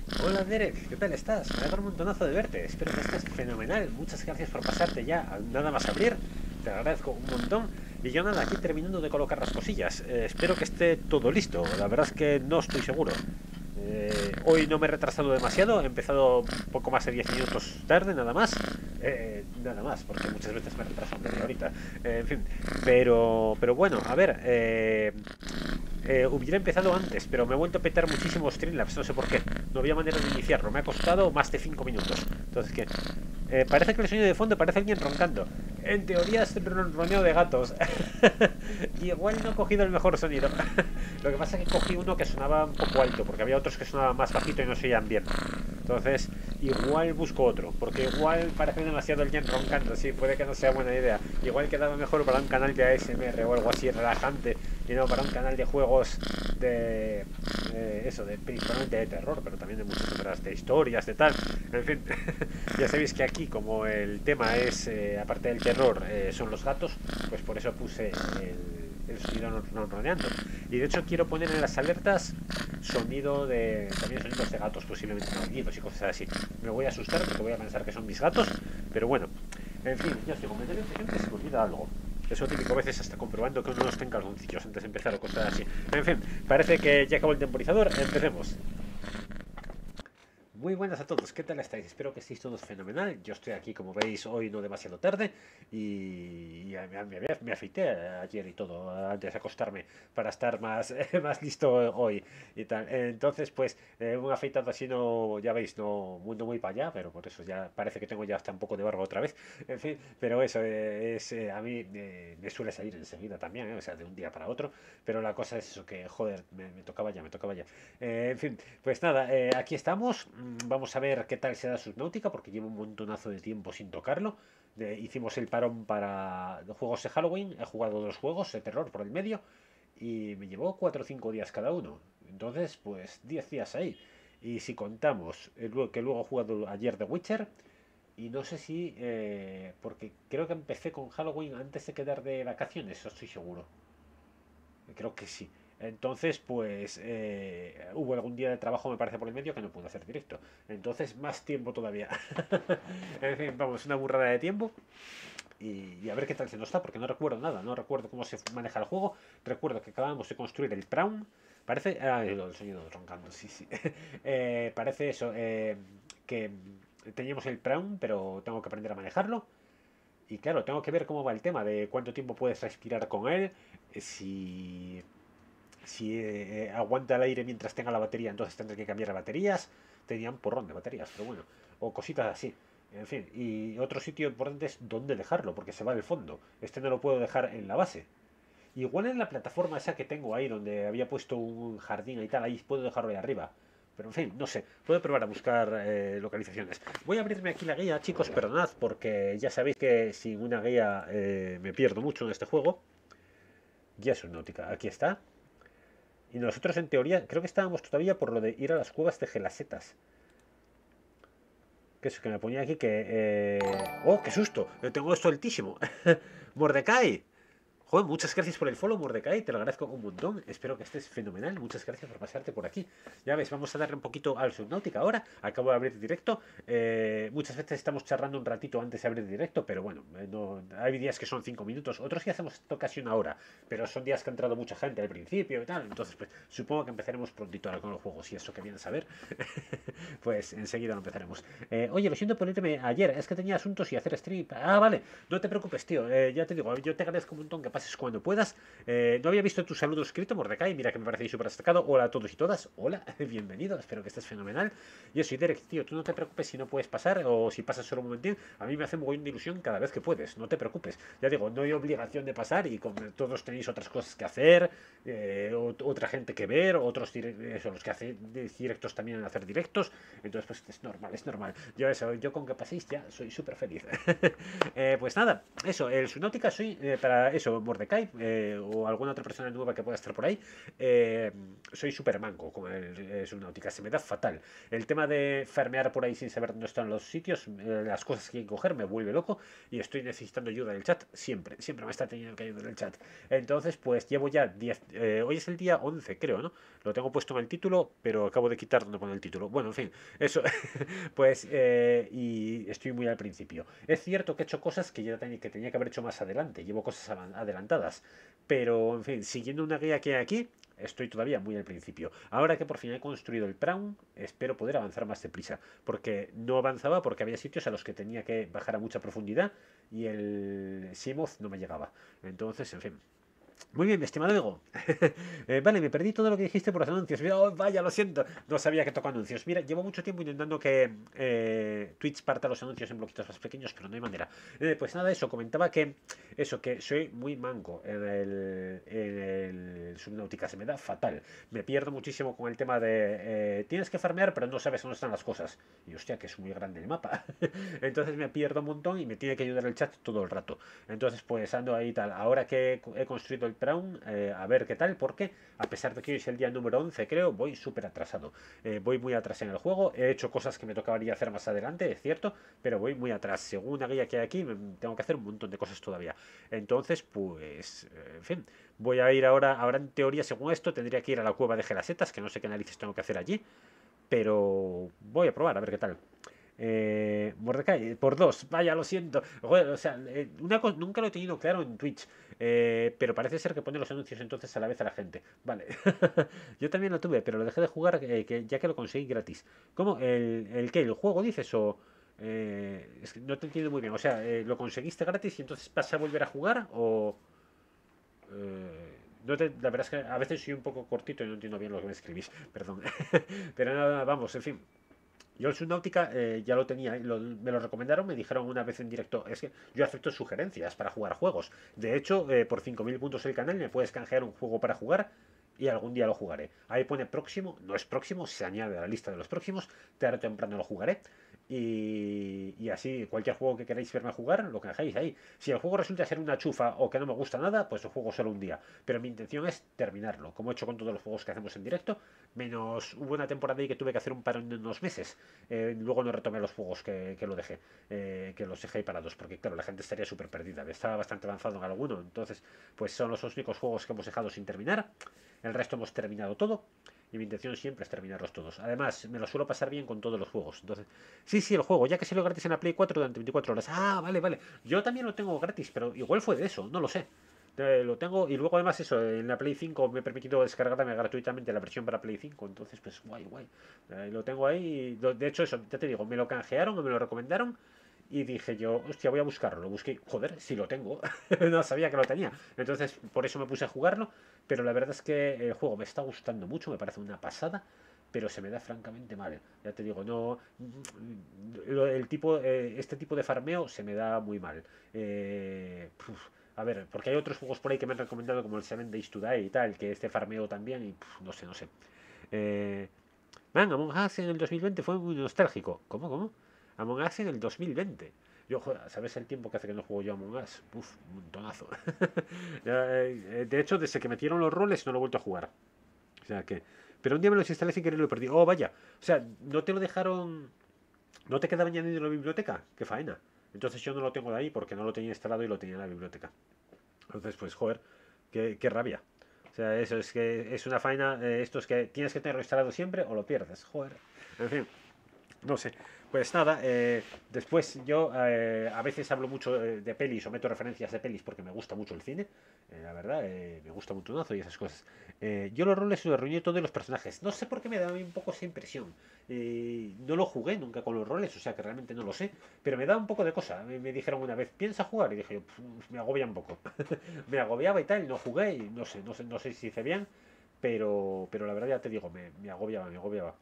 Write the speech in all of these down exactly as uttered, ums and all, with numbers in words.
Hola Derek, ¿qué tal estás? Me alegro un montonazo de verte, espero que estés fenomenal. Muchas gracias por pasarte ya, nada más abrir, te agradezco un montón. Y yo nada, aquí terminando de colocar las cosillas. Eh, espero que esté todo listo, la verdad es que no estoy seguro. Eh, hoy no me he retrasado demasiado, he empezado un poco más de diez minutos tarde, nada más. Eh, nada más, porque muchas veces me retraso media horita. Eh, en fin, pero, pero bueno, a ver, eh, eh, hubiera empezado antes, pero me he vuelto a petar muchísimos Streamlabs, no sé por qué. No había manera de iniciarlo, me ha costado más de cinco minutos. Entonces, ¿qué? Eh, parece que el sonido de fondo parece alguien roncando. En teoría es ronroneo de gatos. Y igual no he cogido el mejor sonido. Lo que pasa es que cogí uno que sonaba un poco alto, porque había otros que sonaban más bajito y no se oían bien. Entonces, igual busco otro, porque igual parece demasiado alguien roncando, sí, puede que no sea buena idea. Igual quedaba mejor para un canal de A S M R o algo así relajante, y no para un canal de juegos de... Eh, eso, de principalmente de terror, pero también de muchas otras, de historias, de tal. En fin, ya sabéis que aquí, como el tema es, eh, aparte del terror, eh, son los gatos, pues por eso puse el, el sonido ronroneando. Y de hecho quiero poner en las alertas sonido de... también sonidos de gatos, posiblemente maullidos y cosas así. Me voy a asustar porque voy a pensar que son mis gatos, pero bueno. En fin, ya os digo, me tengo que se me olvida algo. Eso típico, a veces hasta comprobando que uno no está en calzoncillos antes de empezar o cosas así. En fin, parece que ya acabó el temporizador, empecemos. Muy buenas a todos, ¿qué tal estáis? Espero que estéis todos fenomenal. Yo estoy aquí, como veis, hoy no demasiado tarde y, y me, me, me, afeité ayer y todo antes de acostarme para estar más, más listo hoy y tal. Entonces, pues, eh, un afeitado así no, ya veis, no, no muy para allá, pero por eso ya parece que tengo ya hasta un poco de barba otra vez. En fin, pero eso eh, es, eh, a mí eh, me suele salir enseguida también, eh, o sea, de un día para otro. Pero la cosa es eso, que joder, me, me tocaba ya, me tocaba ya. Eh, en fin, pues nada, eh, aquí estamos. Vamos a ver qué tal se da Subnautica, porque llevo un montonazo de tiempo sin tocarlo. De, hicimos el parón para los juegos de Halloween, he jugado dos juegos de terror por el medio y me llevó cuatro o cinco días cada uno. Entonces, pues diez días ahí. Y si contamos el, que luego he jugado ayer The Witcher, y no sé si, eh, porque creo que empecé con Halloween antes de quedar de vacaciones, eso estoy seguro. Creo que sí. Entonces, pues eh, hubo algún día de trabajo, me parece, por el medio que no pude hacer directo. Entonces, más tiempo todavía. En fin, vamos, una burrada de tiempo. Y, y a ver qué tal se nos está, porque no recuerdo nada. No recuerdo cómo se maneja el juego. Recuerdo que acabamos de construir el Prawn. Parece... Ah, el, el sonido roncando, sí, sí. Eh, parece eso, eh, que teníamos el Prawn, pero tengo que aprender a manejarlo. Y claro, tengo que ver cómo va el tema de cuánto tiempo puedes respirar con él, eh, si si eh, aguanta el aire mientras tenga la batería, entonces tendré que cambiar de baterías. Tenía un porrón de baterías, pero bueno. O cositas así. En fin, y otro sitio importante es dónde dejarlo, porque se va del fondo. Este no lo puedo dejar en la base. Igual en la plataforma esa que tengo ahí, donde había puesto un jardín y tal, ahí puedo dejarlo ahí arriba. Pero en fin, no sé, puedo probar a buscar eh, localizaciones. Voy a abrirme aquí la guía, chicos, perdonad, porque ya sabéis que sin una guía eh, me pierdo mucho en este juego. Guía subnáutica, aquí está. Y nosotros, en teoría, creo que estábamos todavía por lo de ir a las cuevas de gelasetas. Que eso que me ponía aquí que... Eh... ¡Oh, qué susto! Yo tengo esto altísimo. ¡Mordecai! Joder, muchas gracias por el follow, Mordecai, te lo agradezco un montón. Espero que estés fenomenal. Muchas gracias por pasarte por aquí. Ya ves, vamos a darle un poquito al Subnautica ahora. Acabo de abrir directo. Eh, muchas veces estamos charlando un ratito antes de abrir directo, pero bueno, eh, no, hay días que son cinco minutos, otros que hacemos esto casi una hora, pero son días que ha entrado mucha gente al principio y tal. Entonces, pues supongo que empezaremos prontito ahora con los juegos y eso que vienes a ver. Pues enseguida lo empezaremos. Eh, oye, lo siento por irme ayer, es que tenía asuntos y hacer stream. Ah, vale, no te preocupes, tío. Eh, ya te digo, yo te agradezco un montón que pases cuando puedas. Eh, no había visto tu saludo escrito, Mordecai. Mira que me parece súper destacado. Hola a todos y todas. Hola, bienvenido. Espero que estés fenomenal. Yo soy Derek, tío. Tú no te preocupes si no puedes pasar o si pasas solo un momentín. A mí me hace muy de ilusión cada vez que puedes. No te preocupes. Ya digo, no hay obligación de pasar y como todos tenéis otras cosas que hacer, eh, otra gente que ver, otros eso, los que hacen directos también hacer directos. Entonces, pues es normal, es normal. Yo eso, yo con que paséis ya soy súper feliz. eh, pues nada, eso, el Subnautica soy, eh, para eso, Mordecai eh, o alguna otra persona nueva que pueda estar por ahí, eh, soy súper manco con el eh, Subnautica, se me da fatal. El tema de farmear por ahí sin saber dónde están los sitios, eh, las cosas que hay que coger, me vuelve loco y estoy necesitando ayuda del chat siempre, siempre me está teniendo que ayudar el chat. Entonces, pues llevo ya diez, eh, hoy es el día once, creo, ¿no? Lo tengo puesto en el título, pero acabo de quitar donde pone el título. Bueno, en fin, eso, pues, eh, y estoy muy al principio. Es cierto que he hecho cosas que ya tenía que, tenía que haber hecho más adelante, llevo cosas adelantadas, pero, en fin, siguiendo una guía que hay aquí, estoy todavía muy al principio. Ahora que por fin he construido el Prawn, espero poder avanzar más deprisa, porque no avanzaba porque había sitios a los que tenía que bajar a mucha profundidad y el Seamoth no me llegaba. Entonces, en fin. Muy bien, mi estimado Ego. Eh, vale, me perdí todo lo que dijiste por los anuncios. Mira, oh, vaya, lo siento. No sabía que tocaba anuncios. Mira, llevo mucho tiempo intentando que eh, Twitch parta los anuncios en bloquitos más pequeños, pero no hay manera. Eh, pues nada, eso, comentaba que eso, que soy muy manco en el, en el Subnautica. Se me da fatal. Me pierdo muchísimo con el tema de eh, tienes que farmear, pero no sabes dónde están las cosas. Y hostia, que es muy grande el mapa. Entonces me pierdo un montón y me tiene que ayudar el chat todo el rato. Entonces, pues ando ahí tal. Ahora que he construido el Prawn, eh, a ver qué tal, porque a pesar de que hoy es el día número once, creo, voy súper atrasado. Eh, voy muy atrás en el juego. He hecho cosas que me tocaría hacer más adelante, es cierto, pero voy muy atrás. Según la guía que hay aquí, tengo que hacer un montón de cosas todavía. Entonces, pues, eh, en fin, voy a ir ahora. Ahora, en teoría, según esto, tendría que ir a la cueva de Gelasetas, que no sé qué narices tengo que hacer allí, pero voy a probar a ver qué tal. Eh, Mordecai, por dos, vaya, lo siento. Joder, o sea, eh, una cosa, nunca lo he tenido claro en Twitch, eh, pero parece ser que pone los anuncios entonces a la vez a la gente. Vale, yo también lo tuve, pero lo dejé de jugar eh, que, ya que lo conseguí gratis. ¿Cómo? ¿El, el qué? ¿El juego dices? O. Eh, es que no te entiendo muy bien. O sea, eh, ¿lo conseguiste gratis y entonces vas a volver a jugar? ¿O.? Eh, no te, la verdad es que a veces soy un poco cortito y no entiendo bien lo que me escribís, perdón. Pero nada, vamos, en fin. Yo el Subnautica eh, ya lo tenía, lo- me lo recomendaron, me dijeron una vez en directo, es que yo acepto sugerencias para jugar juegos. De hecho, eh, por cinco mil puntos el canal me puedes canjear un juego para jugar y algún día lo jugaré. Ahí pone próximo, no es próximo, se añade a la lista de los próximos, tarde o temprano lo jugaré. Y, y así, cualquier juego que queráis verme jugar, lo canjeáis ahí. Si el juego resulta ser una chufa o que no me gusta nada, pues lo juego solo un día. Pero mi intención es terminarlo, como he hecho con todos los juegos que hacemos en directo. Menos hubo una temporada ahí que tuve que hacer un parón de unos meses. Eh, luego no retomé los juegos que, que lo dejé, eh, que los dejé ahí parados, porque claro, la gente estaría súper perdida. Estaba bastante avanzado en alguno, entonces, pues son los únicos juegos que hemos dejado sin terminar. El resto hemos terminado todo. Y mi intención siempre es terminarlos todos. Además, me lo suelo pasar bien con todos los juegos. Entonces, sí, sí, el juego, ya que se lo gratis en la Play cuatro durante veinticuatro horas. Ah, vale, vale. Yo también lo tengo gratis, pero igual fue de eso, no lo sé. Eh, lo tengo y luego además eso, en la Play cinco me he permitido descargarme gratuitamente la versión para Play cinco, entonces pues guay, guay. Eh, lo tengo ahí, y lo- de hecho eso, ya te digo, me lo canjearon o me lo recomendaron y dije yo, hostia, voy a buscarlo, lo busqué, joder, si lo tengo, no sabía que lo tenía, entonces por eso me puse a jugarlo, pero la verdad es que el juego me está gustando mucho, me parece una pasada, pero se me da francamente mal. Ya te digo, no, lo- el tipo, eh, este tipo de farmeo se me da muy mal. Eh, puf, a ver, porque hay otros juegos por ahí que me han recomendado como el Seven Days to Die y tal, que este farmeo también y puf, no sé, no sé. Eh, Man, Among Us en el dos mil veinte fue muy nostálgico. ¿Cómo, cómo? Among Us en el dos mil veinte. Yo, joder, ¿sabes el tiempo que hace que no juego yo a Among Us? Uf, un montonazo. Ya, eh, de hecho, desde que metieron los roles no lo he vuelto a jugar. O sea que. Pero un día me los instalé sin querer y lo perdí. Oh, vaya. O sea, no te lo dejaron. ¿No te quedaba añadido en la biblioteca? ¡Qué faena! Entonces yo no lo tengo de ahí porque no lo tenía instalado y lo tenía en la biblioteca. Entonces, pues, joder, qué, qué rabia. O sea, eso es que es una faena. Eh, esto es que tienes que tenerlo instalado siempre o lo pierdes. Joder. En fin. No sé. Pues nada, eh, después yo eh, a veces hablo mucho eh, de pelis o meto referencias de pelis porque me gusta mucho el cine, eh, la verdad, eh, me gusta mucho y esas cosas. Eh, yo los roles los arruiné todos los personajes, no sé por qué me da a mí un poco esa impresión. Eh, no lo jugué nunca con los roles, o sea que realmente no lo sé, pero me da un poco de cosa. Me, me dijeron una vez, piensa jugar, y dije yo, "Pff, me agobia un poco". Me agobiaba y tal, no jugué y no sé, no sé, no sé si hice bien, pero, pero la verdad ya te digo, me, me agobiaba, me agobiaba.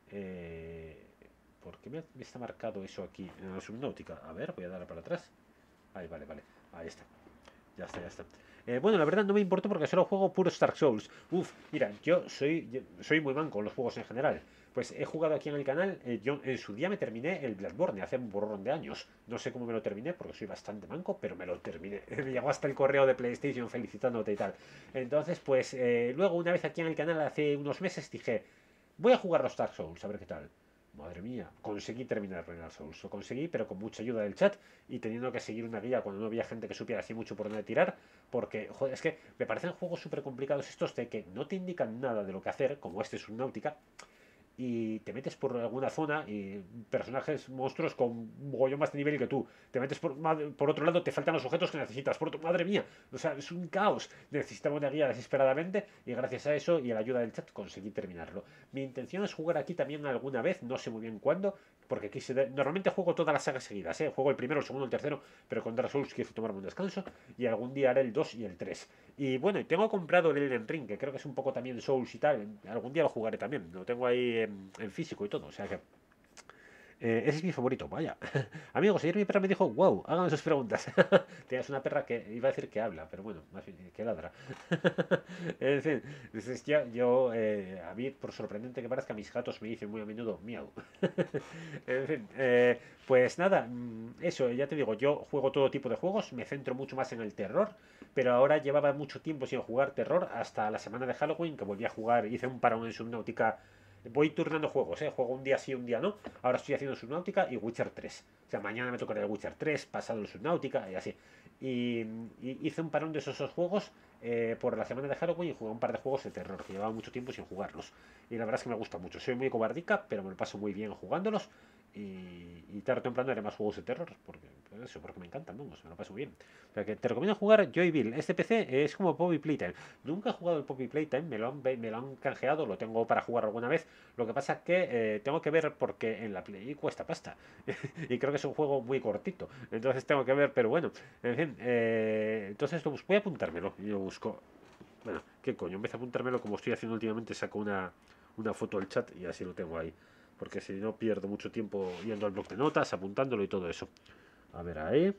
Eh, ¿Por qué me, me está marcado eso aquí en la subnáutica? A ver, voy a darle para atrás. Ahí, vale, vale. Ahí está. Ya está, ya está. Eh, bueno, la verdad no me importó porque solo juego puro Dark Souls. Uf, mira, yo soy, yo soy muy manco en los juegos en general. Pues he jugado aquí en el canal, eh, yo en su día me terminé el Bloodborne hace un borrón de años. No sé cómo me lo terminé porque soy bastante manco, pero me lo terminé. Me llegó hasta el correo de PlayStation felicitándote y tal. Entonces, pues eh, luego una vez aquí en el canal hace unos meses dije, voy a jugar los Dark Souls, a ver qué tal. Madre mía, conseguí terminar el Dark Souls. Lo conseguí, pero con mucha ayuda del chat y teniendo que seguir una guía cuando no había gente que supiera así mucho por dónde tirar. Porque, joder, es que me parecen juegos súper complicados estos de que no te indican nada de lo que hacer, como este es Subnautica, y te metes por alguna zona y personajes monstruos con un mogollón más de nivel que tú. Te metes por, por otro lado, te faltan los objetos que necesitas. Por otro, madre mía, o sea, es un caos. Necesitamos una guía desesperadamente y gracias a eso y a la ayuda del chat conseguí terminarlo. Mi intención es jugar aquí también alguna vez, no sé muy bien cuándo, porque quise de... normalmente juego todas las sagas seguidas, ¿eh? Juego el primero, el segundo, el tercero, pero con Dark Souls quiero tomarme un descanso y algún día haré el dos y el tres. Y bueno, tengo comprado el Elden Ring, que creo que es un poco también Souls y tal. Algún día lo jugaré también. Lo tengo ahí en, en físico y todo. O sea que eh, ese es mi favorito, vaya. Amigos, ayer mi perra me dijo, wow, hagan sus preguntas. Tienes una perra que iba a decir que habla, pero bueno, más bien que ladra. En fin, entonces ya, yo, eh, a mí, por sorprendente que parezca, mis gatos me dicen muy a menudo, miau. En fin, eh, pues nada, mm, eso, ya te digo, yo juego todo tipo de juegos, me centro mucho más en el terror, pero ahora llevaba mucho tiempo sin jugar terror, hasta la semana de Halloween, que volví a jugar, hice un parón en Subnautica. Voy turnando juegos, ¿eh? Juego un día sí, un día no. Ahora estoy haciendo Subnautica y Witcher tres. O sea, mañana me tocará el Witcher tres, pasado el Subnautica y así. Y, y hice un parón de esos dos juegos eh, por la semana de Halloween y jugué un par de juegos de terror, que llevaba mucho tiempo sin jugarlos. Y la verdad es que me gusta mucho. Soy muy cobardica, pero me lo paso muy bien jugándolos. Y, y tarde o temprano haré más juegos de terror, porque, pues eso, porque me encantan, vamos, me lo paso muy bien. O sea que te recomiendo jugar Joyville. Este P C es como Poppy Playtime. Nunca he jugado el Poppy Playtime, me lo han, me lo han canjeado, lo tengo para jugar alguna vez. Lo que pasa es que eh, tengo que ver porque en la Play cuesta pasta. Y creo que es un juego muy cortito. Entonces tengo que ver, pero bueno, en fin. Eh, entonces lo busco, voy a apuntármelo. Y lo busco. Bueno, ¿qué coño? En vez de apuntármelo como estoy haciendo últimamente, saco una, una foto al chat y así lo tengo ahí. Porque si no pierdo mucho tiempo yendo al bloc de notas, apuntándolo y todo eso. A ver, ahí.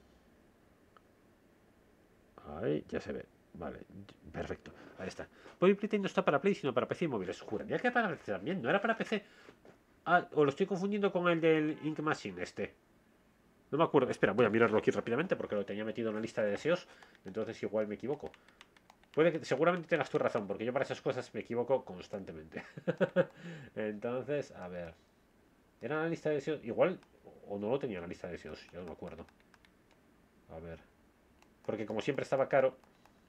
Ahí, ya se ve. Vale, perfecto. Ahí está. Poppy Playtime no está para Play, sino para P C y móviles. Juraría que para P C también, ¿no era para P C? Ah, o lo estoy confundiendo con el del Ink Machine este. No me acuerdo. Espera, voy a mirarlo aquí rápidamente porque lo tenía metido en la lista de deseos. Entonces igual me equivoco. Puede que seguramente tengas tu razón, porque yo para esas cosas me equivoco constantemente. Entonces, a ver. ¿Era la lista de deseos? Igual, o no lo tenía en la lista de deseos, yo no me acuerdo. A ver. Porque como siempre estaba caro.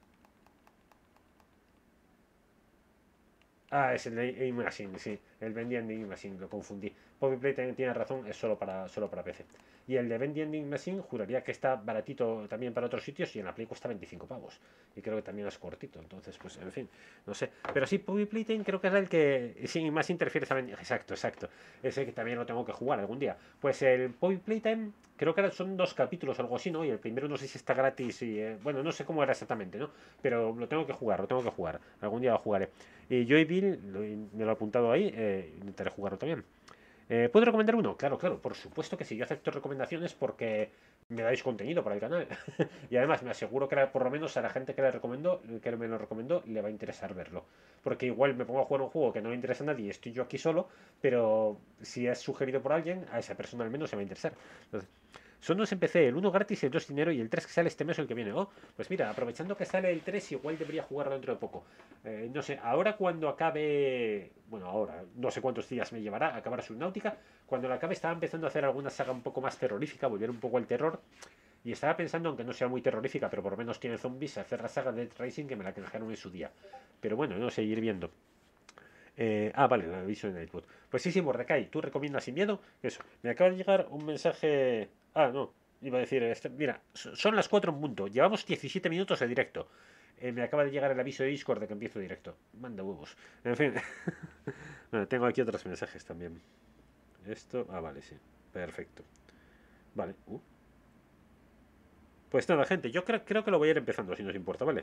Ah, es el de Machine, sí. El Bendy Ending Machine, lo confundí. Poppy Playtime tiene razón, es solo para, solo para P C. Y el de Bendy Ending Machine juraría que está baratito también para otros sitios y en la Play cuesta veinticinco pavos. Y creo que también es cortito, entonces, pues, en fin, no sé. Pero sí, Poppy Playtime creo que es el que sí, más interfiere también. Exacto, exacto. Ese que también lo tengo que jugar algún día. Pues el Poppy Playtime creo que son dos capítulos o algo así, ¿no? Y el primero no sé si está gratis y... Eh, bueno, no sé cómo era exactamente, ¿no? Pero lo tengo que jugar, lo tengo que jugar. Algún día lo jugaré. Y Joyville, me lo he apuntado ahí, eh, intentaré jugarlo también. Eh, ¿Puedo recomendar uno? Claro, claro, por supuesto que sí. Yo acepto recomendaciones porque me dais contenido para el canal. Y además me aseguro que por lo menos a la gente que le recomendó, que me lo recomendó, le va a interesar verlo. Porque igual me pongo a jugar un juego que no le interesa a nadie y estoy yo aquí solo, pero si es sugerido por alguien, a esa persona al menos se va a interesar. Entonces, son dos en P C, el uno gratis, el dos dinero y el tres que sale este mes o el que viene. Oh, pues mira, aprovechando que sale el tres, igual debería jugarlo dentro de poco. Eh, no sé, ahora cuando acabe... Bueno, ahora, no sé cuántos días me llevará a acabar Subnautica. Cuando la acabe estaba empezando a hacer alguna saga un poco más terrorífica, volver un poco al terror. Y estaba pensando, aunque no sea muy terrorífica, pero por lo menos tiene zombies, hacer la saga de Dead Rising que me la canjearon en su día. Pero bueno, no sé, ir viendo. Eh, ah, vale, el aviso de Nightbot. Pues sí, sí, Mordecai, ¿tú recomiendas sin miedo? Eso, me acaba de llegar un mensaje... Ah, no, iba a decir, este, mira, son las cuatro en punto, llevamos diecisiete minutos de directo. Eh, me acaba de llegar el aviso de Discord de que empiezo directo. Manda huevos. En fin, bueno, tengo aquí otros mensajes también. Esto, ah, vale, sí, perfecto. Vale, uh. Pues nada, gente, yo creo, creo que lo voy a ir empezando, si nos importa, ¿vale?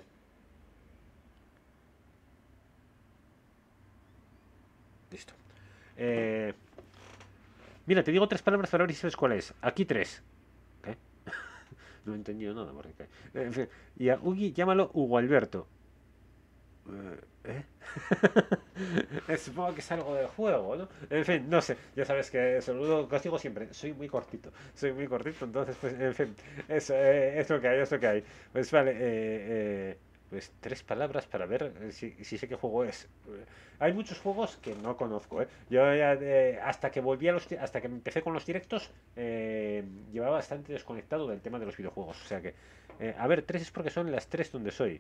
Listo. Eh, Mira, te digo tres palabras para ver si sabes cuál es. Aquí tres. ¿Qué? No he entendido nada, Mordecai. En fin, y a Ugi llámalo Hugo Alberto. ¿Eh? ¿Eh? Supongo que es algo del juego, ¿no? En fin, no sé, ya sabes que eso lo que os digo siempre, soy muy cortito, soy muy cortito, entonces, pues, en fin, eso eh, es lo que hay, es lo que hay. Pues vale, eh, eh, pues tres palabras para ver eh, si, si sé qué juego es. Eh, Hay muchos juegos que no conozco, ¿eh? Yo ya, eh, hasta que volví a los, di- hasta que empecé con los directos, eh, llevaba bastante desconectado del tema de los videojuegos, o sea que, eh, a ver, tres es porque son las tres donde soy.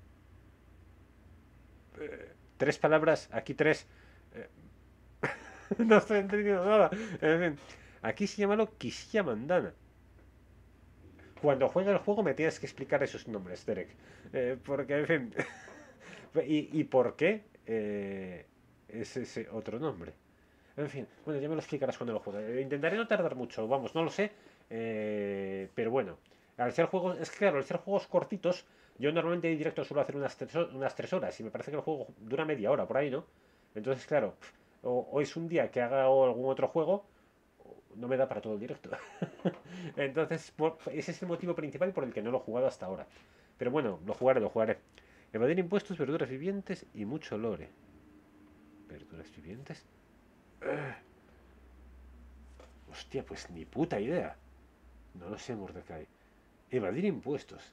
Eh, Tres palabras, aquí tres. eh, no estoy entendiendo nada. En fin, aquí se llama lo Kishia Mandana. Cuando juegue el juego me tienes que explicar esos nombres, Derek. Eh, porque, en fin. ¿Y, y por qué eh, es ese otro nombre? En fin, bueno, ya me lo explicarás cuando lo juegue. Eh, Intentaré no tardar mucho, vamos, no lo sé. Eh, pero bueno, al ser juegos, es que claro, al ser juegos cortitos, yo normalmente en directo suelo hacer unas tres, unas tres horas y me parece que el juego dura media hora por ahí, ¿no? Entonces, claro, o, o es un día que haga algún otro juego, o no me da para todo el directo. Entonces, por- ese es el motivo principal por el que no lo he jugado hasta ahora. Pero bueno, lo jugaré, lo jugaré. Evadir impuestos, verduras vivientes y mucho lore. ¿Verduras vivientes? Hostia, pues ni puta idea. No lo sé, Mordecai. Evadir impuestos.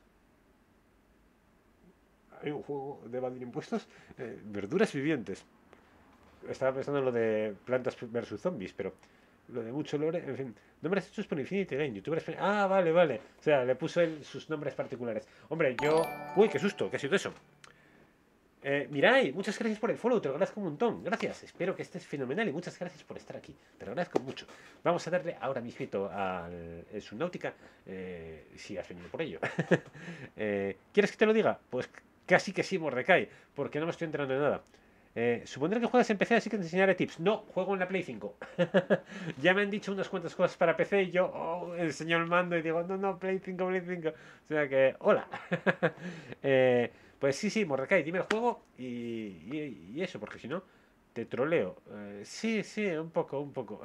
¿Hay un juego de evadir impuestos? Eh, verduras vivientes. Estaba pensando en lo de plantas versus zombies, pero lo de mucho lore, en fin. Nombres hechos por Infinity Game, youtubers. Ah, vale, vale. O sea, le puso él sus nombres particulares. Hombre, yo. Uy, qué susto, ¿qué ha sido eso? Eh, Mirai, muchas gracias por el follow, te lo agradezco un montón. Gracias, espero que estés fenomenal y muchas gracias por estar aquí. Te lo agradezco mucho. Vamos a darle ahora mismo al el Subnautica, eh, si has venido por ello. Eh, ¿Quieres que te lo diga? Pues casi que sí, Mordecai, porque no me estoy enterando de nada. Eh, supondré que juegas en P C, así que te enseñaré tips. No, juego en la Play cinco. Ya me han dicho unas cuantas cosas para P C y yo oh, enseño el mando y digo, no, no, Play cinco, Play cinco. O sea que, hola. eh, pues sí, sí, Mordecai, dime el juego y, y- y eso, porque si no, te troleo. Eh, sí, sí, un poco, un poco.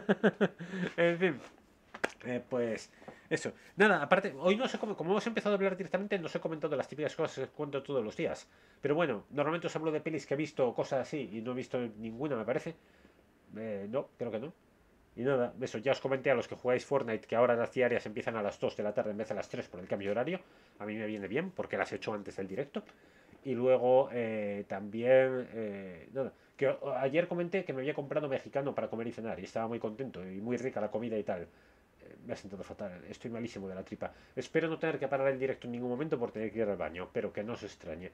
En fin, eh, pues eso. Nada, aparte, hoy no sé cómo, como hemos empezado a hablar directamente, no os he comentado las típicas cosas que cuento todos los días. Pero bueno, normalmente os hablo de pelis que he visto, cosas así, y no he visto ninguna, me parece. Eh, no, creo que no. Y nada, eso, ya os comenté a los que jugáis Fortnite que ahora las diarias empiezan a las dos de la tarde en vez de a las tres por el cambio de horario. A mí me viene bien porque las he hecho antes del directo. Y luego eh, también, eh, nada, que o- ayer comenté que me había comprado mexicano para comer y cenar y estaba muy contento y muy rica la comida y tal. Eh, me ha sentado fatal, estoy malísimo de la tripa. Espero no tener que parar el directo en ningún momento por tener que ir al baño, pero que no se extrañe.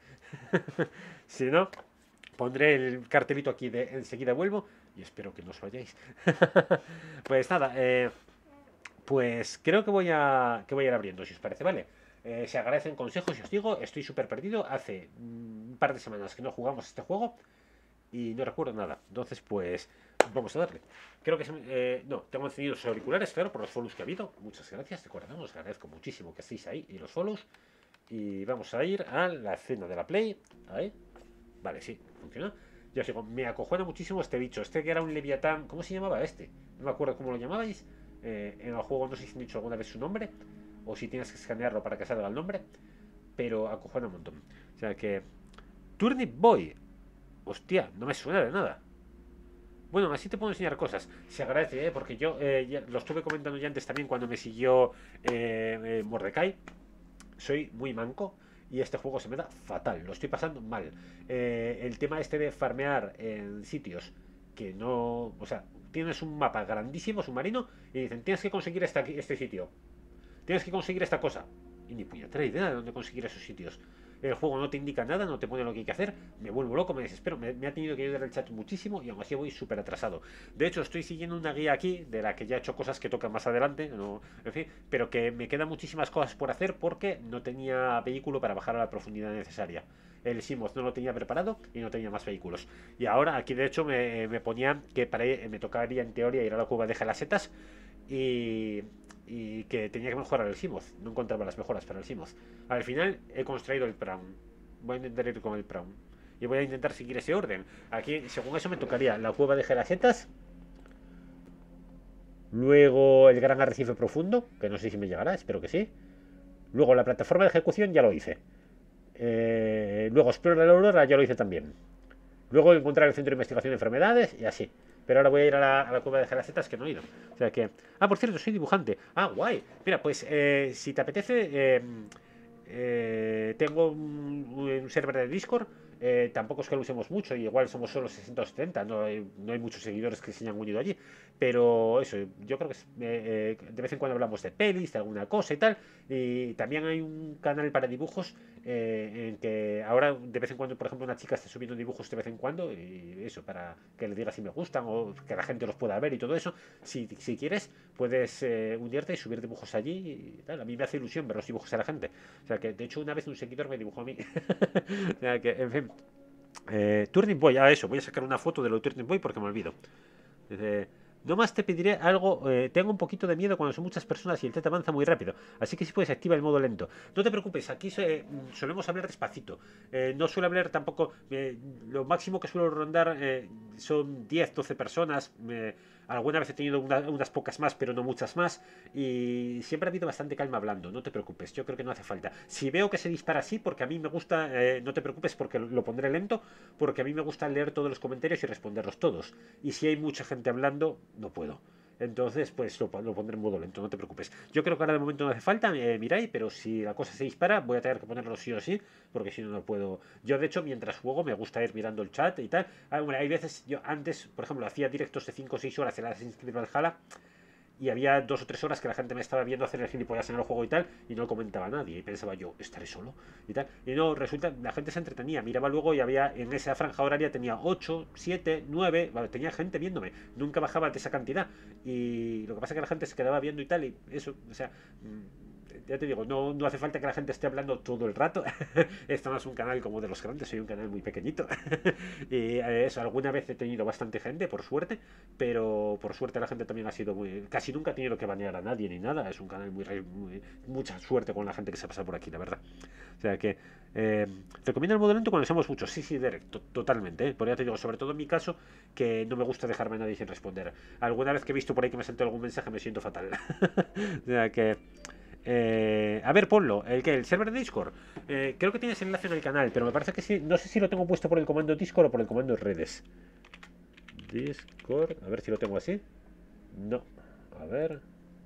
Si no, pondré el cartelito aquí de enseguida vuelvo y espero que no os vayáis. Pues nada, eh, pues creo que voy a que voy a ir abriendo, si os parece, ¿vale? Eh, se agradecen consejos y os digo, estoy súper perdido. Hace mm, un par de semanas que no jugamos este juego y no recuerdo nada. Entonces, pues vamos a darle. Creo que se me- eh, no, tengo encendidos los auriculares, claro, por los follows que ha habido. Muchas gracias, de corazón, os agradezco muchísimo que estéis ahí y los follows. Y vamos a ir a la escena de la Play. Ahí. Vale, sí, funciona. Ya os digo, me acojona muchísimo este bicho. Este que era un Leviatán. ¿Cómo se llamaba este? No me acuerdo cómo lo llamabais. Eh, en el juego no sé si han dicho alguna vez su nombre. O si tienes que escanearlo para que salga el nombre. Pero acojona un montón. O sea que. Turnip Boy. Hostia, no me suena de nada. Bueno, así te puedo enseñar cosas. Se agradece, ¿eh? Porque yo eh, ya lo estuve comentando ya antes también cuando me siguió eh, eh, Mordecai. Soy muy manco y este juego se me da fatal, lo estoy pasando mal. Eh, el tema este de farmear en sitios que no, o sea, tienes un mapa grandísimo, submarino, y dicen, tienes que conseguir esta, este sitio, tienes que conseguir esta cosa. Y ni puñetera idea de dónde conseguir esos sitios. El juego no te indica nada, no te pone lo que hay que hacer. Me vuelvo loco, me desespero. Me, me ha tenido que ayudar el chat muchísimo y aún así voy súper atrasado. De hecho, estoy siguiendo una guía aquí de la que ya he hecho cosas que tocan más adelante. No, en fin, pero que me quedan muchísimas cosas por hacer porque no tenía vehículo para bajar a la profundidad necesaria. El Simoth no lo tenía preparado y no tenía más vehículos. Y ahora aquí de hecho me, me ponía que para ir, me tocaría en teoría ir a la cueva de Gelasetas y, y que tenía que mejorar el Simoth. No encontraba las mejoras para el Simoth. Al final he construido el Prawn. Voy a intentar ir con el Prawn. Y voy a intentar seguir ese orden. Aquí, según eso, me tocaría la cueva de Gelasetas. Luego el gran arrecife profundo, que no sé si me llegará, espero que sí. Luego la plataforma de ejecución ya lo hice. Eh, luego Explora la Aurora ya lo hice también. Luego encontrar el centro de investigación de enfermedades y así. Pero ahora voy a ir a la, a la cueva de Jalacetas, que no he ido. O sea que... Ah, por cierto, soy dibujante. Ah, guay. Mira, pues eh, si te apetece... Eh, eh, tengo un, un server de Discord. Eh, tampoco es que lo usemos mucho, y igual somos solo sesenta o setenta, no hay, no hay muchos seguidores que se hayan unido allí, pero eso, yo creo que es, eh, eh, de vez en cuando hablamos de pelis, de alguna cosa y tal, y también hay un canal para dibujos eh, en que ahora de vez en cuando, por ejemplo, una chica está subiendo dibujos de vez en cuando, y eso, para que le diga si me gustan o que la gente los pueda ver y todo eso. Si, si quieres, puedes eh, unirte y subir dibujos allí y tal. A mí me hace ilusión ver los dibujos a la gente. O sea que, de hecho, una vez un seguidor me dibujó a mí. O sea que, en fin. Eh, Turning Boy, a eso, voy a sacar una foto de lo de Turning Boy porque me olvido. Dice, no más te pediré algo, eh, tengo un poquito de miedo cuando son muchas personas y el chat avanza muy rápido, así que si puedes activa el modo lento. No te preocupes, aquí se, solemos hablar despacito, eh, no suelo hablar tampoco, eh, lo máximo que suelo rondar eh, son diez, doce personas, eh, alguna vez he tenido una, unas pocas más, pero no muchas más, y siempre ha habido bastante calma hablando, no te preocupes, yo creo que no hace falta. Si veo que se dispara así, porque a mí me gusta, eh, no te preocupes porque lo pondré lento, porque a mí me gusta leer todos los comentarios y responderlos todos, y si hay mucha gente hablando, no puedo. Entonces, pues lo, lo pondré en modo lento, no te preocupes. Yo creo que ahora de momento no hace falta, eh, Mirai, pero si la cosa se dispara, voy a tener que ponerlo sí o sí, porque si no, no puedo. Yo, de hecho, mientras juego, me gusta ir mirando el chat y tal. Ah, bueno, hay veces, yo antes, por ejemplo, hacía directos de cinco o seis horas en Assassin's Creed Valhalla, y había dos o tres horas que la gente me estaba viendo hacer el gilipollas en el juego y tal, y no comentaba a nadie, y pensaba yo, estaré solo y tal, y no, resulta, la gente se entretenía, miraba luego y había, en esa franja horaria tenía ocho, siete, nueve, vale, tenía gente viéndome, nunca bajaba de esa cantidad, y lo que pasa es que la gente se quedaba viendo y tal, y eso, o sea, ya te digo, no, no hace falta que la gente esté hablando todo el rato. Esto no es un canal como de los grandes, soy un canal muy pequeñito. Y eso, alguna vez he tenido bastante gente, por suerte, pero por suerte la gente también ha sido muy... Casi nunca he tenido que banear a nadie ni nada, es un canal muy... muy mucha suerte con la gente que se pasa por aquí, la verdad. O sea que... Eh, recomiendo el modo lento cuando seamos muchos, sí, sí, Derek, to totalmente, ¿eh? Por ya te digo, sobre todo en mi caso, que no me gusta dejarme a nadie sin responder. Alguna vez que he visto por ahí que me saltó algún mensaje me siento fatal. O sea que... Eh, a ver, ponlo. ¿El qué? ¿El server de Discord? Eh, creo que tienes enlace en el canal, pero me parece que sí. No sé si lo tengo puesto por el comando Discord o por el comando redes. Discord. A ver si lo tengo así. No. A ver.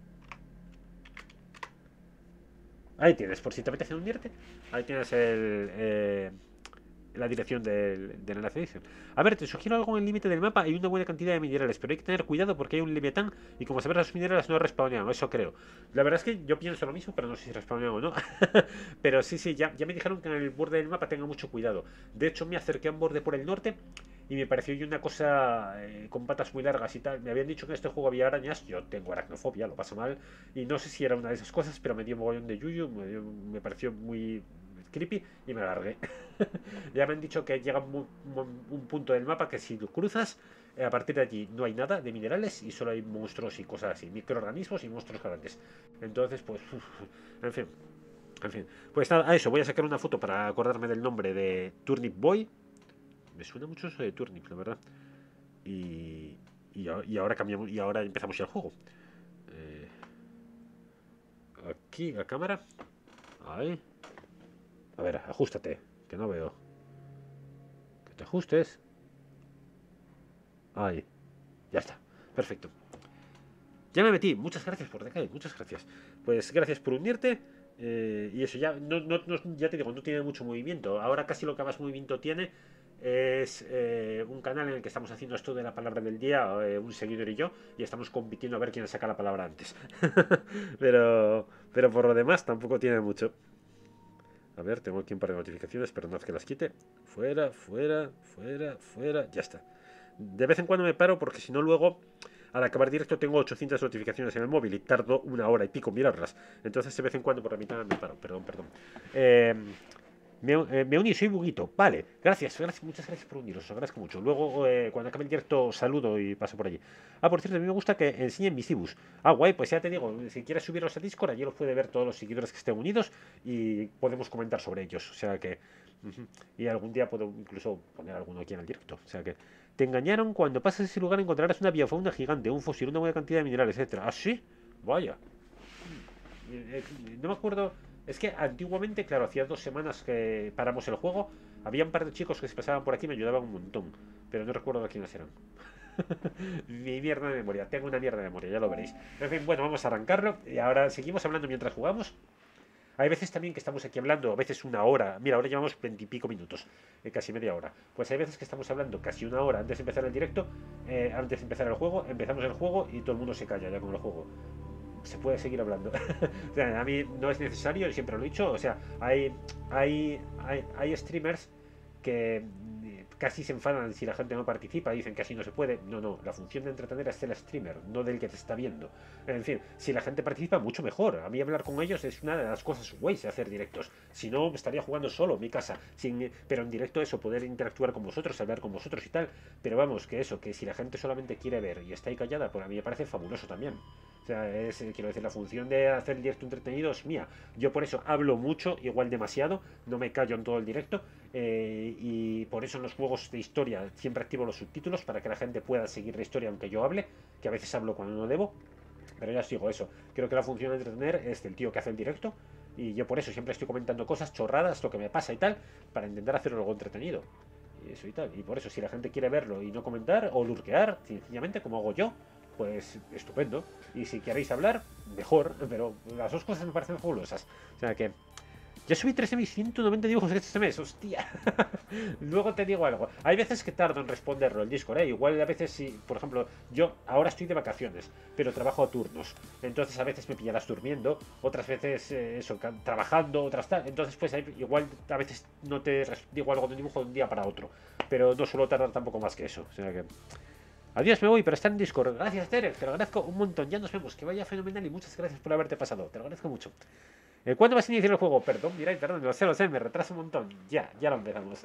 Ahí tienes, por si te apetece unirte. Ahí tienes el... Eh, la dirección del, del enlace. A ver, te sugiero algo en el límite del mapa. Hay una buena cantidad de minerales, pero hay que tener cuidado porque hay un leviatán y como sabes los minerales no respawnean, eso creo. La verdad es que yo pienso lo mismo, pero no sé si respawnean o no. Pero sí, sí, ya, ya me dijeron que en el borde del mapa tenga mucho cuidado. De hecho me acerqué a un borde por el norte y me pareció una cosa eh, con patas muy largas y tal. Me habían dicho que en este juego había arañas. Yo tengo aracnofobia, lo paso mal. Y no sé si era una de esas cosas, pero me dio un mogollón de yuyu. Me, dio, me pareció muy creepy y me largué. Ya me han dicho que llega un, un punto del mapa que si lo cruzas, eh, a partir de allí no hay nada de minerales y solo hay monstruos y cosas así, microorganismos y monstruos grandes. Entonces, pues, uf, en fin. En fin, pues nada, a eso, voy a sacar una foto para acordarme del nombre de Turnip Boy. Me suena mucho eso de Turnip, la verdad. Y, y, y ahora cambiamos, y ahora empezamos ya el juego. Eh, aquí, la cámara. Ahí. A ver, ajustate, que no veo. Que te ajustes. Ahí. Ya está. Perfecto. Ya me metí. Muchas gracias por decaer. Muchas gracias. Pues gracias por unirte. Eh, y eso ya, no, no, no, ya te digo, no tiene mucho movimiento. Ahora casi lo que más movimiento tiene es eh, un canal en el que estamos haciendo esto de la palabra del día, eh, un seguidor y yo, y estamos compitiendo a ver quién saca la palabra antes. pero, pero por lo demás tampoco tiene mucho. A ver, tengo aquí un par de notificaciones, pero no es que las quite. Fuera, fuera, fuera, fuera. Ya está. De vez en cuando me paro porque si no luego, al acabar directo, tengo ochocientas notificaciones en el móvil y tardo una hora y pico en mirarlas. Entonces de vez en cuando por la mitad me paro. Perdón, perdón. Eh, me, eh, me uní, soy Buguito. Vale, gracias, gracias, muchas gracias por uniros, os agradezco mucho. Luego, eh, cuando acabe el directo, saludo y paso por allí. Ah, por cierto, a mí me gusta que enseñen mis cibus. Ah, guay, pues ya te digo, si quieres subirlos a Discord, allí los puede ver todos los seguidores que estén unidos y podemos comentar sobre ellos. O sea que... Uh -huh. Y algún día puedo incluso poner alguno aquí en el directo. O sea que... Te engañaron, cuando pases ese lugar encontrarás una biofauna gigante, un fósil, una buena cantidad de minerales, etcétera. ¿Ah, sí? Vaya. No me acuerdo... Es que antiguamente, claro, hacía dos semanas que paramos el juego. Había un par de chicos que se pasaban por aquí y me ayudaban un montón. Pero no recuerdo de quiénes eran. Mi mierda de memoria. Tengo una mierda de memoria, ya lo veréis. En fin, bueno, vamos a arrancarlo. Y ahora seguimos hablando mientras jugamos. Hay veces también que estamos aquí hablando, a veces una hora. Mira, ahora llevamos veintipico minutos, eh, casi media hora. Pues hay veces que estamos hablando casi una hora antes de empezar el directo, eh, antes de empezar el juego, empezamos el juego y todo el mundo se calla ya con el juego. Se puede seguir hablando. O sea, a mí no es necesario, siempre lo he dicho. O sea, hay, hay, hay, hay streamers que casi se enfadan si la gente no participa, dicen que así no se puede. No, no, la función de entretener es el streamer, no del que te está viendo. En fin, si la gente participa, mucho mejor. A mí hablar con ellos es una de las cosas guays de hacer directos. Si no, estaría jugando solo en mi casa. Sin, pero en directo eso, poder interactuar con vosotros, hablar con vosotros y tal. Pero vamos, que eso, que si la gente solamente quiere ver y está ahí callada, pues a mí me parece fabuloso también. O sea, es, quiero decir, la función de hacer el directo entretenido es mía. Yo por eso hablo mucho, igual demasiado, no me callo en todo el directo. Eh, y por eso en los juegos de historia siempre activo los subtítulos para que la gente pueda seguir la historia aunque yo hable, que a veces hablo cuando no debo. Pero ya os digo eso, creo que la función de entretener es del tío que hace el directo. Y yo por eso siempre estoy comentando cosas chorradas, lo que me pasa y tal, para intentar hacerlo algo entretenido. Y eso y tal. Y por eso, si la gente quiere verlo y no comentar, o lurquear, sencillamente como hago yo, pues estupendo. Y si queréis hablar, mejor. Pero las dos cosas me parecen fabulosas. O sea que... Ya subí tres mil ciento noventa dibujos este mes, hostia. Luego te digo algo. Hay veces que tardo en responderlo el Discord, ¿eh? Igual a veces si, por ejemplo, yo ahora estoy de vacaciones, pero trabajo a turnos. Entonces a veces me pillarás durmiendo, otras veces eh, eso, trabajando, otras tal. Entonces pues hay, igual a veces no te digo algo de un dibujo de un día para otro. Pero no suelo tardar tampoco más que eso. O sea que... Adiós, me voy, pero está en Discord. Gracias, Derek, te lo agradezco un montón. Ya nos vemos, que vaya fenomenal y muchas gracias por haberte pasado. Te lo agradezco mucho. Eh, ¿Cuándo vas a iniciar el juego? Perdón, mira, perdón, lo sé, lo sé, me retraso un montón. Ya, ya lo empezamos.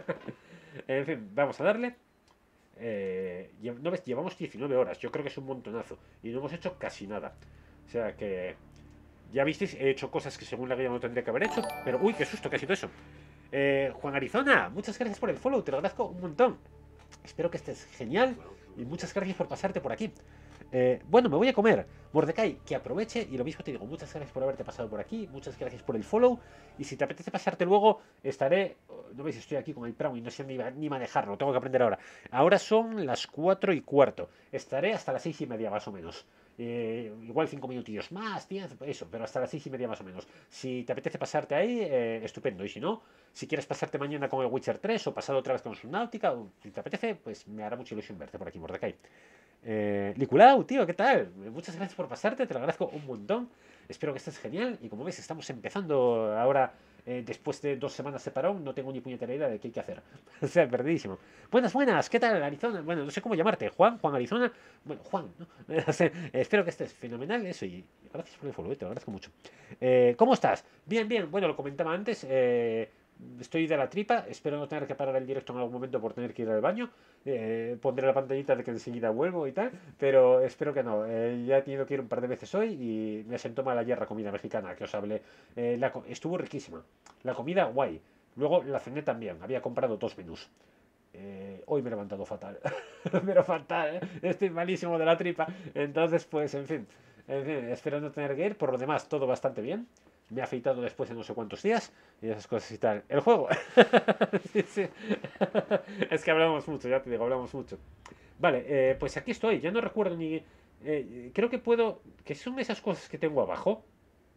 En fin, vamos a darle. Eh, ¿no ves? Llevamos diecinueve horas, yo creo que es un montonazo. Y no hemos hecho casi nada. O sea que... Ya visteis, he hecho cosas que según la guía no tendría que haber hecho. Pero, uy, qué susto, ¿qué ha sido eso? Eh, Juan Arizona, muchas gracias por el follow, te lo agradezco un montón. Espero que estés genial y muchas gracias por pasarte por aquí. Eh, bueno, me voy a comer. Mordecai, que aproveche y lo mismo te digo, muchas gracias por haberte pasado por aquí, muchas gracias por el follow y si te apetece pasarte luego, estaré, no veis, estoy aquí con el Pramo y no sé ni, ni manejarlo, tengo que aprender ahora. Ahora son las cuatro y cuarto, estaré hasta las seis y media más o menos. Eh, igual cinco minutillos más, diez, eso, pero hasta las seis y media más o menos. Si te apetece pasarte ahí, eh, estupendo. Y si no, si quieres pasarte mañana con el Witcher tres o pasado otra vez con Subnautica, o si te apetece, pues me hará mucha ilusión verte por aquí, Mordecai. Eh, Liculau, tío, ¿qué tal? Muchas gracias por pasarte, te lo agradezco un montón. Espero que estés genial. Y como ves, estamos empezando ahora, eh, después de dos semanas de parón. No tengo ni puñetera idea de qué hay que hacer. O sea, perdidísimo. Buenas, buenas, ¿qué tal, Arizona? Bueno, no sé cómo llamarte. Juan, Juan Arizona. Bueno, Juan, ¿no? O sea, espero que estés fenomenal. Eso, y gracias por el follow, te lo agradezco mucho. Eh, ¿Cómo estás? Bien, bien. Bueno, lo comentaba antes. Eh. Estoy de la tripa, espero no tener que parar el directo en algún momento por tener que ir al baño. Eh, pondré la pantallita de que enseguida vuelvo y tal, pero espero que no. Eh, ya he tenido que ir un par de veces hoy y me sentó mala hierra comida mexicana que os hablé. Eh, la, estuvo riquísima. La comida guay. Luego la cené también, había comprado dos menús. Eh, hoy me he levantado fatal, pero fatal, ¿eh? Estoy malísimo de la tripa. Entonces, pues, en fin, en fin, espero no tener que ir. Por lo demás, todo bastante bien. Me he afeitado después de no sé cuántos días y esas cosas y tal. El juego. Sí, sí. Es que hablamos mucho, ya te digo, hablamos mucho. Vale, eh, pues aquí estoy. Ya no recuerdo ni... Eh, creo que puedo... ¿Qué son esas cosas que tengo abajo?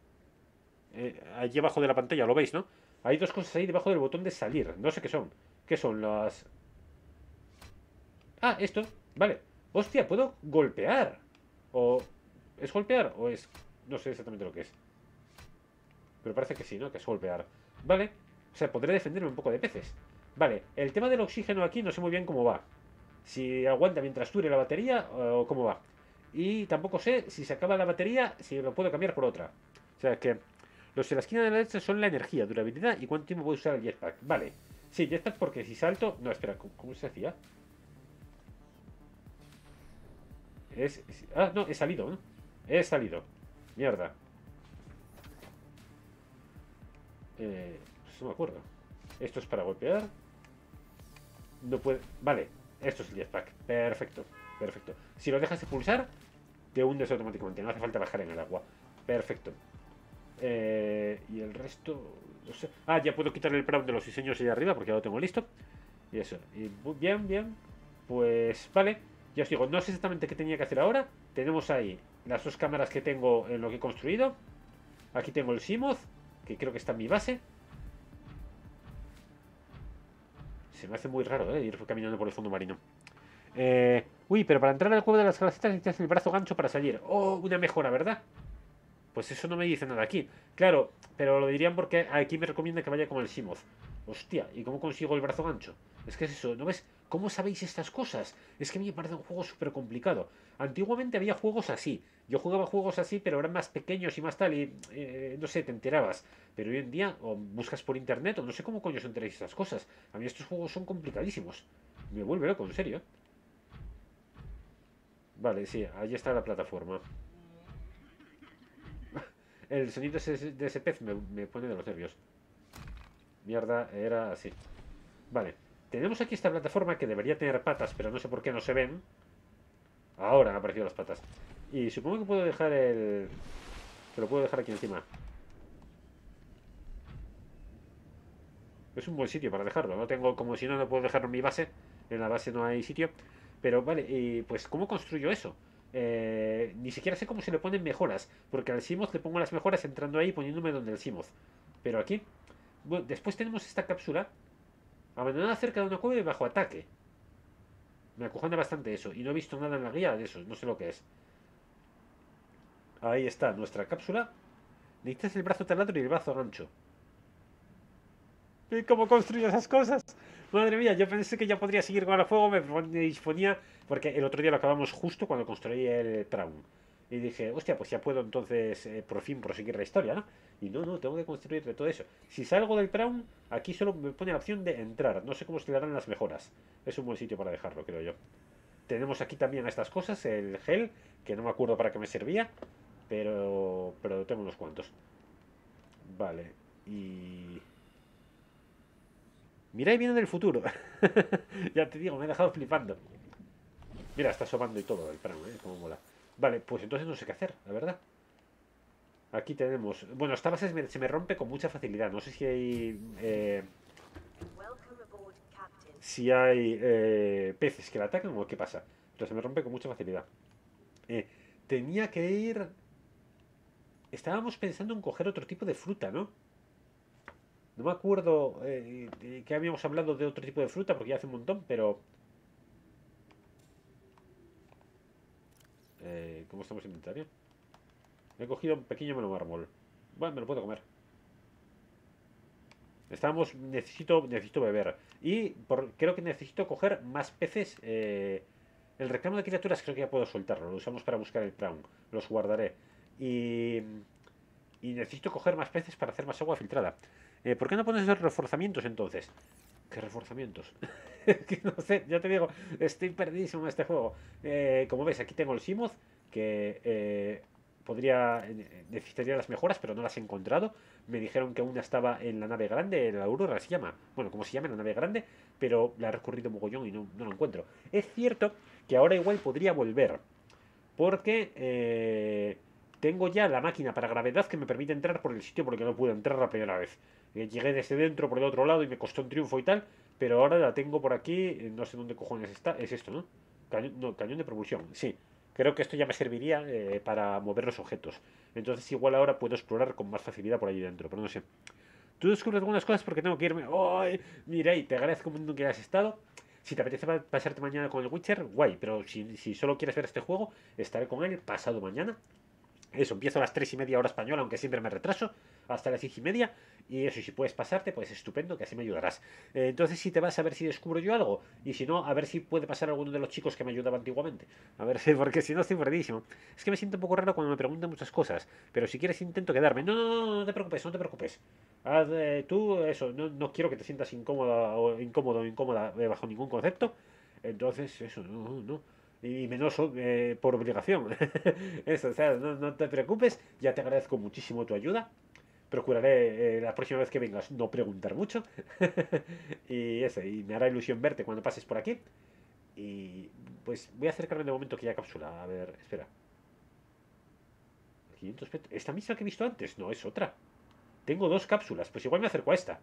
Eh, allí abajo de la pantalla, lo veis, ¿no? Hay dos cosas ahí debajo del botón de salir. No sé qué son. ¿Qué son las...? Ah, esto. Vale. Hostia, puedo golpear. O... ¿Es golpear o es...? No sé exactamente lo que es. Pero parece que sí, ¿no? Que es golpear. Vale. O sea, podré defenderme un poco de peces. Vale. El tema del oxígeno aquí no sé muy bien cómo va. Si aguanta mientras dure la batería o cómo va. Y tampoco sé si se acaba la batería, si lo puedo cambiar por otra. O sea que... Los de la esquina de la derecha son la energía, durabilidad y cuánto tiempo voy a usar el jetpack. Vale. Sí, jetpack porque si salto... No, espera, ¿cómo, cómo se hacía? Es... Ah, no, he salido, ¿no? He salido. Mierda. Eh, pues no me acuerdo. Esto es para golpear. No puede... Vale, esto es el jetpack. Perfecto, perfecto. Si lo dejas de pulsar, te hundes automáticamente. No hace falta bajar en el agua. Perfecto. Eh, y el resto... No sé. Ah, ya puedo quitar el Brown de los diseños ahí arriba porque ya lo tengo listo. Y eso. Y bien, bien. Pues vale. Ya os digo, no sé exactamente qué tenía que hacer ahora. Tenemos ahí las dos cámaras que tengo en lo que he construido. Aquí tengo el Seamoth, que creo que está en mi base. Se me hace muy raro, ¿eh? Ir caminando por el fondo marino. Eh, uy, pero para entrar al juego de las galaxias necesitas el brazo gancho para salir. Oh, una mejora, ¿verdad? Pues eso no me dice nada aquí. Claro, pero lo dirían porque aquí me recomienda que vaya con el Seamoth. Hostia, ¿y cómo consigo el brazo gancho? Es que es eso, ¿no ves? ¿Cómo sabéis estas cosas? Es que a mí me parece un juego súper complicado. Antiguamente había juegos así. Yo jugaba juegos así, pero eran más pequeños y más tal, y eh, no sé, te enterabas. Pero hoy en día, o buscas por internet, o no sé cómo coño os enteráis estas cosas. A mí estos juegos son complicadísimos. Me vuelve loco, en serio. Vale, sí, ahí está la plataforma. El sonido de ese, de ese pez me, me pone de los nervios. Mierda, era así. Vale, tenemos aquí esta plataforma que debería tener patas, pero no sé por qué no se ven. Ahora han aparecido las patas. Y supongo que puedo dejar el... Que lo puedo dejar aquí encima. Es un buen sitio para dejarlo. No tengo, como si no, no puedo dejarlo en mi base. En la base no hay sitio. Pero vale, y pues ¿cómo construyo eso? Eh, ni siquiera sé cómo se le ponen mejoras. Porque al Simoth le pongo las mejoras entrando ahí y poniéndome donde el Simoth. Pero aquí... Bueno, después tenemos esta cápsula abandonada cerca de una cueva y bajo ataque. Me acojona bastante eso. Y no he visto nada en la guía de eso. No sé lo que es. Ahí está nuestra cápsula. Necesitas el brazo taladro y el brazo gancho. ¿Y cómo construyo esas cosas? Madre mía, yo pensé que ya podría seguir con el juego. Me disponía. Porque el otro día lo acabamos justo cuando construí el Traum. Y dije, hostia, pues ya puedo entonces eh, por fin proseguir la historia, ¿no? Y no, no, tengo que construir de todo eso. Si salgo del Traum, aquí solo me pone la opción de entrar. No sé cómo se le darán las mejoras. Es un buen sitio para dejarlo, creo yo. Tenemos aquí también estas cosas, el gel, que no me acuerdo para qué me servía, pero, pero tengo unos cuantos. Vale, y... Mira, ahí viene del futuro. Ya te digo, me he dejado flipando. Mira, está asomando y todo el plano, ¿eh? Como mola. Vale, pues entonces no sé qué hacer, la verdad. Aquí tenemos... Bueno, esta base se me, se me rompe con mucha facilidad. No sé si hay... eh, si hay eh, peces que la atacan o qué pasa. Pero se me rompe con mucha facilidad. Eh, tenía que ir... Estábamos pensando en coger otro tipo de fruta, ¿no? No me acuerdo eh, eh, que habíamos hablado de otro tipo de fruta porque ya hace un montón, pero... Eh, ¿Cómo estamos en inventario? He cogido un pequeño melomármol. Bueno, me lo puedo comer. Estamos... Necesito, necesito beber. Y por- creo que necesito coger más peces. eh, el reclamo de criaturas creo que ya puedo soltarlo. Lo usamos para buscar el crown. Los guardaré. Y... Y necesito coger más peces para hacer más agua filtrada. Eh, ¿Por qué no pones esos reforzamientos entonces? ¿Qué reforzamientos? Que no sé, ya te digo, estoy perdidísimo en este juego. Eh, como ves, aquí tengo el Simoth, que eh, podría, eh, necesitaría las mejoras, pero no las he encontrado. Me dijeron que una estaba en la nave grande, la Aurora se llama. Bueno, como se llama, en la nave grande, pero la he recorrido mogollón y no, no lo encuentro. Es cierto que ahora igual podría volver, porque eh, tengo ya la máquina para gravedad que me permite entrar por el sitio porque no pude entrar la primera vez. Eh, llegué desde dentro por el otro lado y me costó un triunfo y tal, pero ahora la tengo por aquí, eh, no sé dónde cojones está, es esto, ¿no? Cañón, no, cañón de propulsión, sí. Creo que esto ya me serviría eh, para mover los objetos. Entonces igual ahora puedo explorar con más facilidad por ahí dentro, pero no sé. Tú descubres algunas cosas porque tengo que irme. ¡Ay! Mirei, te agradezco un montón que hayas estado. Si te apetece pasarte mañana con el Witcher, guay. Pero si, si solo quieres ver este juego, estaré con él pasado mañana. Eso, empiezo a las tres y media hora española, aunque siempre me retraso, hasta las seis y media. Y eso, si puedes pasarte, pues estupendo, que así me ayudarás. Eh, entonces, si te vas a ver si descubro yo algo. Y si no, a ver si puede pasar alguno de los chicos que me ayudaba antiguamente. A ver si, porque si no, estoy perdidísimo. Es que me siento un poco raro cuando me preguntan muchas cosas. Pero si quieres, intento quedarme. No, no, no, no te preocupes, no te preocupes. Haz, eh, tú, eso, no, no quiero que te sientas incómoda o incómodo o incómoda eh, bajo ningún concepto. Entonces, eso, no, no. Y menos eh, por obligación. Eso, o sea, no, no te preocupes, ya te agradezco muchísimo tu ayuda. Procuraré eh, la próxima vez que vengas no preguntar mucho. Y eso, y me hará ilusión verte cuando pases por aquí. Y pues voy a acercarme de momento que ya cápsula. A ver, espera. quinientos metros. ¿Esta misma que he visto antes? No, es otra. Tengo dos cápsulas. Pues igual me acerco a esta.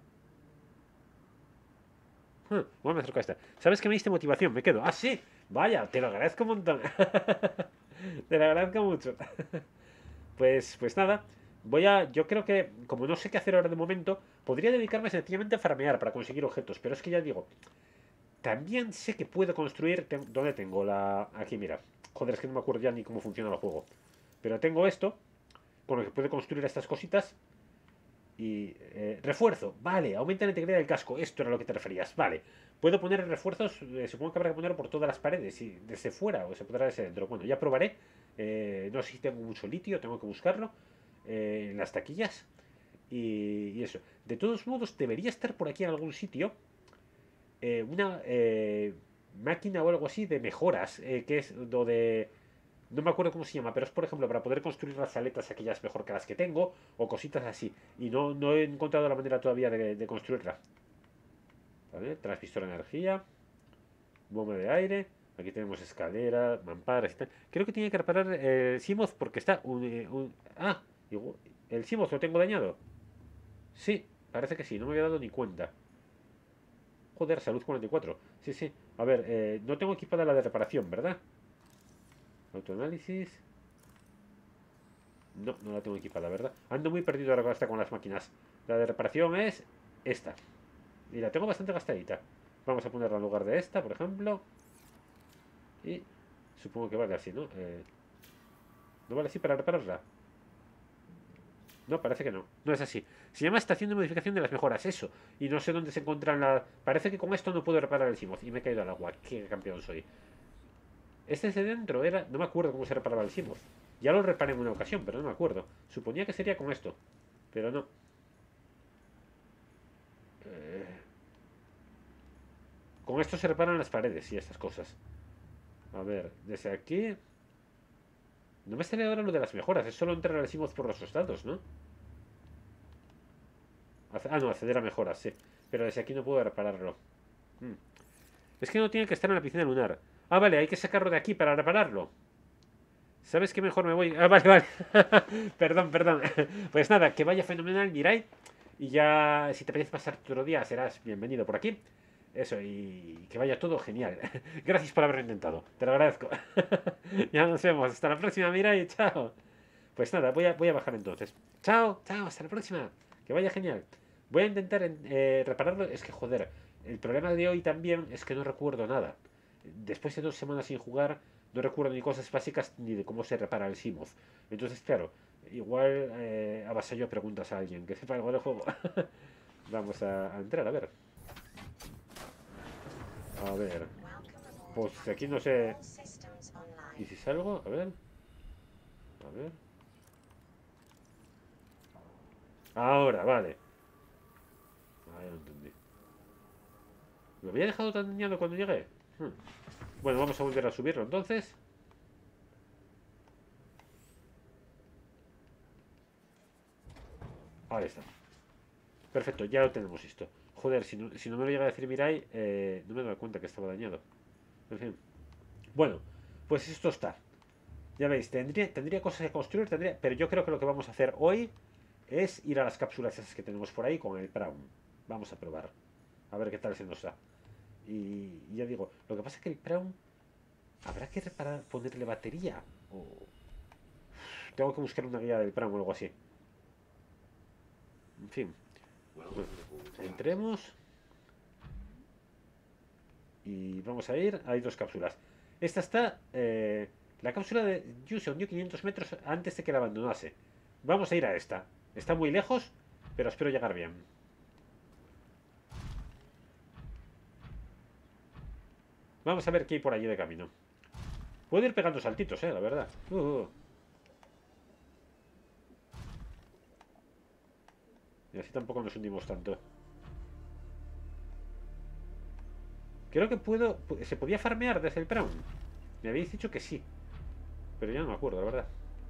Huh, igual me acerco a esta. ¿Sabes qué me diste motivación? Me quedo. Ah, sí. Vaya, te lo agradezco un montón. Te lo agradezco mucho. Pues, pues nada. Voy a. Yo creo que, como no sé qué hacer ahora de momento, podría dedicarme sencillamente a farmear para conseguir objetos. Pero es que ya digo. También sé que puedo construir. ten- ¿Dónde tengo la.? Aquí, mira. Joder, es que no me acuerdo ya ni cómo funciona el juego. Pero tengo esto. Con lo que puedo construir estas cositas. Y eh, refuerzo, vale, aumenta la integridad del casco. Esto era lo que te referías, vale. Puedo poner refuerzos, eh, supongo que habrá que ponerlo por todas las paredes, y desde fuera o se podrá desde dentro. Bueno, ya probaré. Eh, no sé si tengo mucho litio, tengo que buscarlo eh, en las taquillas. Y, y eso. De todos modos, debería estar por aquí en algún sitio eh, una eh, máquina o algo así de mejoras, eh, que es lo de no me acuerdo cómo se llama, pero es por ejemplo para poder construir las aletas aquellas mejor que las que tengo o cositas así. Y no, no he encontrado la manera todavía de, de construirla. ¿Vale? Transmisor de energía, bomba de aire. Aquí tenemos escalera, mamparas y tal. Creo que tiene que reparar el Simoth porque está un, eh, un- ah, igual- el Simoth lo tengo dañado. Sí, parece que sí, no me había dado ni cuenta. Joder, salud cuarenta y cuatro. Sí, sí. A ver, eh, no tengo equipada la de reparación, ¿verdad? Autoanálisis. No, no la tengo equipada, ¿verdad? Ando muy perdido ahora hasta con las máquinas. La de reparación es esta. Y la tengo bastante gastadita. Vamos a ponerla en lugar de esta, por ejemplo. Y supongo que vale así, ¿no? Eh, ¿No vale así para repararla? No, parece que no. No es así. Se llama estación de modificación de las mejoras, eso. Y no sé dónde se encuentran las... Parece que con esto no puedo reparar el Simoth. Y me he caído al agua. Qué campeón soy. Este es de dentro, era... No me acuerdo cómo se reparaba el Simoth. Ya lo reparé en una ocasión, pero no me acuerdo. Suponía que sería con esto. Pero no. Eh, Con esto se reparan las paredes y estas cosas. A ver, desde aquí... No me sale ahora lo de las mejoras. Es solo entrar al Simoth por los estados, ¿no? Ace- Ah, no, acceder a mejoras, sí. Pero desde aquí no puedo repararlo. Hmm. Es que no tiene que estar en la piscina lunar. Ah, vale, hay que sacarlo de aquí para repararlo. ¿Sabes qué? Mejor me voy. Ah, vale, vale. Perdón, perdón. Pues nada, que vaya fenomenal, Mirai. Y ya, si te apetece pasar otro día, serás bienvenido por aquí. Eso, y que vaya todo genial. Gracias por haberlo intentado. Te lo agradezco. Ya nos vemos. Hasta la próxima, Mirai. Chao. Pues nada, voy a, voy a bajar entonces. Chao, chao, hasta la próxima. Que vaya genial. Voy a intentar eh, repararlo. Es que, joder, el problema de hoy también es que no recuerdo nada. Después de dos semanas sin jugar, no recuerdo ni cosas básicas ni de cómo se repara el Simoth. Entonces, claro, igual eh, avasallo preguntas a alguien que sepa algo del juego. Vamos a, a entrar, a ver. A ver. Pues aquí no sé. ¿Y si salgo? A ver. A ver. Ahora, vale. Ah, ya lo entendí. ¿Lo había dejado tan dañado cuando llegué? Hmm. Bueno, vamos a volver a subirlo entonces. Ahí está. Perfecto, ya lo tenemos esto. Joder, si no, si no me lo llega a decir Mirai, eh, no me doy cuenta que estaba dañado. En fin. Bueno, pues esto está. Ya veis, tendría, tendría cosas que construir, tendría, pero yo creo que lo que vamos a hacer hoy es ir a las cápsulas esas que tenemos por ahí con el Praum. Vamos a probar. A ver qué tal se nos da. Y, y ya digo, lo que pasa es que el Praum habrá que reparar, ponerle batería. O tengo que buscar una guía del Praum o algo así. En fin. Bueno, entremos. Y vamos a ir. Hay dos cápsulas. Esta está. Eh, la cápsula de Yu se hundió quinientos metros antes de que la abandonase. Vamos a ir a esta. Está muy lejos, pero espero llegar bien. Vamos a ver qué hay por allí de camino. Puedo ir pegando saltitos, eh, la verdad. Uh, uh. Y así tampoco nos hundimos tanto. Creo que puedo... ¿Se podía farmear desde el Prawn? Me habéis dicho que sí. Pero ya no me acuerdo, la verdad.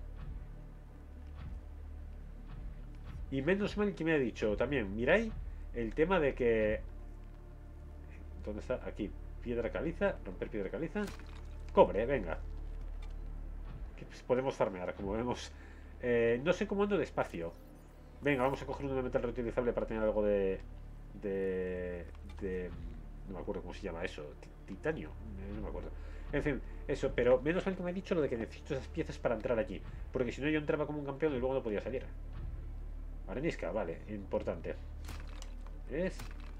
Y menos mal que me ha dicho también, miráis el tema de que... ¿Dónde está? Aquí. Piedra caliza. Romper piedra caliza. Cobre, venga. Que pues podemos farmear, como vemos. Eh, no sé cómo ando de espacio. Venga, vamos a coger un metal reutilizable para tener algo de... De... de no me acuerdo cómo se llama eso. Titanio. No me acuerdo. En fin, eso. Pero menos mal que me ha dicho lo de que necesito esas piezas para entrar allí. Porque si no yo entraba como un campeón y luego no podía salir. Arenisca, vale. Importante. Es...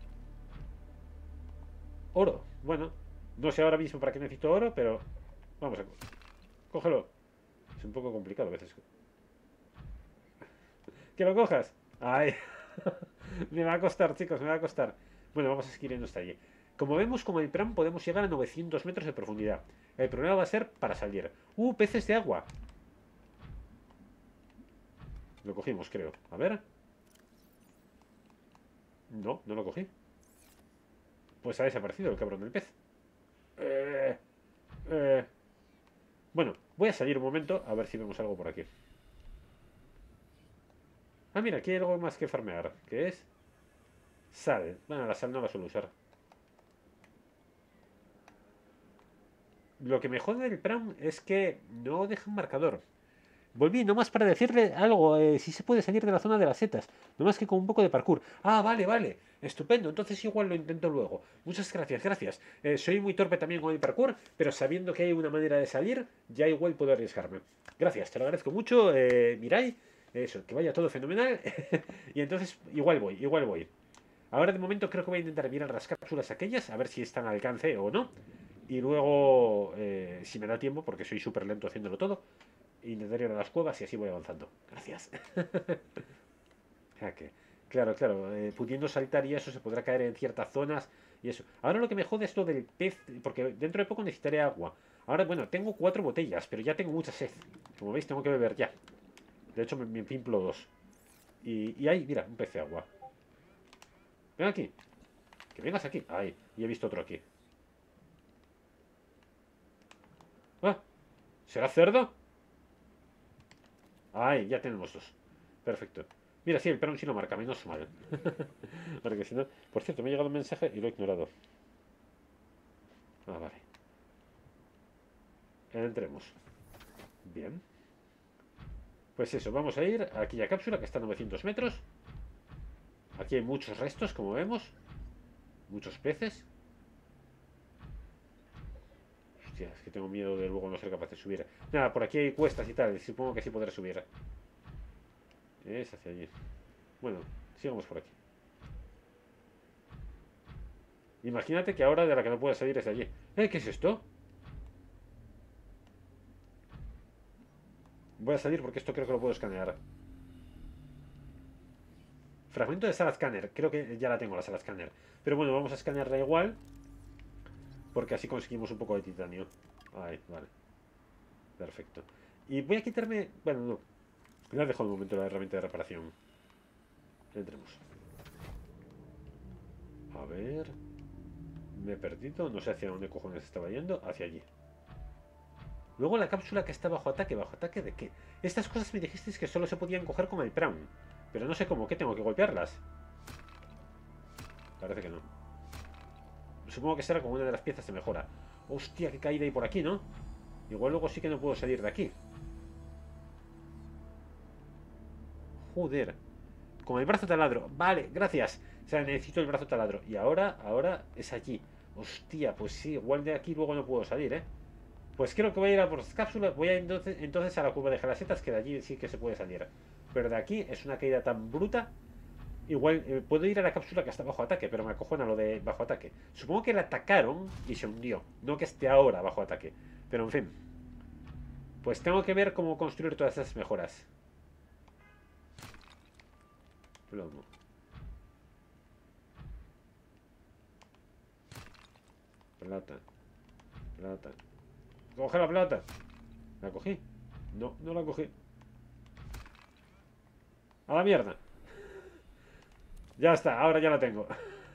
oro. Bueno. No sé ahora mismo para qué necesito oro, pero... Vamos a... Cógelo. Es un poco complicado a veces. ¡Que lo cojas! ¡Ay! Me va a costar, chicos, me va a costar. Bueno, vamos a seguir yendo hasta allí. Como vemos, con el pram podemos llegar a novecientos metros de profundidad. El problema va a ser para salir. ¡Uh, peces de agua! Lo cogimos, creo. A ver. No, no lo cogí. Pues ha desaparecido el cabrón del pez. Eh, eh. Bueno, voy a salir un momento a ver si vemos algo por aquí. Ah, mira, aquí hay algo más que farmear. ¿Qué es? Sal. Bueno, la sal no la suelo usar. Lo que me jode del pram es que no deja un marcador. Volví nomás para decirle algo, eh, si se puede salir de la zona de las setas. Nomás que con un poco de parkour. Ah, vale, vale. Estupendo. Entonces igual lo intento luego. Muchas gracias, gracias. Eh, soy muy torpe también con el parkour, pero sabiendo que hay una manera de salir, ya igual puedo arriesgarme. Gracias, te lo agradezco mucho, eh, Mirai. Eso, que vaya todo fenomenal. Y entonces igual voy, igual voy. Ahora de momento creo que voy a intentar mirar las cápsulas aquellas, a ver si están al alcance o no. Y luego, eh, si me da tiempo, porque soy súper lento haciéndolo todo, intentaré ir a las cuevas y así voy avanzando. Gracias. que, claro, claro, eh, pudiendo saltar y eso se podrá caer en ciertas zonas y eso. Ahora lo que me jode es lo del pez, porque dentro de poco necesitaré agua. Ahora, bueno, tengo cuatro botellas, pero ya tengo mucha sed. Como veis, tengo que beber ya. De hecho, me, me pimplo dos. Y, y ahí, mira, un pez de agua. Ven aquí. Que vengas aquí. Ahí, y he visto otro aquí. Ah, ¿será cerdo? Ay, ya tenemos dos. Perfecto. Mira, sí, el perón sí lo marca, menos mal. Porque si no... Por cierto, me ha llegado un mensaje y lo he ignorado. Ah, vale. Entremos. Bien. Pues eso, vamos a ir a aquella cápsula que está a novecientos metros. Aquí hay muchos restos, como vemos. Muchos peces. Hostia, es que tengo miedo de luego no ser capaz de subir. Nada, por aquí hay cuestas y tal. Supongo que sí podré subir. Es hacia allí. Bueno, sigamos por aquí. Imagínate que ahora de la que no puedo salir es allí. ¿Eh? ¿Qué es esto? Voy a salir porque esto creo que lo puedo escanear. Fragmento de sala escáner. Creo que ya la tengo la sala escáner. Pero bueno, vamos a escanearla igual. Porque así conseguimos un poco de titanio. Ahí, vale. Perfecto. Y voy a quitarme... Bueno, no. Ya dejo un momento la herramienta de reparación. Entremos. A ver... Me he perdido. No sé hacia dónde cojones estaba yendo. Hacia allí. Luego la cápsula que está bajo ataque. ¿Bajo ataque de qué? Estas cosas me dijisteis que solo se podían coger con el pram. Pero no sé cómo. ¿Qué tengo que golpearlas? Parece que no. Supongo que será como una de las piezas de mejora. Hostia, qué caída hay por aquí, ¿no? Igual luego sí que no puedo salir de aquí. Joder. Con el brazo taladro. Vale, gracias. O sea, necesito el brazo taladro. Y ahora, ahora es allí. Hostia, pues sí, igual de aquí luego no puedo salir, ¿eh? Pues creo que voy a ir a por las cápsulas. Voy a entonces, entonces a la cueva de gelasetas, que de allí sí que se puede salir. Pero de aquí es una caída tan bruta. Igual eh, puedo ir a la cápsula que está bajo ataque, pero me acojona lo de bajo ataque. Supongo que la atacaron y se hundió. No que esté ahora bajo ataque. Pero en fin. Pues tengo que ver cómo construir todas esas mejoras. Plomo. Plata. Plata. Coge la plata. ¿La cogí? No, no la cogí. A la mierda. Ya está, ahora ya la tengo.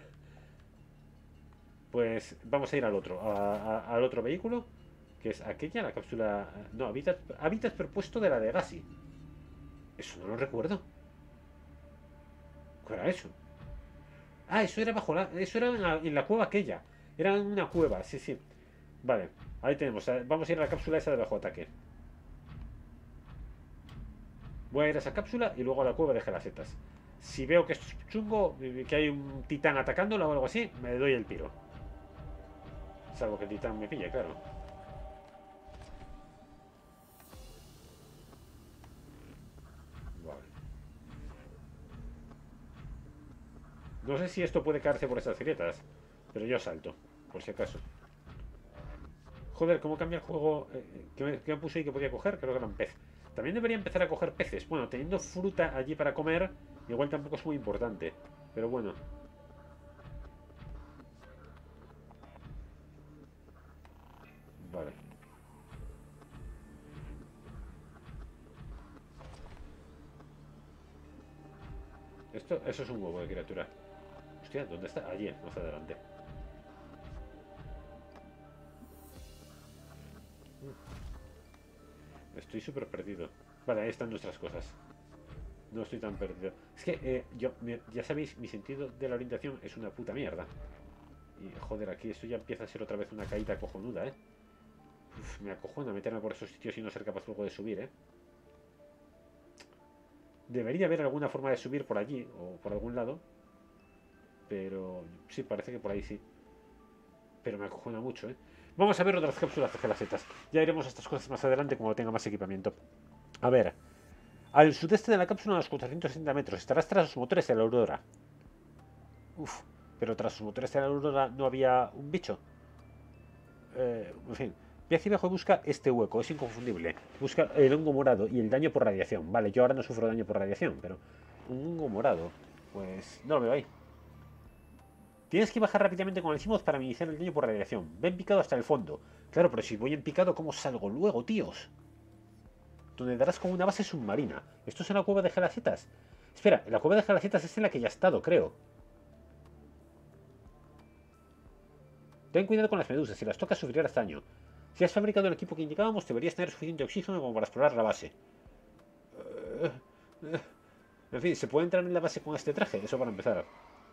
Pues vamos a ir al otro, a, a, al otro vehículo, que es aquella, la cápsula... No, hábitat, hábitat propuesto de la de Gassi. Eso no lo recuerdo. ¿Qué era eso? Ah, eso era bajo la... Eso era en la, en la cueva aquella. Era en una cueva, sí, sí. Vale, ahí tenemos. Vamos a ir a la cápsula esa de bajo ataque. Voy a ir a esa cápsula y luego a la cueva de gelasetas. Si veo que esto es chungo, que hay un titán atacándola o algo así, me doy el tiro. Salvo que el titán me pille, claro. Vale. No sé si esto puede caerse por esas grietas, pero yo salto, por si acaso. Joder, ¿cómo cambia el juego? Eh, ¿Qué me, qué me puse ahí que podía coger? Creo que era un pez. También debería empezar a coger peces. Bueno, teniendo fruta allí para comer, igual tampoco es muy importante. Pero bueno. Vale. Esto, eso es un huevo de criatura. Hostia, ¿dónde está? Allí, más adelante. Estoy súper perdido. Vale, ahí están nuestras cosas. No estoy tan perdido. Es que, eh, yo, ya sabéis, mi sentido de la orientación es una puta mierda. Y, joder, aquí esto ya empieza a ser otra vez una caída cojonuda, ¿eh? Uf, me acojona meterme por esos sitios y no ser capaz luego de subir, ¿eh? Debería haber alguna forma de subir por allí o por algún lado. Pero sí, parece que por ahí sí. Pero me acojona mucho, ¿eh? Vamos a ver otras cápsulas de gelasetas. Ya iremos a estas cosas más adelante cuando tenga más equipamiento. A ver. Al sudeste de la cápsula, a unos cuatrocientos sesenta metros, estarás tras los motores de la Aurora. Uf, pero tras los motores de la Aurora no había un bicho. Eh, en fin. Ve hacia abajo y busca este hueco, es inconfundible. Busca el hongo morado y el daño por radiación. Vale, yo ahora no sufro daño por radiación, pero un hongo morado, pues no lo veo ahí. Tienes que bajar rápidamente con el Simoth para minimizar el daño por radiación. Ven picado hasta el fondo. Claro, pero si voy en picado, ¿cómo salgo luego, tíos? Donde darás con una base submarina. ¿Esto es en la cueva de gelasetas? Espera, la cueva de gelasetas es en la que ya he estado, creo. Ten cuidado con las medusas, si las tocas sufrirás daño. Si has fabricado el equipo que indicábamos, deberías tener suficiente oxígeno como para explorar la base. En fin, ¿se puede entrar en la base con este traje? Eso para empezar.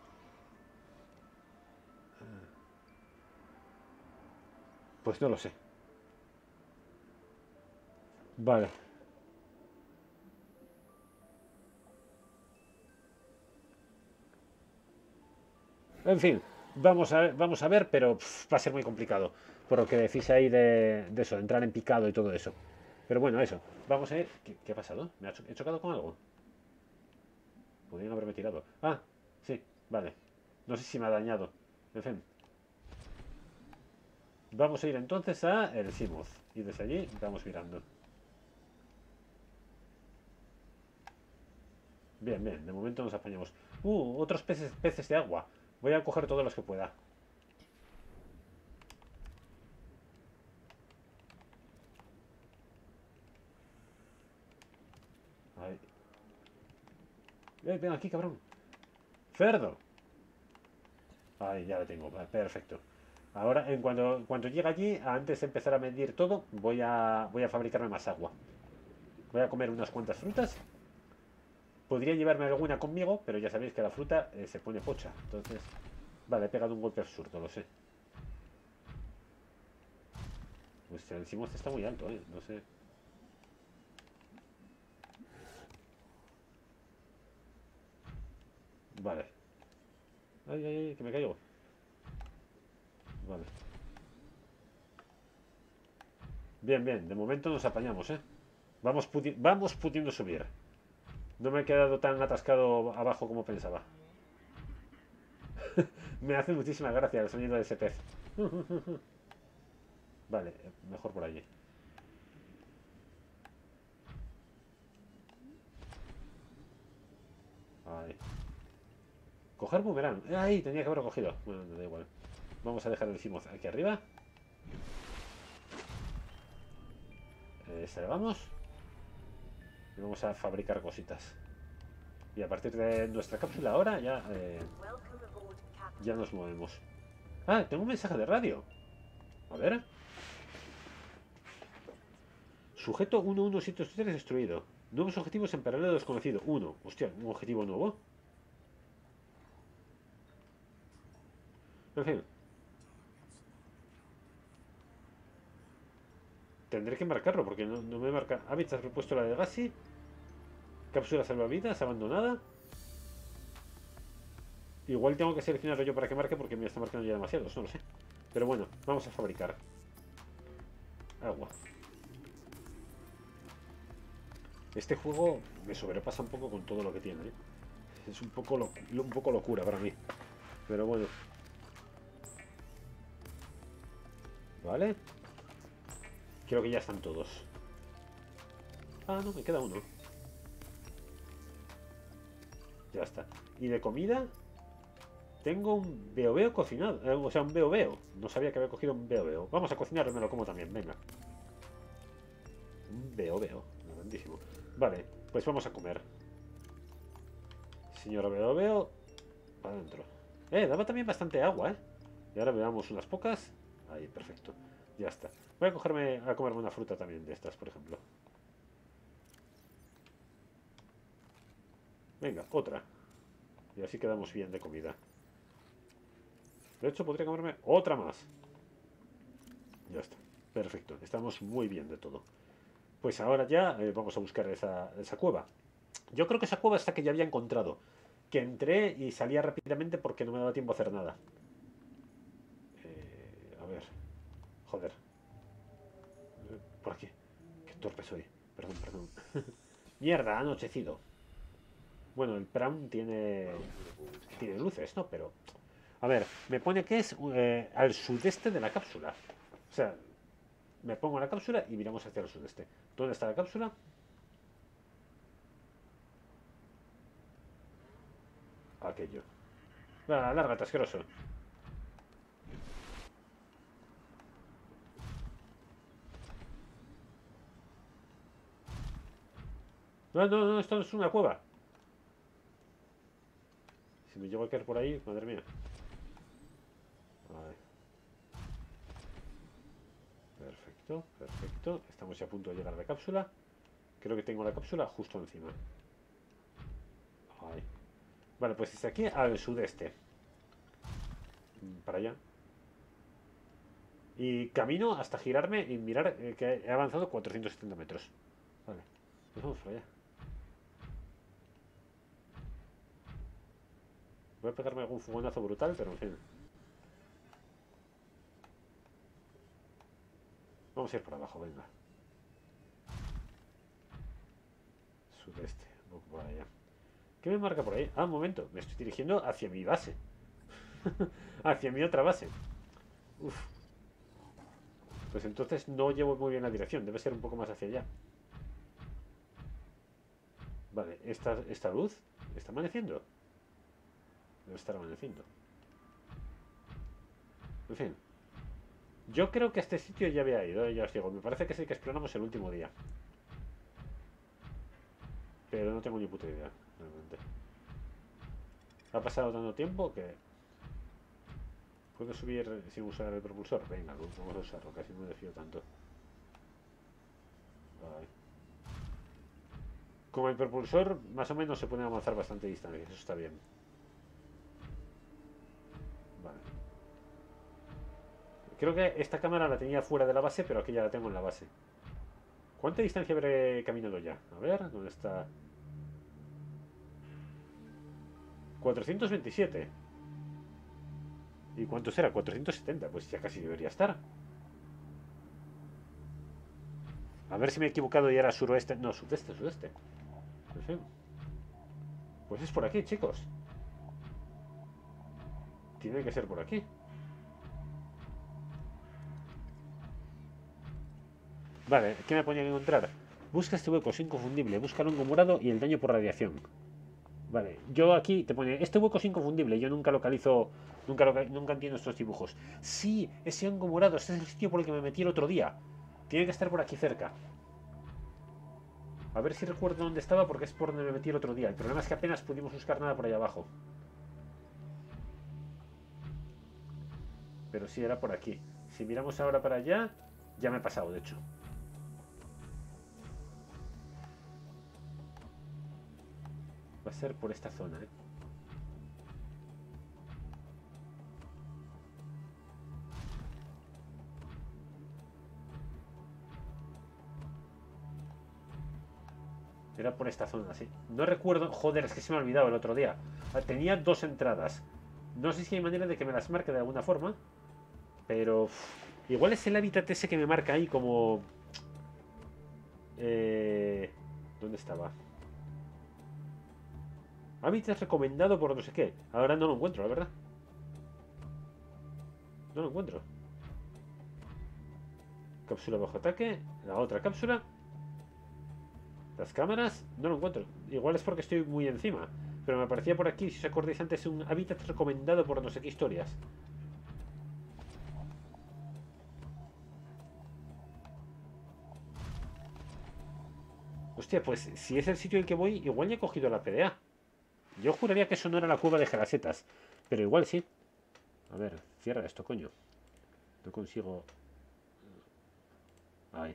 Pues no lo sé. Vale. En fin, vamos a ver, vamos a ver pero pff, va a ser muy complicado. Por lo que decís ahí de, de eso, de entrar en picado y todo eso. Pero bueno, eso. Vamos a ver. ¿Qué, qué ha pasado? ¿Me ha cho- he chocado con algo? Podrían haberme tirado. Ah, sí, vale. No sé si me ha dañado. En fin. Vamos a ir entonces a el Simoth. Y desde allí vamos mirando. Bien, bien. De momento nos apañamos. Uh, otros peces, peces de agua. Voy a coger todos los que pueda. Ahí. Eh, ven aquí, cabrón. Cerdo. Ahí, ya lo tengo. Perfecto. Ahora, en cuanto, cuando llegue allí, antes de empezar a medir todo, voy a, voy a fabricarme más agua. Voy a comer unas cuantas frutas. Podría llevarme alguna conmigo, pero ya sabéis que la fruta eh, se pone pocha. Entonces, vale, he pegado un golpe absurdo, lo sé. Pues el Simoth está muy alto, ¿eh? No sé. Vale. Ay, ay, ay, que me caigo. Vale. Bien, bien. De momento nos apañamos, ¿eh? Vamos, pudi vamos pudiendo subir. No me he quedado tan atascado abajo como pensaba. Me hace muchísima gracia el sonido de ese pez. Vale, mejor por allí. Ahí. Coger boomerang. Ahí, tenía que haberlo cogido. Bueno, no da igual. Vamos a dejar el Simoth aquí arriba. Eh, salvamos. Y vamos a fabricar cositas. Y a partir de nuestra cápsula ahora ya, eh, ya nos movemos. Ah, tengo un mensaje de radio. A ver. Sujeto uno uno siete tres destruido. Nuevos objetivos en paralelo desconocido. uno. Hostia, un objetivo nuevo. En fin. Tendré que marcarlo porque no, no me marca. Hábitats propuesto la de Gassi. Cápsula salvavidas abandonada. Igual tengo que seleccionarlo yo para que marque porque me está marcando ya demasiados, no lo sé. Pero bueno, vamos a fabricar agua. Este juego me sobrepasa un poco con todo lo que tiene, ¿eh? Es un poco, lo, un poco locura para mí. Pero bueno. Vale. Creo que ya están todos. Ah, no, me queda uno. Ya está. Y de comida tengo un veo veo cocinado. Eh, o sea, un veo veo. No sabía que había cogido un veo veo. Vamos a cocinarlo y me lo como también, venga. Un veo veo. Grandísimo. Vale, pues vamos a comer. Señora veo veo. Para adentro. Eh, daba también bastante agua, ¿eh? Y ahora veamos unas pocas. Ahí, perfecto. Ya está. Voy a cogerme a comerme una fruta también de estas, por ejemplo. Venga, otra. Y así quedamos bien de comida. De hecho, podría comerme otra más. Ya está. Perfecto. Estamos muy bien de todo. Pues ahora ya eh, vamos a buscar esa, esa cueva. Yo creo que esa cueva es la que ya había encontrado. Que entré y salía rápidamente porque no me daba tiempo a hacer nada. Eh, a ver. Joder. Eh, por aquí. Qué torpe soy. Perdón, perdón. Mierda, ha anochecido. Bueno, el pram tiene... Tiene luces, ¿no? Pero... A ver, me pone que es eh, al sudeste de la cápsula. O sea, me pongo en la cápsula y miramos hacia el sudeste. ¿Dónde está la cápsula? Aquello. Ah, lárgate, asqueroso. No, no, no, esto no es una cueva. Si me llevo a caer por ahí, madre mía. Vale. Perfecto, perfecto. Estamos ya a punto de llegar a la cápsula. Creo que tengo la cápsula justo encima. Ahí. Vale, pues desde aquí al sudeste. Para allá. Y camino hasta girarme y mirar eh, que he avanzado cuatrocientos setenta metros. Vale, pues vamos para allá. Voy a pegarme algún fogonazo brutal, pero en fin. Vamos a ir por abajo, venga. Sudeste, un poco por allá. ¿Qué me marca por ahí? Ah, un momento, me estoy dirigiendo hacia mi base. Hacia mi otra base. Uf. Pues entonces no llevo muy bien la dirección, debe ser un poco más hacia allá. Vale, esta, esta luz está amaneciendo. Debe estar amaneciendo. En fin. Yo creo que a este sitio ya había ido, ya os digo. Me parece que es el que exploramos el último día. Pero no tengo ni puta idea, realmente. Ha pasado tanto tiempo que... ¿Puedo subir sin usar el propulsor? Venga, vamos a usarlo, casi no me desfío tanto. Vale. Con el propulsor más o menos se puede avanzar bastante distancia, eso está bien. Vale. Creo que esta cámara la tenía fuera de la base, pero aquí ya la tengo en la base. ¿Cuánta distancia habré caminado ya? A ver, ¿dónde está? cuatrocientos veintisiete. ¿Y cuánto será? cuatrocientos setenta. Pues ya casi debería estar. A ver si me he equivocado y era suroeste. No, sudeste, sudeste. En fin. Pues es por aquí, chicos. Tiene que ser por aquí. Vale, ¿qué me ponía que encontrar? Busca este hueco, es inconfundible. Busca el hongo morado y el daño por radiación. Vale, yo aquí te pone, este hueco es inconfundible. Yo nunca localizo, nunca, loca, nunca entiendo estos dibujos. Sí, ese hongo morado, este es el sitio por el que me metí el otro día. Tiene que estar por aquí cerca. A ver si recuerdo dónde estaba porque es por donde me metí el otro día. El problema es que apenas pudimos buscar nada por allá abajo. Pero sí, era por aquí. Si miramos ahora para allá, ya me he pasado, de hecho. Va a ser por esta zona, ¿eh? era por esta zona, sí. No recuerdo... Joder, es que se me ha olvidado el otro día. Ah, tenía dos entradas. No sé si hay manera de que me las marque de alguna forma. Pero... uf, igual es el hábitat ese que me marca ahí como... Eh... ¿Dónde estaba? Hábitat recomendado por no sé qué. Ahora no lo encuentro, la verdad. No lo encuentro. Cápsula bajo ataque. La otra cápsula. Las cámaras. No lo encuentro. Igual es porque estoy muy encima. Pero me aparecía por aquí, si os acordáis antes, un hábitat recomendado por no sé qué historias. Hostia, pues si es el sitio al que voy, igual ya he cogido la P D A. Yo juraría que eso no era la cueva de Gelasetas. Pero igual sí. A ver, cierra esto, coño. No consigo... Ahí.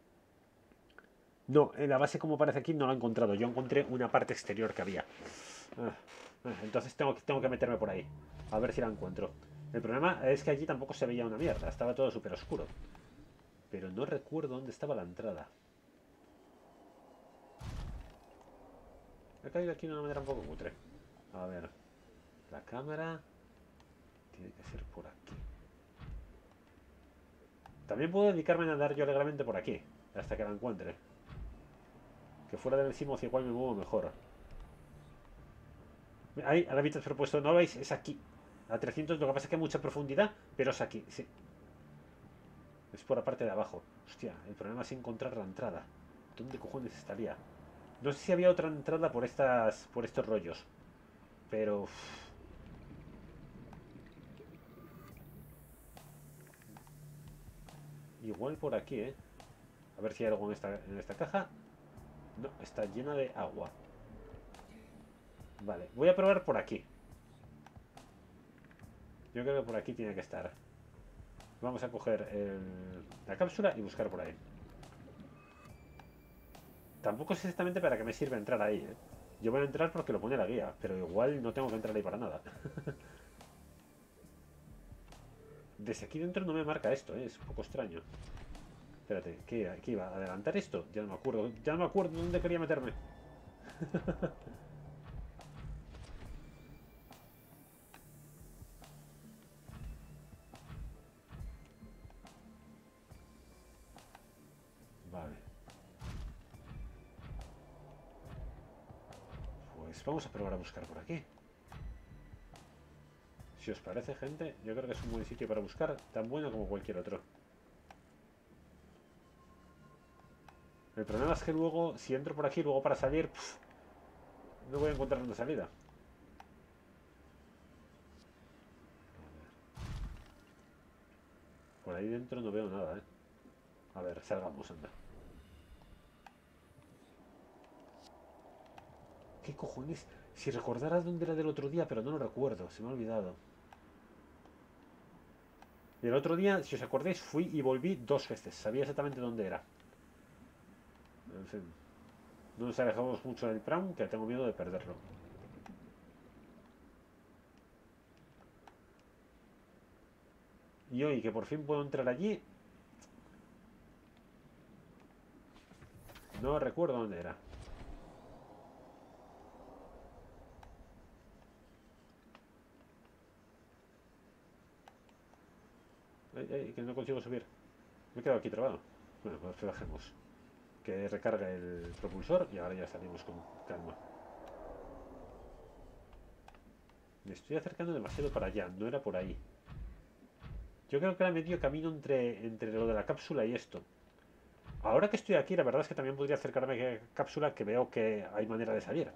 No, en la base como parece aquí no la he encontrado. Yo encontré una parte exterior que había. Ah, ah, entonces tengo, que- tengo que meterme por ahí. A ver si la encuentro. El problema es que allí tampoco se veía una mierda. Estaba todo súper oscuro. Pero no recuerdo dónde estaba la entrada. He caído aquí de una manera un poco cutre. A ver. La cámara... Tiene que ser por aquí. También puedo dedicarme a nadar yo alegremente por aquí. Hasta que la encuentre. Que fuera del Simoth igual me muevo mejor. Ahí, al hábitat propuesto, ¿no lo veis? Es aquí. A trescientos, lo que pasa es que hay mucha profundidad, pero es aquí, sí. Es por la parte de abajo. Hostia, el problema es encontrar la entrada. ¿Dónde cojones estaría? No sé si había otra entrada por estas, por estos rollos. Pero... uf, igual por aquí, ¿eh? A ver si hay algo en esta, en esta caja. No, está llena de agua. Vale, voy a probar por aquí. Yo creo que por aquí tiene que estar. Vamos a coger el- la cápsula y buscar por ahí. Tampoco sé exactamente para qué me sirve entrar ahí, ¿eh? Yo voy a entrar porque lo pone la guía, pero igual no tengo que entrar ahí para nada. Desde aquí dentro no me marca esto, ¿eh? Es un poco extraño. Espérate, ¿qué, qué iba? ¿A adelantar esto? Ya no me acuerdo. Ya no me acuerdo dónde quería meterme. Vale. Pues vamos a probar a buscar por aquí. Si os parece, gente, yo creo que es un buen sitio para buscar, tan bueno como cualquier otro. El problema es que luego, si entro por aquí, luego para salir, pf, no voy a encontrar una salida. Por ahí dentro no veo nada, ¿eh? A ver, salgamos, anda. ¿Qué cojones? Si recordara dónde era del otro día, pero no lo recuerdo, se me ha olvidado. Y el otro día, si os acordáis, fui y volví dos veces. Sabía exactamente dónde era. En fin. No nos alejamos mucho del pram, que tengo miedo de perderlo. Y hoy que por fin puedo entrar allí, no recuerdo dónde era. Ay, ay, que no consigo subir. Me he quedado aquí trabado. Bueno, pues bajemos. Que recarga el propulsor y ahora ya salimos con calma. Me estoy acercando demasiado para allá, no era por ahí. Yo creo que era medio camino entre, entre lo de la cápsula y esto. Ahora que estoy aquí, la verdad es que también podría acercarme a la cápsula, que veo que hay manera de salir.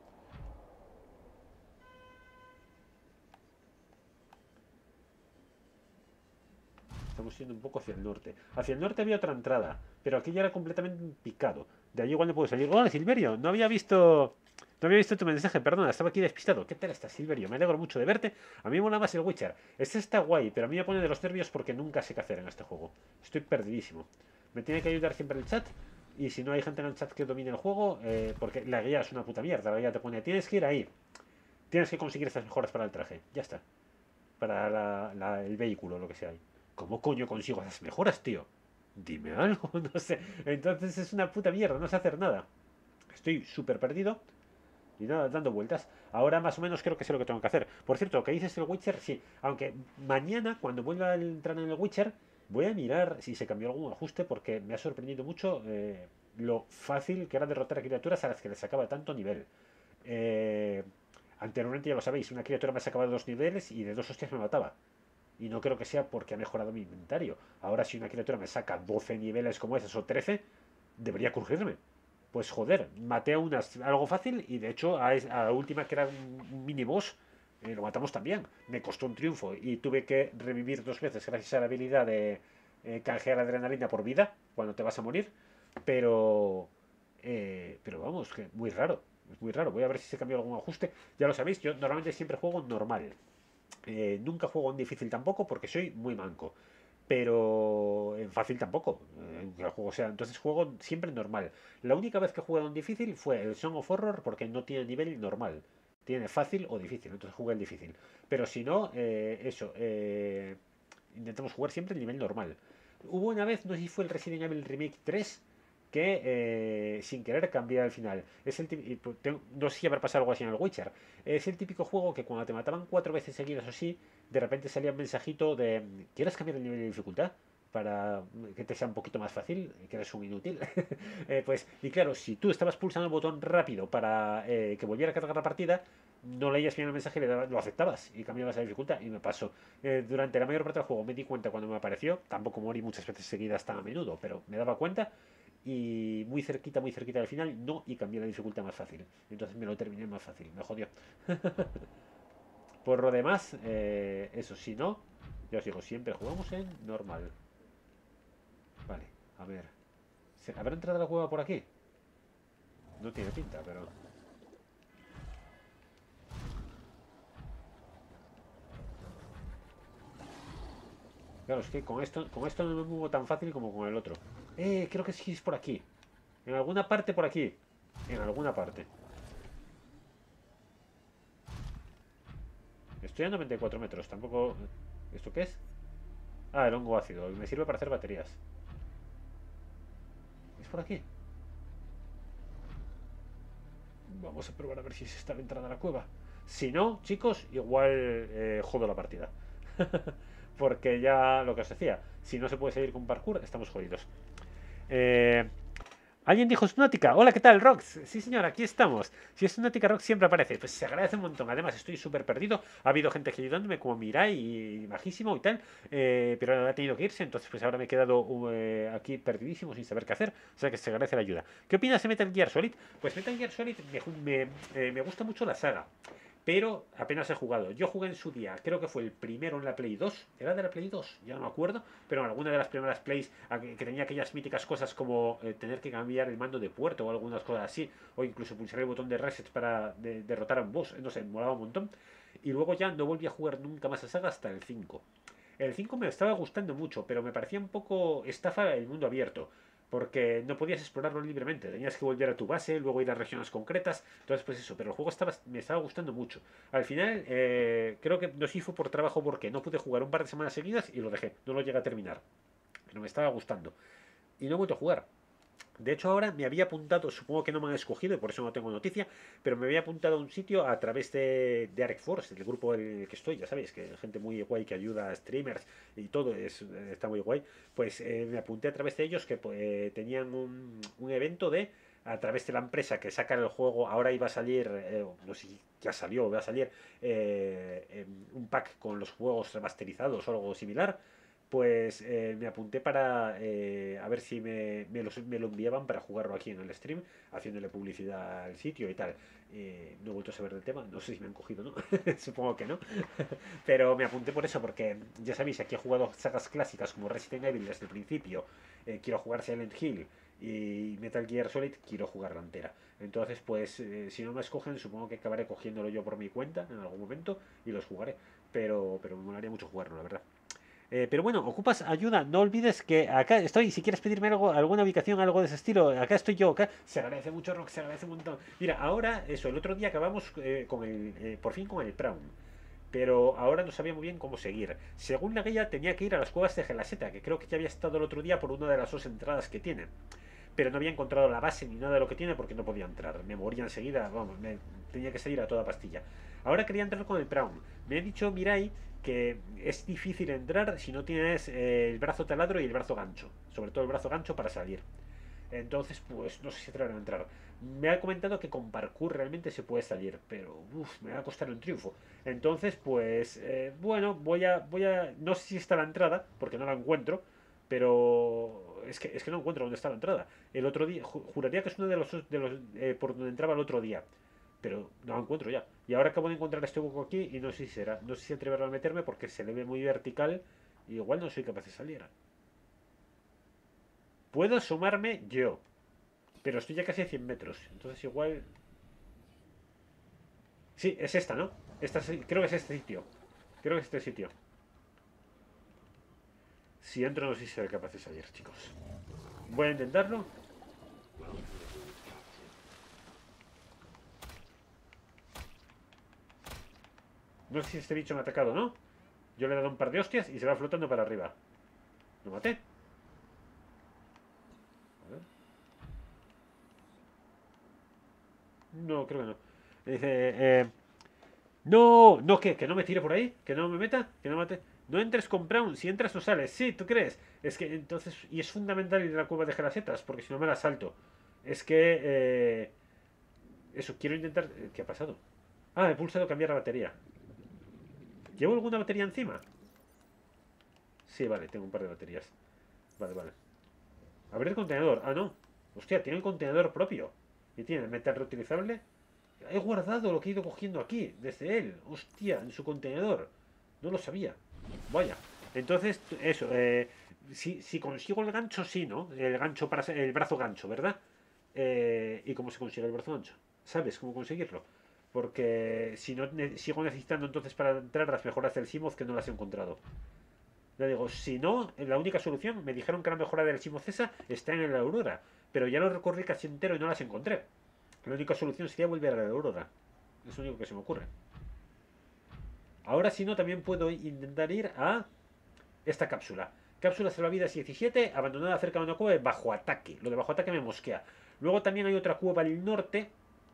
Estamos yendo un poco hacia el norte. Hacia el norte había otra entrada, pero aquí ya era completamente picado. De allí igual no puedo salir. ¡Oh, Silverio! No había visto... No había visto tu mensaje, perdona, estaba aquí despistado. ¿Qué tal estás, Silverio? Me alegro mucho de verte. A mí me mola más el Witcher. Este está guay, pero a mí me pone de los nervios porque nunca sé qué hacer en este juego. Estoy perdidísimo. Me tiene que ayudar siempre el chat. Y si no hay gente en el chat que domine el juego, eh, porque la guía es una puta mierda. La guía te pone, tienes que ir ahí. Tienes que conseguir estas mejoras para el traje. Ya está. Para la- la- el vehículo, lo que sea. ¿Cómo coño consigo esas mejoras, tío? Dime algo, no sé. Entonces es una puta mierda, no sé hacer nada. Estoy súper perdido y nada, dando vueltas. Ahora más o menos creo que sé lo que tengo que hacer. Por cierto, lo que dices del Witcher, sí. Aunque mañana, cuando vuelva a entrar en el Witcher, voy a mirar si se cambió algún ajuste porque me ha sorprendido mucho eh, lo fácil que era derrotar a criaturas a las que les sacaba tanto nivel. Eh, Anteriormente, ya lo sabéis, una criatura me sacaba de dos niveles y de dos hostias me mataba. Y no creo que sea porque ha mejorado mi inventario. Ahora si una criatura me saca doce niveles como esas o trece, debería crujirme. Pues joder, maté a unas algo fácil y de hecho a, a la última que era un mini boss eh, lo matamos también. Me costó un triunfo y tuve que revivir dos veces gracias a la habilidad de eh, canjear adrenalina por vida cuando te vas a morir. Pero, eh, pero vamos, que muy raro. Es muy raro. Voy a ver si se cambió algún ajuste. Ya lo sabéis, yo normalmente siempre juego normal. Eh, nunca juego en difícil tampoco porque soy muy manco. Pero en fácil tampoco. Eh, que el juego sea. Entonces juego siempre normal. La única vez que he jugado en difícil fue el Song of Horror porque no tiene nivel normal. Tiene fácil o difícil. Entonces jugué el difícil. Pero si no, eh, eso. Eh, intentamos jugar siempre el nivel normal. Hubo una vez, no sé si fue el Resident Evil Remake tres que eh, sin querer cambiar al final. Es el típico, no sé si habrá pasado algo así en el Witcher. Es el típico juego que cuando te mataban cuatro veces seguidas o así, de repente salía un mensajito de ¿quieres cambiar el nivel de dificultad? Para que te sea un poquito más fácil, que eres un inútil. eh, pues, y claro, si tú estabas pulsando el botón rápido para eh, que volviera a cargar la partida, no leías bien el mensaje y le dabas, lo aceptabas y cambiabas la dificultad y me pasó. Eh, durante la mayor parte del juego me di cuenta cuando me apareció, tampoco morí muchas veces seguidas tan a menudo, pero me daba cuenta y muy cerquita, muy cerquita del final, no, y cambié la dificultad más fácil. Entonces me lo terminé más fácil, me jodió. Por lo demás, eh, eso, si no, ya os digo, siempre jugamos en normal. Vale, a ver. ¿Habrá entrado la cueva por aquí? No tiene pinta, pero... Claro, es que con esto, con esto no me muevo tan fácil como con el otro. Eh, creo que sí es por aquí. En alguna parte por aquí. En alguna parte. Estoy a noventa y cuatro metros, tampoco... ¿Esto qué es? Ah, el hongo ácido. Me sirve para hacer baterías. ¿Es por aquí? Vamos a probar a ver si se está la entrada a la cueva. Si no, chicos, igual eh, jodo la partida. Porque ya lo que os decía, si no se puede seguir con parkour, estamos jodidos. Eh, Alguien dijo Subnautica. Hola, ¿qué tal, Rox? Sí, señor, aquí estamos. Si es Subnautica, Rox siempre aparece. Pues se agradece un montón. Además, estoy súper perdido. Ha habido gente aquí ayudándome, como Mirai y Majísimo y tal. Eh, pero ha tenido que irse. Entonces, pues ahora me he quedado uh, aquí perdidísimo sin saber qué hacer. O sea que se agradece la ayuda. ¿Qué opinas de Metal Gear Solid? Pues Metal Gear Solid me, me, eh, me gusta mucho la saga. Pero apenas he jugado. Yo jugué en su día, creo que fue el primero en la Play dos. ¿Era de la Play dos? Ya no me acuerdo. Pero en alguna de las primeras Plays que tenía aquellas míticas cosas como eh, tener que cambiar el mando de puerto o algunas cosas así. O incluso pulsar el botón de reset para de, derrotar a un boss. No sé, molaba un montón. Y luego ya no volví a jugar nunca más a saga hasta el cinco. El cinco me estaba gustando mucho, pero me parecía un poco estafa el mundo abierto porque no podías explorarlo libremente, tenías que volver a tu base, luego ir a regiones concretas, entonces pues eso, pero el juego estaba, me estaba gustando mucho. Al final, eh, creo que no sé si fue por trabajo porque no pude jugar un par de semanas seguidas y lo dejé, no lo llegué a terminar, pero me estaba gustando. Y no he vuelto a jugar. De hecho, ahora me había apuntado, supongo que no me han escogido y por eso no tengo noticia, pero me había apuntado a un sitio a través de, de Arec Force, del grupo en el que estoy, ya sabéis, que gente muy guay que ayuda a streamers y todo, es, está muy guay. Pues eh, me apunté a través de ellos que pues, tenían un, un evento de a través de la empresa que saca el juego, ahora iba a salir, eh, no sé si ya salió, va a salir eh, un pack con los juegos remasterizados o algo similar, pues eh, me apunté para eh, a ver si me, me, los, me, lo enviaban para jugarlo aquí en el stream, haciéndole publicidad al sitio y tal. Eh, no he vuelto a saber del tema, no sé si me han cogido o no, supongo que no. Pero me apunté por eso, porque ya sabéis, aquí he jugado sagas clásicas como Resident Evil desde el principio, eh, quiero jugar Silent Hill y Metal Gear Solid, quiero jugar la entera. Entonces, pues, eh, si no me escogen, supongo que acabaré cogiéndolo yo por mi cuenta en algún momento y los jugaré. Pero, pero me molaría mucho jugarlo, la verdad. Eh, pero bueno, ocupas ayuda, no olvides que acá estoy, si quieres pedirme algo, alguna ubicación, algo de ese estilo, acá estoy yo, acá se agradece mucho, Rock, se agradece un montón. Mira, ahora, eso, el otro día acabamos eh, con el, eh, por fin con el Prawn, pero ahora no sabía muy bien cómo seguir. Según la guía tenía que ir a las cuevas de Gelaseta, que creo que ya había estado el otro día por una de las dos entradas que tienen. pero no había encontrado la base ni nada de lo que tiene porque no podía entrar. Me moría enseguida, vamos, me tenía que salir a toda pastilla. Ahora quería entrar con el Prawn. Me ha dicho Mirai que es difícil entrar si no tienes eh, el brazo taladro y el brazo gancho. Sobre todo el brazo gancho para salir. Entonces, pues no sé si atreverme a entrar. Me ha comentado que con parkour realmente se puede salir, pero uf, me va a costar un triunfo. Entonces, pues eh, bueno, voy a, voy a. No sé si está la entrada, porque no la encuentro, pero es que, es que no encuentro dónde está la entrada. El otro día, ju- juraría que es uno de los, de los eh, por donde entraba el otro día, pero no la encuentro ya. Y ahora acabo de encontrar este hueco aquí y no sé si será. No sé si atreverme a meterme porque se le ve muy vertical y igual no soy capaz de salir. Puedo asomarme yo, pero estoy ya casi a cien metros. Entonces igual... Sí, es esta, ¿no? Esta, creo que es este sitio. Creo que es este sitio. Si entro no sé si seré capaz de salir, chicos. Voy a intentarlo. No sé si este bicho me ha atacado o no. Yo le he dado un par de hostias y se va flotando para arriba. ¿Lo maté? A ver. No, creo que no. Dice, eh, no, no, ¿qué? ¿Que no me tire por ahí? ¿Que no me meta? ¿Que no mate? No entres con Brown, si entras no sales. Sí, ¿tú crees? Es que entonces, y es fundamental ir a la cueva de gelasetas, porque si no me la salto. Es que, eh, eso, quiero intentar... eh, ¿Qué ha pasado? Ah, he pulsado cambiar la batería. ¿Llevo alguna batería encima? Sí, vale, tengo un par de baterías. Vale, vale. Abrir el contenedor. Ah, no. Hostia, tiene el contenedor propio. ¿Y tiene metal reutilizable? He guardado lo que he ido cogiendo aquí, desde él. Hostia, en su contenedor. No lo sabía. Vaya. Entonces, eso. Eh, si, si consigo el gancho, sí, ¿no? El gancho para el brazo gancho, ¿verdad? Eh, ¿Y cómo se consigue el brazo gancho? ¿Sabes cómo conseguirlo? Porque si no ne- sigo necesitando entonces para entrar las mejoras del Simoth que no las he encontrado. Le digo, si no, la única solución, me dijeron que la mejora del Simoth esa está en la Aurora, pero ya lo recorrí casi entero y no las encontré. La única solución sería volver a la Aurora. Es lo único que se me ocurre. Ahora si no, también puedo intentar ir a esta cápsula. Cápsula salvavidas diecisiete, abandonada cerca de una cueva de bajo ataque. Lo de bajo ataque me mosquea. Luego también hay otra cueva al norte,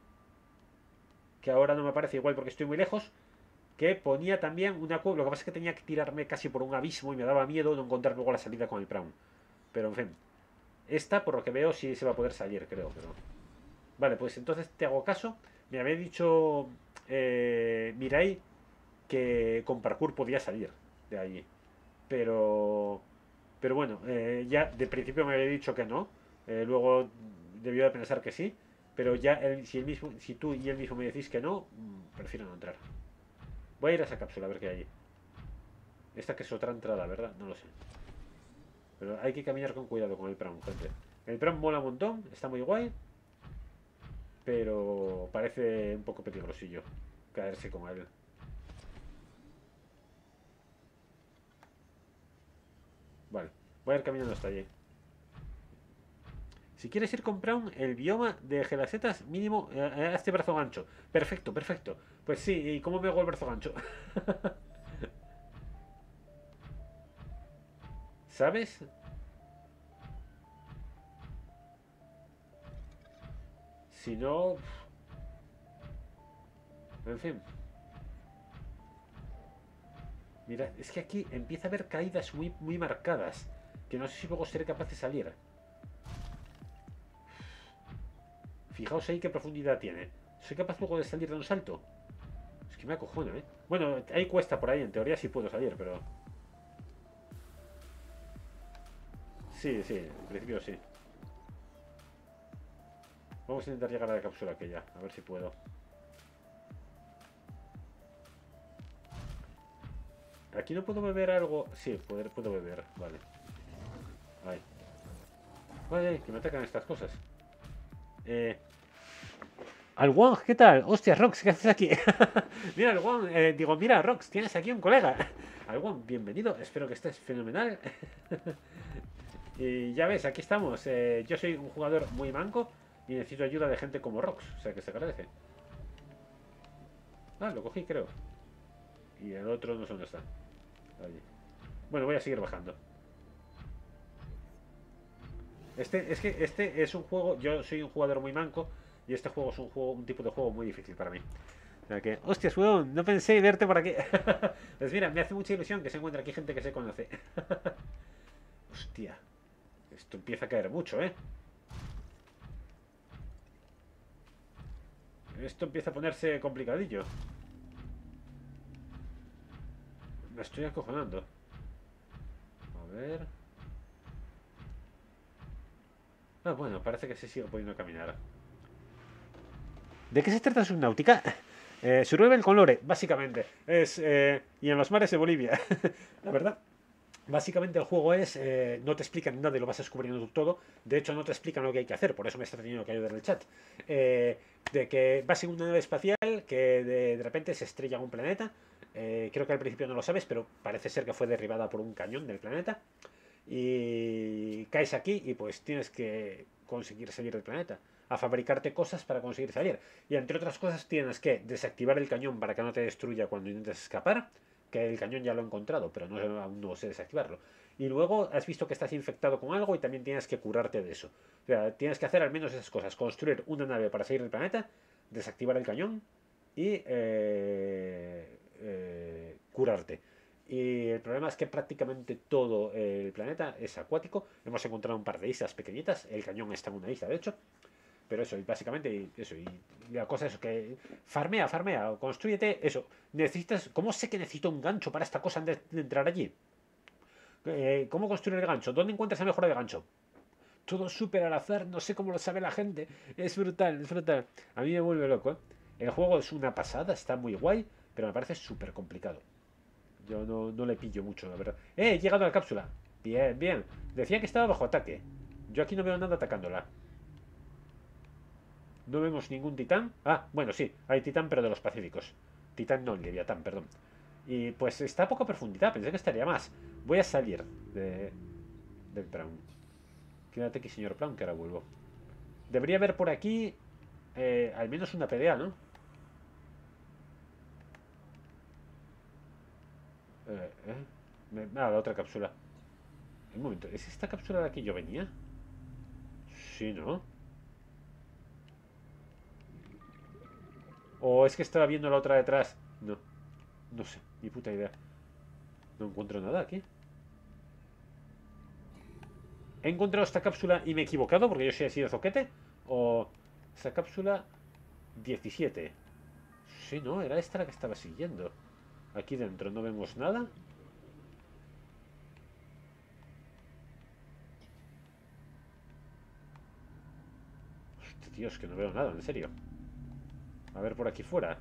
que ahora no me parece igual porque estoy muy lejos, que ponía también una cueva. Lo que pasa es que tenía que tirarme casi por un abismo y me daba miedo no encontrar luego la salida con el Prawn. Pero en fin, esta por lo que veo sí se va a poder salir, creo. Pero... Vale, pues entonces te hago caso. Me había dicho eh, Mirai que con parkour podía salir de allí. Pero, pero bueno, eh, ya de principio me había dicho que no. Eh, luego debió de pensar que sí. Pero ya él- si, él mismo, si tú y él mismo me decís que no, mm, prefiero no entrar. Voy a ir a esa cápsula a ver qué hay allí. Esta que es otra entrada, ¿verdad? No lo sé. Pero hay que caminar con cuidado con el pram, gente. El pram mola un montón, está muy guay. Pero parece un poco peligrosillo caerse con él. Vale, voy a ir caminando hasta allí. Si quieres ir con Brown, el bioma de gelasetas mínimo eh, a este brazo gancho. Perfecto, perfecto. Pues sí, ¿y cómo me hago el brazo gancho? ¿Sabes? Si no... En fin. Mira, es que aquí empieza a haber caídas muy, muy marcadas. Que no sé si luego seré capaz de salir. Fijaos ahí qué profundidad tiene. ¿Soy capaz luego de salir de un salto? Es que me acojona, ¿eh? Bueno, hay cuesta por ahí, en teoría sí puedo salir, pero... Sí, sí, en principio sí. Vamos a intentar llegar a la cápsula aquella, a ver si puedo. Aquí no puedo beber algo. Sí, poder, puedo beber, vale. Ay. Ay, que me atacan estas cosas. Eh. Alwon, ¿qué tal? Hostia, Rox, ¿qué haces aquí? Mira, Alwon, eh, digo, mira, Rox, tienes aquí un colega. Alwon, bienvenido, espero que estés fenomenal. Y ya ves, aquí estamos. Eh, yo soy un jugador muy manco y necesito ayuda de gente como Rox, o sea que se agradece. Ah, lo cogí, creo. Y el otro no sé dónde está. Allí. Bueno, voy a seguir bajando. Este, es que este es un juego, yo soy un jugador muy manco y este juego es un juego, un tipo de juego muy difícil para mí. O sea que, hostias, weón, no pensé verte por aquí. Pues mira, me hace mucha ilusión que se encuentre aquí gente que se conoce. Hostia, esto empieza a caer mucho, ¿eh? Esto empieza a ponerse complicadillo. Me estoy acojonando. A ver. Ah, bueno, parece que se sigue pudiendo caminar. ¿De qué se trata Subnautica? Eh, Survival con lore, básicamente. Es. Eh, y en los mares de Bolivia. La verdad. Básicamente el juego es, eh, no te explican nada y lo vas descubriendo tú todo. De hecho, no te explican lo que hay que hacer, por eso me está teniendo que ayudar el chat. Eh, de que vas en una nave espacial que de, de repente se estrella en un planeta. Eh, creo que al principio no lo sabes, pero parece ser que fue derribada por un cañón del planeta. Y caes aquí y pues tienes que conseguir salir del planeta. A fabricarte cosas para conseguir salir. Y entre otras cosas tienes que desactivar el cañón para que no te destruya cuando intentes escapar, que el cañón ya lo he encontrado, pero no, aún no sé desactivarlo. Y luego has visto que estás infectado con algo y también tienes que curarte de eso. O sea, tienes que hacer al menos esas cosas. Construir una nave para salir del planeta, desactivar el cañón y eh, eh, curarte. Y el problema es que prácticamente todo el planeta es acuático. Hemos encontrado un par de islas pequeñitas. El cañón está en una isla, de hecho. Pero eso, y básicamente eso. Y la cosa es que farmea, farmea, construyete eso. Necesitas. ¿Cómo sé que necesito un gancho para esta cosa antes de entrar allí? Eh, ¿Cómo construir el gancho? ¿Dónde encuentras la mejora de gancho? Todo súper al azar, no sé cómo lo sabe la gente. Es brutal, es brutal. A mí me vuelve loco, ¿eh? El juego es una pasada, está muy guay, pero me parece súper complicado. Yo no, no le pillo mucho, la verdad. ¡Eh! He llegado a la cápsula. Bien, bien. Decía que estaba bajo ataque. Yo aquí no veo nada atacándola. No vemos ningún titán. Ah, bueno, sí, hay titán, pero de los pacíficos. Titán no, Leviatán, perdón. Y pues está a poca profundidad, pensé que estaría más. Voy a salir de, del Prawn. Quédate aquí, señor Prawn, que ahora vuelvo. Debería haber por aquí eh, al menos una pelea, ¿no? Eh, eh. Me, ah, la otra cápsula. Un momento, ¿es esta cápsula de la que yo venía? Sí, ¿no? ¿O es que estaba viendo la otra detrás? No, no sé, ni puta idea. No encuentro nada aquí. ¿He encontrado esta cápsula y me he equivocado porque yo sí he sido zoquete? ¿O esta cápsula diecisiete? Sí, no, era esta la que estaba siguiendo. Aquí dentro no vemos nada. Hostia, tío, es que no veo nada, en serio. A ver por aquí fuera.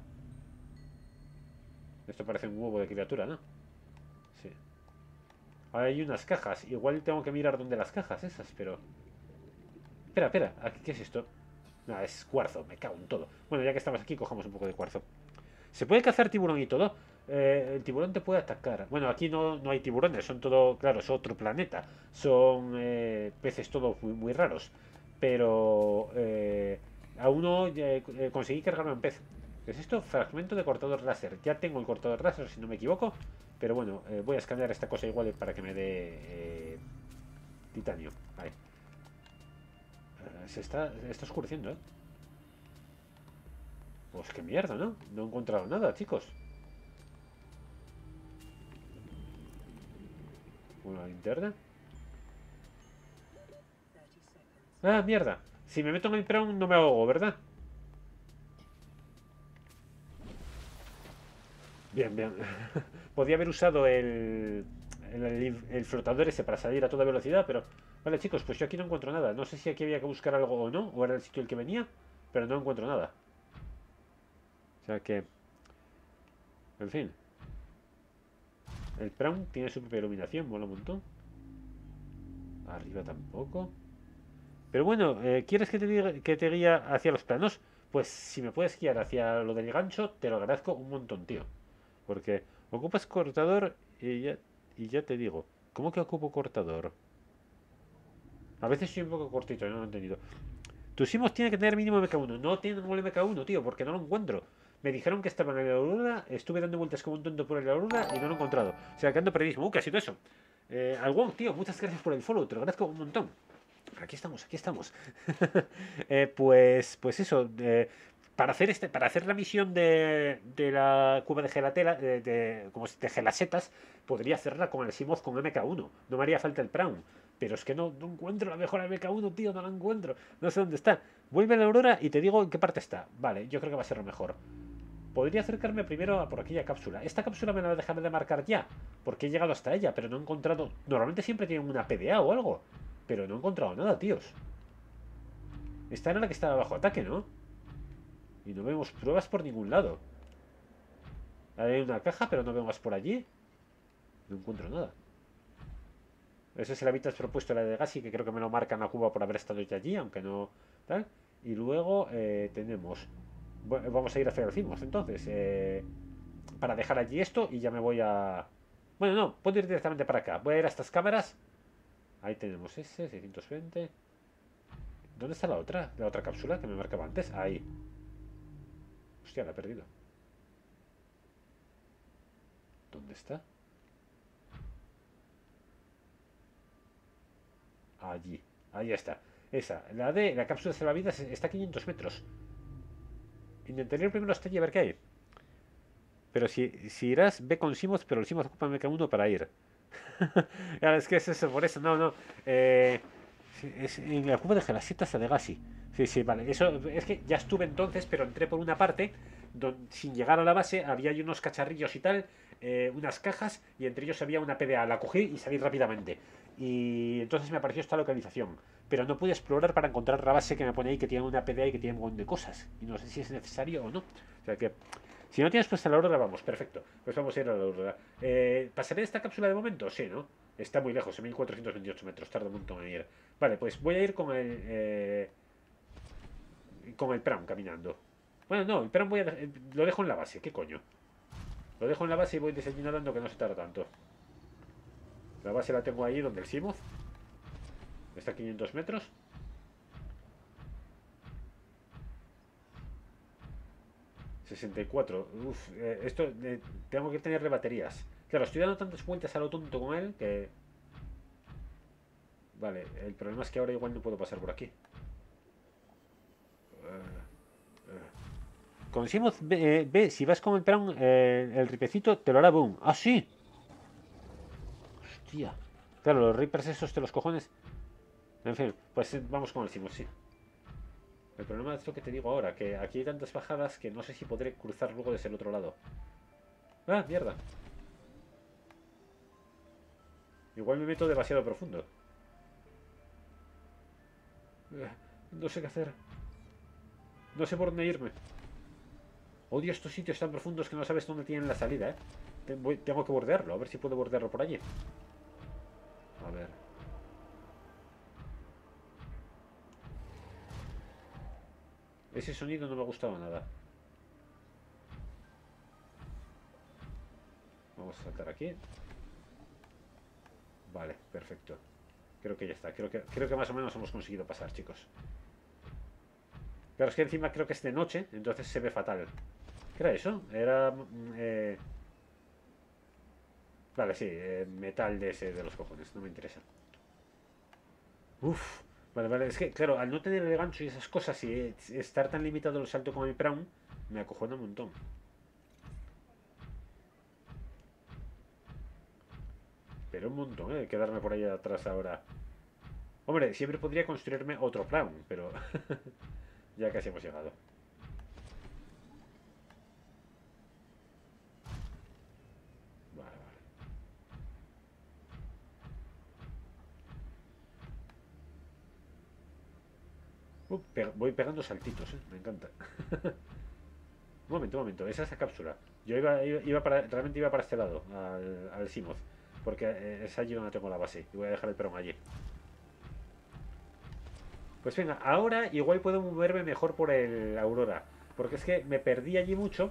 Esto parece un huevo de criatura, ¿no? Sí. Hay unas cajas. Igual tengo que mirar dónde las cajas esas, pero... Espera, espera. ¿Aquí qué es esto? No, es cuarzo. Me cago en todo. Bueno, ya que estamos aquí, cojamos un poco de cuarzo. ¿Se puede cazar tiburón y todo? Eh, el tiburón te puede atacar. Bueno, aquí no, no hay tiburones. Son todo... Claro, es otro planeta. Son eh, peces todos muy, muy raros. Pero... Eh, a uno eh, eh, conseguí cargarme un pez. ¿Qué es esto? Fragmento de cortador láser. Ya tengo el cortador láser, si no me equivoco. Pero bueno, eh, voy a escanear esta cosa igual para que me dé eh, titanio. Vale. Eh, se está, está oscureciendo, ¿eh? Pues qué mierda, ¿no? No he encontrado nada, chicos. Una linterna. Ah, mierda. Si me meto en el Prawn no me ahogo, ¿verdad? Bien, bien. Podía haber usado el, el, el- el flotador ese para salir a toda velocidad, pero... Vale, chicos, pues yo aquí no encuentro nada. No sé si aquí había que buscar algo o no, o era el sitio el que venía, pero no encuentro nada. O sea que... En fin. El Prawn tiene su propia iluminación, mola un montón. Arriba tampoco. Pero bueno, eh, ¿quieres que te, diga, que te guíe hacia los planos? Pues si me puedes guiar hacia lo del gancho, te lo agradezco un montón, tío. Porque ocupas cortador y ya, y ya te digo. ¿Cómo que ocupo cortador? A veces soy un poco cortito, no lo he entendido. Tus simos tienen que tener mínimo M K uno. No tienen el M K uno, tío, porque no lo encuentro. Me dijeron que estaba en la aurora, estuve dando vueltas como un tonto por la aurora y no lo he encontrado. O sea, que ando perdidísimo. Uh, ¿qué ha sido eso? Eh, Algón, tío, muchas gracias por el follow, te lo agradezco un montón. Aquí estamos, aquí estamos. eh, pues, pues eso. Eh, para hacer este, para hacer la misión de, de la cueva de gelatela, de, de, como si de gelasetas, podría hacerla con el Simoth con M K uno. No me haría falta el Prawn. Pero es que no, no encuentro la mejor M K uno, tío, no la encuentro. No sé dónde está. Vuelve a la Aurora y te digo en qué parte está. Vale, yo creo que va a ser lo mejor. Podría acercarme primero a por aquella cápsula. Esta cápsula me la va a dejar de marcar ya, porque he llegado hasta ella, pero no he encontrado... Normalmente siempre tienen una P D A o algo, pero no he encontrado nada, tíos. Esta era la que estaba bajo ataque, ¿no? Y no vemos pruebas por ningún lado. Hay una caja, pero no vemos por allí. No encuentro nada. Ese es el hábitat propuesto de la de Gassi, que creo que me lo marca en la cuba por haber estado ya allí, aunque no... tal. Y luego eh, tenemos... Bueno, vamos a ir hacia el Cimos, entonces. Eh, para dejar allí esto y ya me voy a... Bueno, no, puedo ir directamente para acá. Voy a ir a estas cámaras. Ahí tenemos ese, seiscientos veinte. ¿Dónde está la otra? La otra cápsula que me marcaba antes. Ahí. Hostia, la he perdido. ¿Dónde está? Allí. Ahí está. Esa. La de la cápsula de salvavidas está a quinientos metros. Intentaré ir primero hasta allí a ver qué hay. Pero si, si irás, ve con Simoth, pero el Simoth ocupa M K uno para ir. Claro, es que es eso, por eso, no, no. Eh, es en la cueva de Gelasitas a Legacy. Sí, sí, vale. Eso es que ya estuve entonces, pero entré por una parte donde, sin llegar a la base, había ahí unos cacharrillos y tal, eh, unas cajas, y entre ellos había una P D A. La cogí y salí rápidamente. Y entonces me apareció esta localización. Pero no pude explorar para encontrar la base que me pone ahí que tiene una P D A y que tiene un montón de cosas. Y no sé si es necesario o no. O sea que si no tienes puesta la aurora, vamos, perfecto. Pues vamos a ir a la aurora. Eh, ¿Pasaré esta cápsula de momento? Sí, ¿no? Está muy lejos, en mil cuatrocientos veintiocho metros, tarda un montón en ir. Vale, pues voy a ir con el... Eh, con el Prawn caminando. Bueno, no, el Prawn voy a... Eh, lo dejo en la base, ¿qué coño? Lo dejo en la base y voy diseñando que no se tarda tanto. La base la tengo ahí donde el Simoth. Está a quinientos metros. sesenta y cuatro. Uf, eh, esto eh, tengo que tenerle baterías. Claro, estoy dando tantas vueltas a lo tonto con él que... Vale, el problema es que ahora igual no puedo pasar por aquí. Uh, uh. Con Simoth, ve, eh, ve, si vas con el Prawn, eh, el ripecito te lo hará boom. ¡Ah, sí! Hostia. Claro, los Reapers esos de los cojones. En fin, pues eh, vamos con el Simoth, sí. El problema es lo que te digo ahora, que aquí hay tantas bajadas que no sé si podré cruzar luego desde el otro lado. ¡Ah, mierda! Igual me meto demasiado profundo. No sé qué hacer. No sé por dónde irme. Odio estos sitios tan profundos que no sabes dónde tienen la salida, ¿eh? Tengo que bordearlo, a ver si puedo bordearlo por allí. A ver. Ese sonido no me ha gustado nada. Vamos a saltar aquí. Vale, perfecto. Creo que ya está. Creo que, creo que más o menos hemos conseguido pasar, chicos. Claro, es que encima creo que es de noche, entonces se ve fatal. ¿Qué era eso? Era... Eh... Vale, sí, eh, metal de ese de los cojones, no me interesa. Uf, vale, vale, es que, claro, al no tener el gancho y esas cosas y estar tan limitado el salto con mi Prawn, me acojona un montón. Pero un montón, ¿eh? Quedarme por ahí atrás ahora. Hombre, siempre podría construirme otro Prawn, pero ya casi hemos llegado. Vale, vale. Uh, pe voy pegando saltitos, ¿eh? Me encanta. Un momento, un momento, esa es la cápsula. Yo iba, iba, iba para, realmente iba para este lado, al, al Simoth. Porque eh, es allí donde tengo la base. Y voy a dejar el Prawn allí. Pues venga, ahora igual puedo moverme mejor por el Aurora. Porque es que me perdí allí mucho.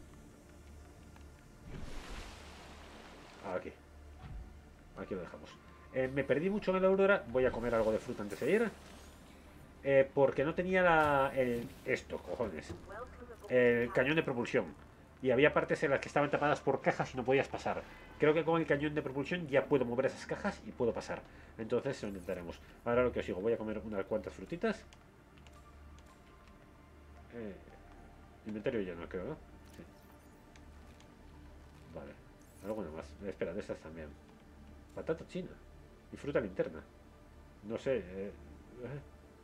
Aquí. Aquí lo dejamos. Eh, me perdí mucho en el Aurora. Voy a comer algo de fruta antes de ir. Eh, porque no tenía la, el, esto, cojones. El cañón de propulsión. y había partes en las que estaban tapadas por cajas y no podías pasar. Creo que con el cañón de propulsión ya puedo mover esas cajas y puedo pasar. Entonces lo intentaremos. Ahora lo que os digo, voy a comer unas cuantas frutitas. Eh, inventario ya no creo, ¿no? Sí. Vale. Alguna más. Espera, de estas también. Patata china. Y fruta linterna. No sé. Eh, eh.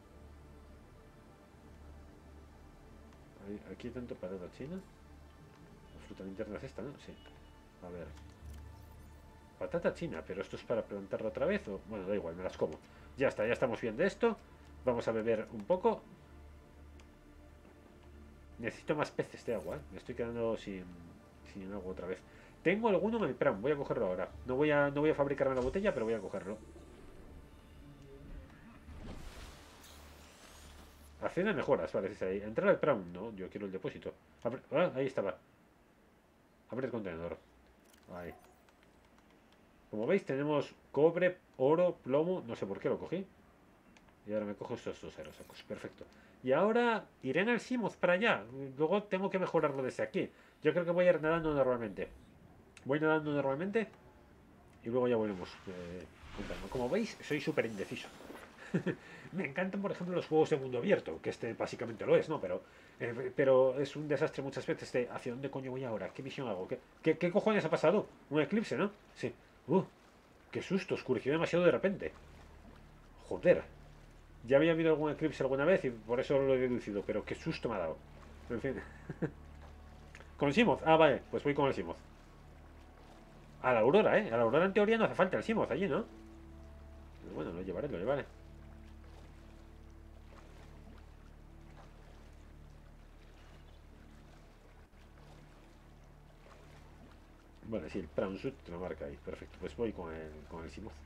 Aquí hay tanto patata china. La fruta linterna es esta, ¿no? Sí. A ver. Patata china, pero esto es para plantarla otra vez. O, bueno, da igual, me las como. Ya está, ya estamos bien de esto. Vamos a beber un poco. Necesito más peces de agua, ¿eh? Me estoy quedando sin, sin agua otra vez. Tengo alguno en el pram, voy a cogerlo ahora. No voy a, no voy a fabricarme la botella, pero voy a cogerlo. Hacer de mejoras, vale, es ahí. Entrar al pram, no, yo quiero el depósito. Abre, ah, ahí estaba. Abre el contenedor. Ahí. Como veis, tenemos cobre, oro, plomo. No sé por qué lo cogí. Y ahora me cojo estos dos aerosacos. Perfecto. Y ahora iré en el Simoth para allá. Luego tengo que mejorarlo desde aquí. Yo creo que voy a ir nadando normalmente. Voy nadando normalmente. Y luego ya volvemos. Eh, Como veis, soy súper indeciso. Me encantan, por ejemplo, los juegos de mundo abierto. Que este básicamente lo es, ¿no? Pero, eh, pero es un desastre muchas veces de ¿hacia dónde coño voy ahora? ¿Qué misión hago? ¿Qué, qué, qué cojones ha pasado? Un eclipse, ¿no? Sí. Uh, qué susto. Oscureció demasiado de repente. Joder. Ya había habido algún eclipse alguna vez y por eso lo he deducido, pero qué susto me ha dado. En fin. Con el Simoth. Ah, vale, pues voy con el Simoth. A la Aurora, ¿eh? A la Aurora en teoría no hace falta el Simoth allí, ¿no? Pero bueno, lo llevaré, lo llevaré. Vale, sí, el Brown Suit te lo marca ahí. Perfecto, pues voy con el, con el Simoth.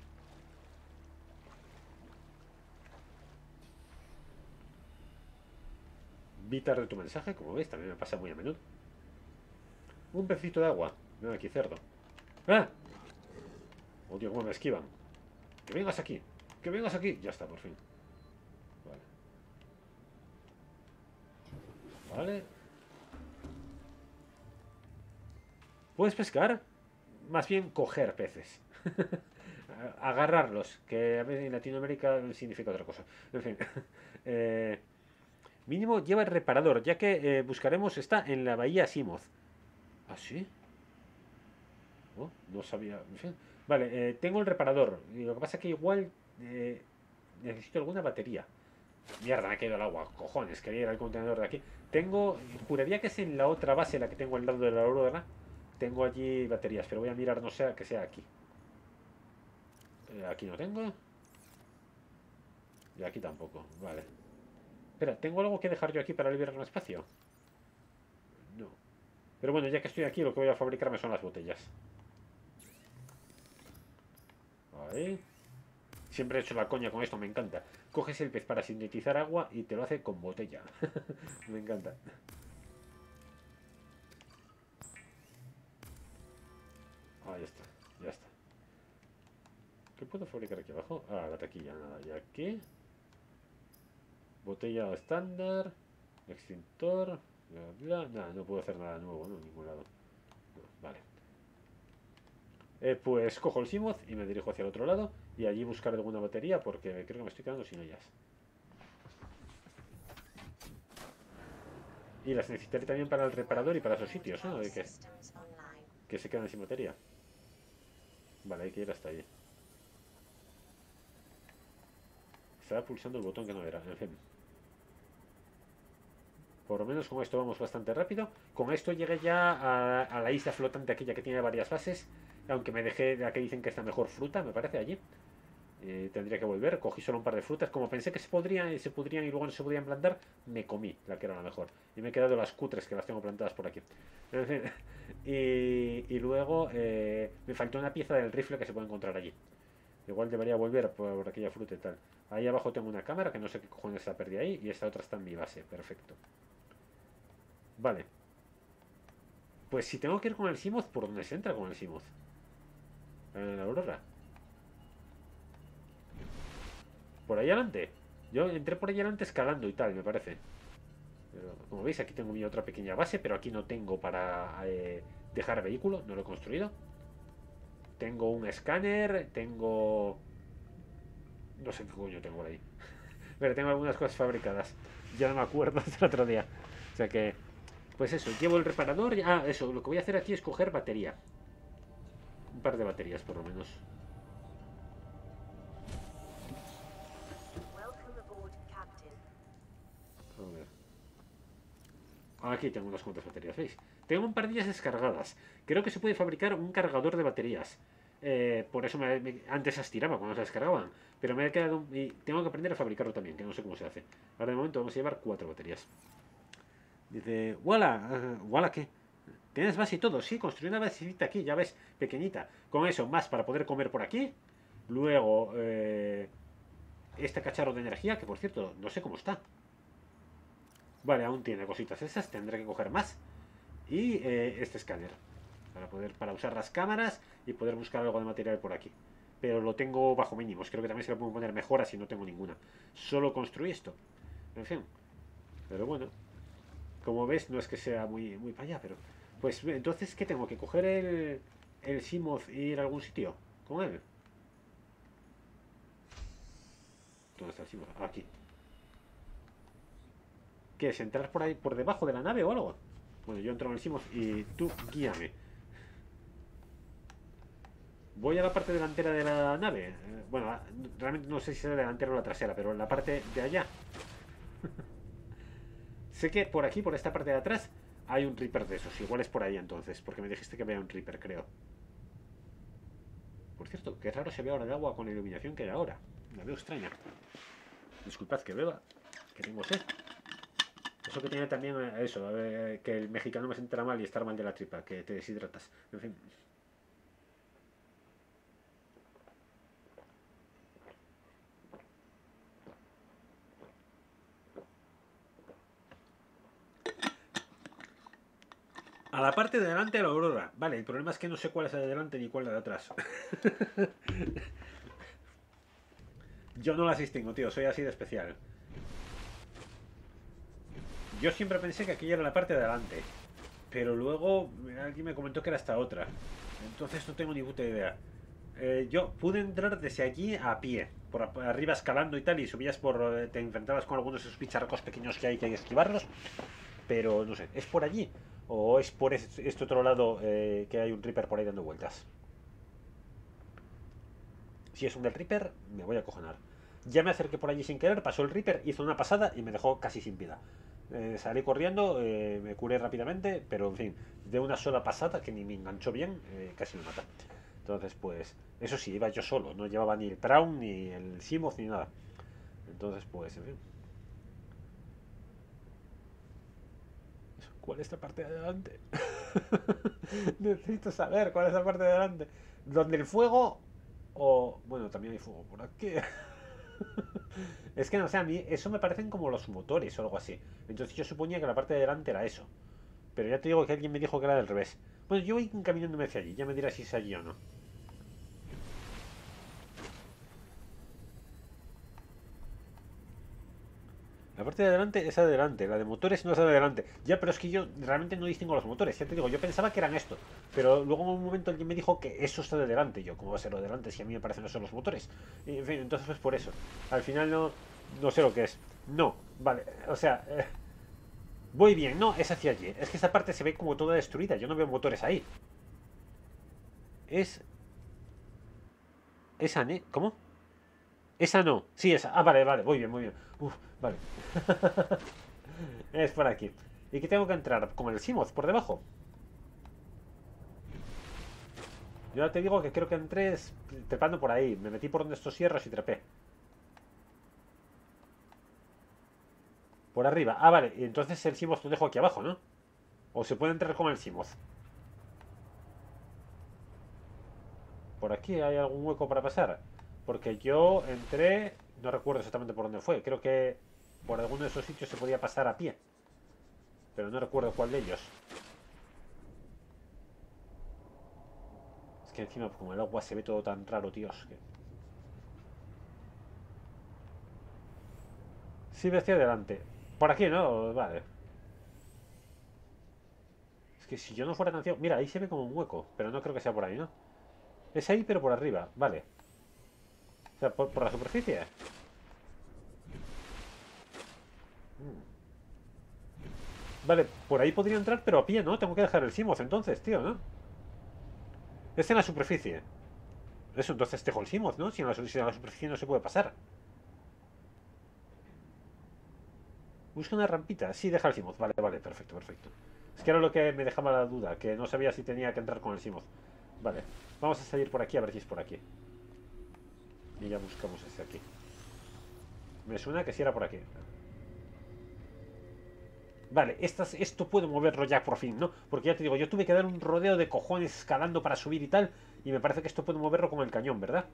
Vi tarde tu mensaje, como ves, también me pasa muy a menudo. Un pecito de agua. Ven aquí, cerdo. ¡Ah! Oh, Dios, cómo me esquivan. Que vengas aquí. Que vengas aquí. Ya está, por fin. Vale. Vale. ¿Puedes pescar? Más bien coger peces. Agarrarlos, que a veces en Latinoamérica significa otra cosa. En fin. Eh, mínimo lleva el reparador, ya que eh, buscaremos, está en la bahía Simoth. ¿Ah, sí? Oh, no sabía. En fin. Vale, eh, tengo el reparador. Y lo que pasa es que igual eh, necesito alguna batería. Mierda, me ha caído el agua. Cojones, quería ir al contenedor de aquí. Tengo, juraría que es en la otra base, la que tengo al lado de la aurora. Tengo allí baterías, pero voy a mirar, no sea que sea aquí. Eh, aquí no tengo. Y aquí tampoco, vale. Espera, ¿tengo algo que dejar yo aquí para liberar un espacio? No. Pero bueno, ya que estoy aquí, lo que voy a fabricarme son las botellas. Ahí. Siempre he hecho la coña con esto, me encanta. Coges el pez para sintetizar agua y te lo hace con botella. Me encanta. Ahí está, ya está. ¿Qué puedo fabricar aquí abajo? Ah, la taquilla, nada. Y aquí. Botella estándar. Extintor. Bla, bla. Nada, no puedo hacer nada nuevo, ¿no? En ningún lado. No, vale. Eh, pues cojo el Simoth y me dirijo hacia el otro lado. Y allí buscar alguna batería porque creo que me estoy quedando sin ellas. Y las necesitaré también para el reparador y para esos sitios, ¿no? De que, que se quedan sin batería. Vale, hay que ir hasta allí. Estaba pulsando el botón que no era, en fin. Por lo menos con esto vamos bastante rápido. Con esto llegué ya a, a la isla flotante aquella que tiene varias fases. Aunque me dejé la que dicen que es la mejor fruta, me parece, allí. Eh, tendría que volver. Cogí solo un par de frutas. Como pensé que se podrían, se podrían y luego no se podían plantar, me comí la que era la mejor. Y me he quedado las cutres que las tengo plantadas por aquí. En fin. Y, y luego eh, me faltó una pieza del rifle que se puede encontrar allí. Igual debería volver por aquella fruta y tal. Ahí abajo tengo una cámara que no sé qué cojones la perdí ahí. Y esta otra está en mi base. Perfecto. Vale. Pues si tengo que ir con el Simoth, ¿por dónde se entra con el Simoth? En la Aurora. Por ahí adelante. Yo entré por ahí adelante escalando y tal, me parece. Pero, como veis, aquí tengo mi otra pequeña base, pero aquí no tengo para eh, dejar vehículo, no lo he construido. Tengo un escáner, tengo... No sé qué coño tengo por ahí. Pero tengo algunas cosas fabricadas. Ya no me acuerdo del otro día. O sea que... Pues eso, llevo el reparador. Ah, eso, lo que voy a hacer aquí es coger batería. Un par de baterías por lo menos. A ver. Aquí tengo unas cuantas baterías, ¿veis? Tengo un par de ellas descargadas. Creo que se puede fabricar un cargador de baterías. Eh, por eso me, me- antes las tiraba cuando se descargaban. Pero me he quedado... Y tengo que aprender a fabricarlo también, que no sé cómo se hace. Ahora de momento vamos a llevar cuatro baterías. Dice, ¡Wala! Uh, ¿Wala qué? ¿Tienes base y todo? Sí, construí una basecita aquí, ya ves, pequeñita. Con eso, más para poder comer por aquí. Luego, eh, este cacharro de energía, que por cierto, no sé cómo está. Vale, aún tiene cositas esas, tendré que coger más. Y eh, este escáner. Para poder, para usar las cámaras y poder buscar algo de material por aquí. Pero lo tengo bajo mínimos. Creo que también se lo puedo poner mejoras si no tengo ninguna. Solo construí esto. En fin. Pero bueno. Como ves, no es que sea muy, muy para allá, pero... Pues entonces, ¿qué tengo? ¿Que coger el, el Simoth e ir a algún sitio con él? ¿Dónde está el Simoth? Ah, aquí. ¿Qué es? ¿Entrar por ahí, por debajo de la nave o algo? Bueno, yo entro en el Simoth y tú guíame. Voy a la parte delantera de la nave. Eh, bueno, realmente no sé si es la delantera o la trasera, pero en la parte de allá. Sé que por aquí, por esta parte de atrás, hay un Reaper de esos. Igual es por ahí entonces, porque me dijiste que había un Reaper, creo. Por cierto, qué raro se ve ahora el agua con la iluminación que hay ahora. La veo extraña. Disculpad que beba, que tengo sed. Eso que tiene también eh, eso, eh, que el mexicano me entra mal y estar mal de la tripa, que te deshidratas. En fin. A la parte de delante de la aurora. Vale, el problema es que no sé cuál es la de delante ni cuál la de atrás. Yo no las distingo, tío, soy así de especial. Yo siempre pensé que aquella era la parte de delante. Pero luego alguien me comentó que era esta otra. Entonces no tengo ni puta idea. Eh, yo pude entrar desde allí a pie, por arriba escalando y tal, y subías por... eh, te enfrentabas con algunos de esos bicharracos pequeños que hay que hay que esquivarlos, pero no sé, ¿es por allí? ¿O es por este, este otro lado eh, que hay un Reaper por ahí dando vueltas? Si es un del Reaper, me voy a cojonar. Ya me acerqué por allí sin querer, pasó el Reaper, hizo una pasada y me dejó casi sin vida. Eh, salí corriendo, eh, me curé rápidamente, pero en fin, de una sola pasada que ni me enganchó bien, eh, casi me mata. Entonces, pues, eso sí, iba yo solo, no llevaba ni el Traum, ni el Simoth, ni nada. Entonces, pues, en fin. ¿Cuál es la parte de adelante? Necesito saber cuál es la parte de adelante. ¿Donde el fuego? O, bueno, también hay fuego por aquí. Es que no sé, a mí eso me parecen como los motores o algo así. Entonces yo suponía que la parte de delante era eso. Pero ya te digo que alguien me dijo que era del revés. Bueno, yo voy encaminándome hacia allí, ya me dirás si es allí o no. La parte de adelante es adelante, la de motores no es adelante. Ya, pero es que yo realmente no distingo los motores. Ya te digo, yo pensaba que eran esto. Pero luego en un momento alguien me dijo que eso está de delante. Yo, ¿cómo va a ser lo de delante si a mí me parecen esos los motores? Y, en fin, entonces pues por eso. Al final no, no sé lo que es. No, vale, o sea, eh, voy bien, no, es hacia allí. Es que esta parte se ve como toda destruida. Yo no veo motores ahí. Es. Esa, ¿ne? ¿Cómo? Esa no. Sí, esa. Ah, vale, vale, muy bien, muy bien. Uf, vale. Es por aquí. ¿Y que tengo que entrar? ¿Como el Simoth por debajo? Yo ya te digo que creo que entré trepando por ahí. Me metí por donde estos sierras y trepé. Por arriba. Ah, vale. Y entonces el Simoth lo dejo aquí abajo, ¿no? O se puede entrar con el Simoth. Por aquí hay algún hueco para pasar. Porque yo entré... No recuerdo exactamente por dónde fue. Creo que por alguno de esos sitios se podía pasar a pie. Pero no recuerdo cuál de ellos. Es que encima como el agua se ve todo tan raro, tíos. Que... Sí, ve hacia adelante. Por aquí, ¿no? Vale. Es que si yo no fuera tan ciego... Mira, ahí se ve como un hueco, pero no creo que sea por ahí, ¿no? Es ahí, pero por arriba, vale. O sea, por, por la superficie. Mm. Vale, por ahí podría entrar, pero a pie, ¿no? Tengo que dejar el Simoth entonces, tío, ¿no? Es en la superficie. Eso, entonces dejo el Simoth, ¿no? Si en la, si en la superficie no se puede pasar. Busca una rampita. Sí, deja el Simoth. Vale, vale, perfecto, perfecto. Es que era lo que me dejaba la duda, que no sabía si tenía que entrar con el Simoth. Vale, vamos a salir por aquí a ver si es por aquí. Y ya buscamos ese aquí. Me suena que sí era por aquí. Vale, estas, esto puedo moverlo ya por fin, ¿no? Porque ya te digo, yo tuve que dar un rodeo de cojones escalando para subir y tal. Y me parece que esto puedo moverlo con el cañón, ¿verdad?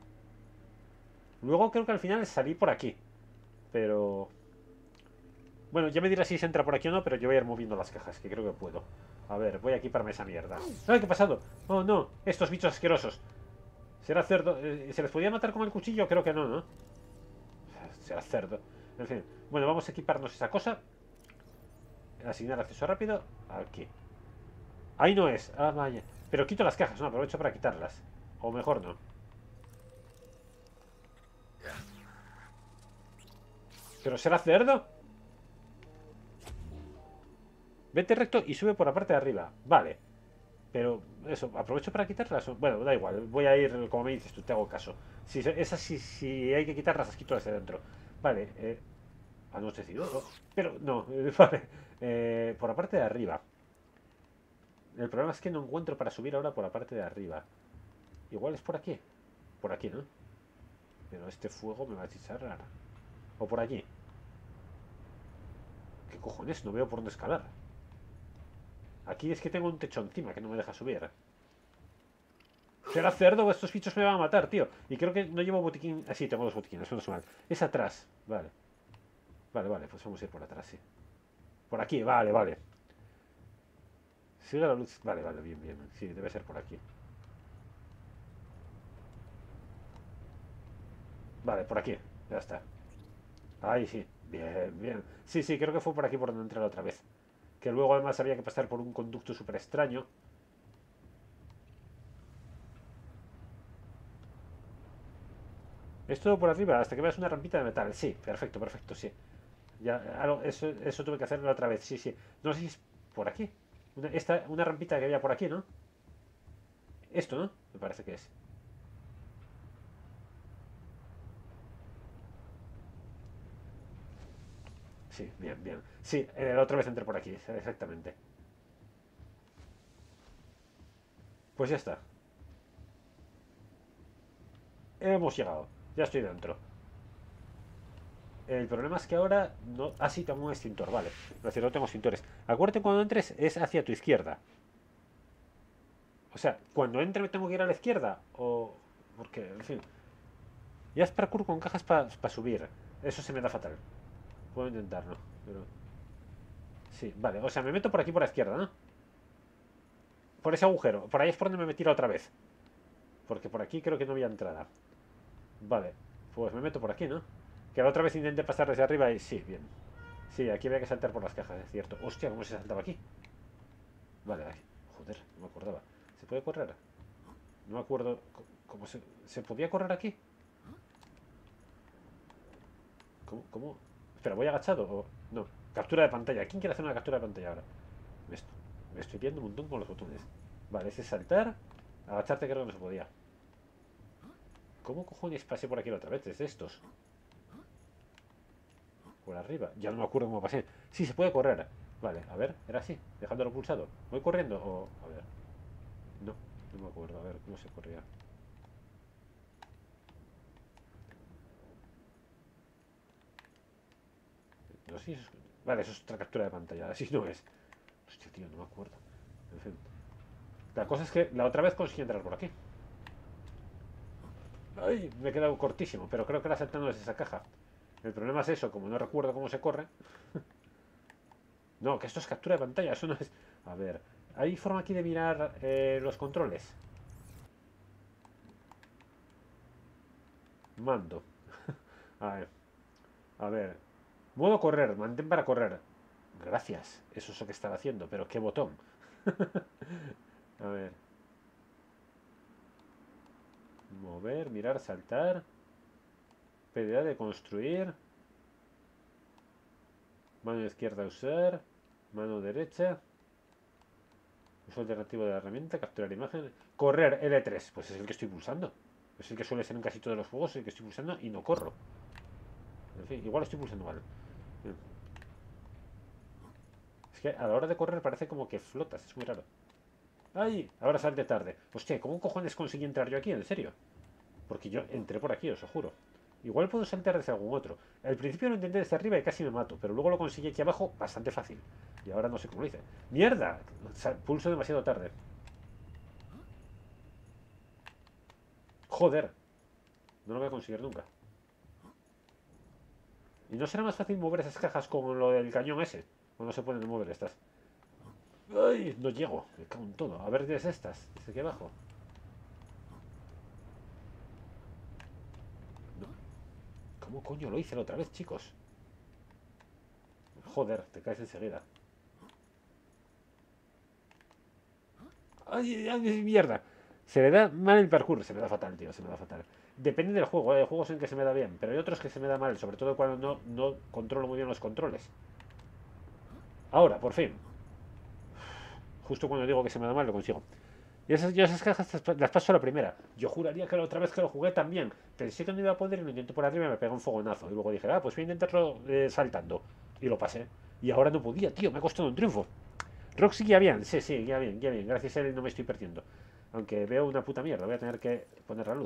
Luego creo que al final salí por aquí. Pero... Bueno, ya me dirás si se entra por aquí o no, pero yo voy a ir moviendo las cajas, que creo que puedo. A ver, voy a equiparme esa mierda. ¡Ay, qué ha pasado! ¡Oh, no! Estos bichos asquerosos. ¿Será cerdo? Eh, ¿Se les podía matar con el cuchillo? Creo que no, ¿no? Será cerdo. En fin. Bueno, vamos a equiparnos esa cosa. Asignar acceso rápido. Aquí. Ahí no es. Ah, vaya. Pero quito las cajas, no, aprovecho para quitarlas. O mejor no. ¿Pero será cerdo? Vete recto y sube por la parte de arriba. Vale. Pero eso, aprovecho para quitarlas. Bueno, da igual. Voy a ir, como me dices tú, te hago caso. Si esas si, si hay que quitarlas, las quito desde dentro. Vale. Eh, anochecido. Oh, pero no. Vale. Eh, por la parte de arriba. El problema es que no encuentro para subir ahora por la parte de arriba. Igual es por aquí. Por aquí, ¿no? Pero este fuego me va a chicharrar. O por allí. ¿Qué cojones? No veo por dónde escalar. Aquí es que tengo un techo encima que no me deja subir. Será cerdo, estos bichos me van a matar, tío. Y creo que no llevo botiquín. Ah, sí, tengo dos botiquines, eso no es mal. Es atrás, vale. Vale, vale, pues vamos a ir por atrás, sí. Por aquí, vale, vale. Sigue la luz. Vale, vale, bien, bien. Sí, debe ser por aquí. Vale, por aquí. Ya está. Ahí sí. Bien, bien. Sí, sí, creo que fue por aquí por donde entré la otra vez. Que luego además había que pasar por un conducto súper extraño. Esto por arriba, hasta que veas una rampita de metal. Sí, perfecto, perfecto, sí. Ya, algo- eso, eso tuve que hacerlo otra vez, sí, sí. No sé si es por aquí. Una, esta, una rampita que había por aquí, ¿no? Esto, ¿no? Me parece que es. Sí, bien, bien. Sí, eh, la otra vez entré por aquí, exactamente. Pues ya está. Hemos llegado. Ya estoy dentro. El problema es que ahora no... Ah, sí, tengo un extintor, vale. Es decir, no tengo extintores. Acuérdate cuando entres es hacia tu izquierda. O sea, cuando entre me tengo que ir a la izquierda. O... Porque, en fin. Ya es parkour con cajas para pa subir. Eso se me da fatal. Puedo intentarlo. Pero... Sí, vale. O sea, me meto por aquí por la izquierda, ¿no? Por ese agujero. Por ahí es por donde me metí la otra vez. Porque por aquí creo que no había entrada. Vale. Pues me meto por aquí, ¿no? Que la otra vez intenté pasar desde arriba y... Sí, bien. Sí, aquí había que saltar por las cajas, es cierto. Hostia, ¿cómo se saltaba aquí? Vale, ay, joder, no me acordaba. ¿Se puede correr? No me acuerdo. ¿Cómo se, ¿se podía correr aquí? ¿Cómo? ¿Cómo? Espera, ¿voy agachado o...? No. Captura de pantalla. ¿Quién quiere hacer una captura de pantalla ahora? Me, est- me estoy viendo un montón con los botones. Vale, ese es saltar. Agacharte creo que no se podía. ¿Cómo cojones pasé por aquí la otra vez? Desde estos. Por arriba. Ya no me acuerdo cómo pasé. Sí, se puede correr. Vale, a ver, era así, dejándolo pulsado. ¿Voy corriendo o...? A ver. No, no me acuerdo. A ver, ¿cómo se corría? No sé si eso es... Vale, eso es otra captura de pantalla. Así no es. Hostia, tío, no me acuerdo. En fin. La cosa es que la otra vez conseguí entrar por aquí. Ay, me he quedado cortísimo, pero creo que era saltando desde esa caja. El problema es eso, como no recuerdo cómo se corre. No, que esto es captura de pantalla, eso no es... A ver, ¿hay forma aquí de mirar eh, los controles? Mando. A ver, a ver. Modo correr, mantén para correr. Gracias, eso es lo que estaba haciendo, pero ¿qué botón? A ver. Mover, mirar, saltar. P D A de construir. Mano izquierda usar. Mano derecha. Uso alternativo de la herramienta. Capturar imagen. Correr L tres. Pues es el que estoy pulsando. Es el que suele ser en casi todos los juegos. El que estoy pulsando y no corro. En fin, igual estoy pulsando mal. Es que a la hora de correr parece como que flotas. Es muy raro. ¡Ay! Ahora salte tarde. Hostia, ¿cómo cojones conseguí entrar yo aquí? ¿En serio? Porque yo entré por aquí, os lo juro. Igual puedo saltar desde algún otro. Al principio lo intenté desde arriba y casi me mato, pero luego lo conseguí aquí abajo bastante fácil. Y ahora no sé cómo lo hice. ¡Mierda! Pulso demasiado tarde. Joder. No lo voy a conseguir nunca. ¿Y no será más fácil mover esas cajas con lo del cañón ese? ¿O no se pueden mover estas? ¡Ay! No llego. Me cago en todo. A ver, ¿qué es estas? Desde aquí abajo. No. ¿Cómo coño lo hice la otra vez, chicos? Joder, te caes enseguida. ¡Ay, ay, mierda! Se me da mal el parkour. Se me da fatal, tío. Se me da fatal. Depende del juego. Hay juegos en que se me da bien, pero hay otros que se me da mal. Sobre todo cuando no, no controlo muy bien los controles. Ahora, por fin. Justo cuando digo que se me da mal, lo consigo. Y esas, yo esas cajas las paso a la primera. Yo juraría que la otra vez que lo jugué también. Pensé que no iba a poder y lo intenté por arriba y me pegó un fogonazo. Y luego dije, ah, pues voy a intentarlo eh, saltando. Y lo pasé. Y ahora no podía, tío. Me ha costado un triunfo. Roxy ya bien. Sí, sí, ya bien, ya bien. Gracias a él no me estoy perdiendo. Aunque veo una puta mierda. Voy a tener que poner la luz.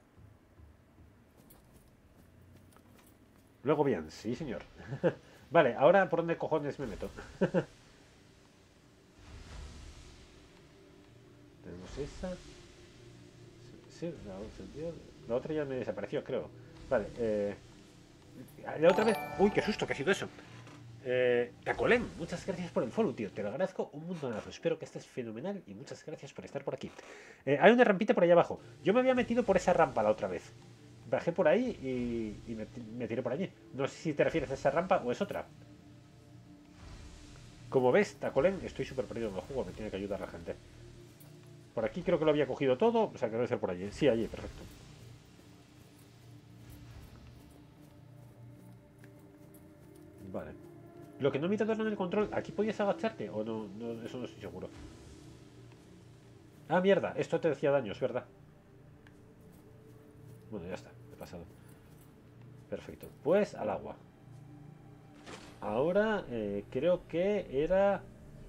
Luego bien. Sí, señor. Vale, ahora ¿por dónde cojones me meto? Tenemos esa. Sí, la, la otra ya me desapareció, creo. Vale, eh. La otra vez. Uy, qué susto, ¿qué ha sido eso? Eh, Tacolén, muchas gracias por el follow, tío. Te lo agradezco un montonazo. Espero que estés fenomenal y muchas gracias por estar por aquí. Eh, hay una rampita por allá abajo. Yo me había metido por esa rampa la otra vez. Bajé por ahí y, y me, me tiré por allí. No sé si te refieres a esa rampa o es otra. Como ves, Tacolén, estoy súper perdido en el juego. Me tiene que ayudar la gente. Por aquí creo que lo había cogido todo. O sea, que debe ser por allí. Sí, allí, perfecto. Vale. Lo que no me he dado en el control, ¿aquí podías agacharte? O no, no, eso no estoy seguro. Ah, mierda, esto te decía daño, es verdad. Bueno, ya está, he pasado. Perfecto, pues al agua. Ahora eh, creo que era...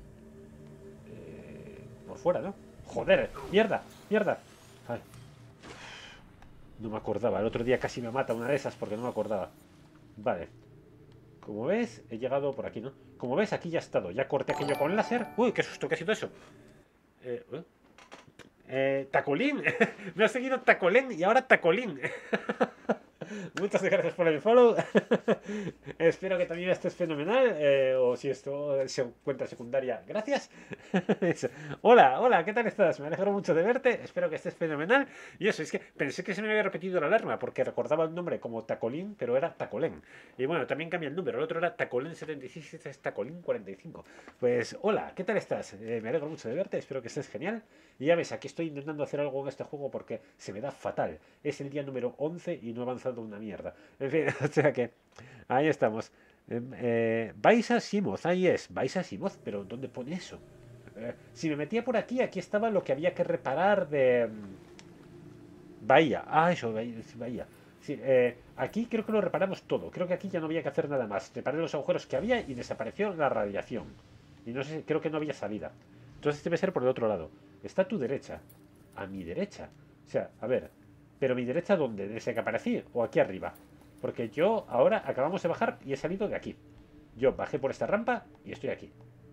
Eh, por fuera, ¿no? Joder, mierda, mierda. Ay, no me acordaba, el otro día casi me mata una de esas porque no me acordaba. Vale. Como ves, he llegado por aquí, ¿no? Como ves, aquí ya he estado. Ya corté aquello con láser. Uy, qué susto, ¿qué ha sido eso? Eh, ¿eh? Eh, Tacolín. Me ha seguido Tacolén y ahora Tacolín. Muchas gracias por el follow. Espero que también estés fenomenal. Eh, o si esto es cuenta secundaria, gracias. Hola, hola, ¿qué tal estás? Me alegro mucho de verte. Espero que estés fenomenal. Y eso, es que pensé que se me había repetido la alarma porque recordaba el nombre como Tacolín, pero era Tacolén. Y bueno, también cambia el número. El otro era Tacolén setenta y seis, este es Tacolín cuarenta y cinco. Pues hola, ¿qué tal estás? Eh, me alegro mucho de verte. Espero que estés genial. Y ya ves, aquí estoy intentando hacer algo en este juego porque se me da fatal. Es el día número once y no he avanzado una mierda. En fin, o sea que ahí estamos. Eh, eh, Baisa Simoz, ahí es. Baisa Simoz, pero ¿dónde pone eso? Eh, si me metía por aquí, aquí estaba lo que había que reparar de... mm, Bahía. Ah, eso, Bahía. Sí, eh, aquí creo que lo reparamos todo. Creo que aquí ya no había que hacer nada más. Reparé los agujeros que había y desapareció la radiación. Y no sé, creo que no había salida. Entonces debe ser por el otro lado. Está a tu derecha. A mi derecha. O sea, a ver. ¿Pero mi derecha dónde? ¿Desde que aparecí? ¿O aquí arriba? Porque yo ahora acabamos de bajar y he salido de aquí. Yo bajé por esta rampa y estoy aquí.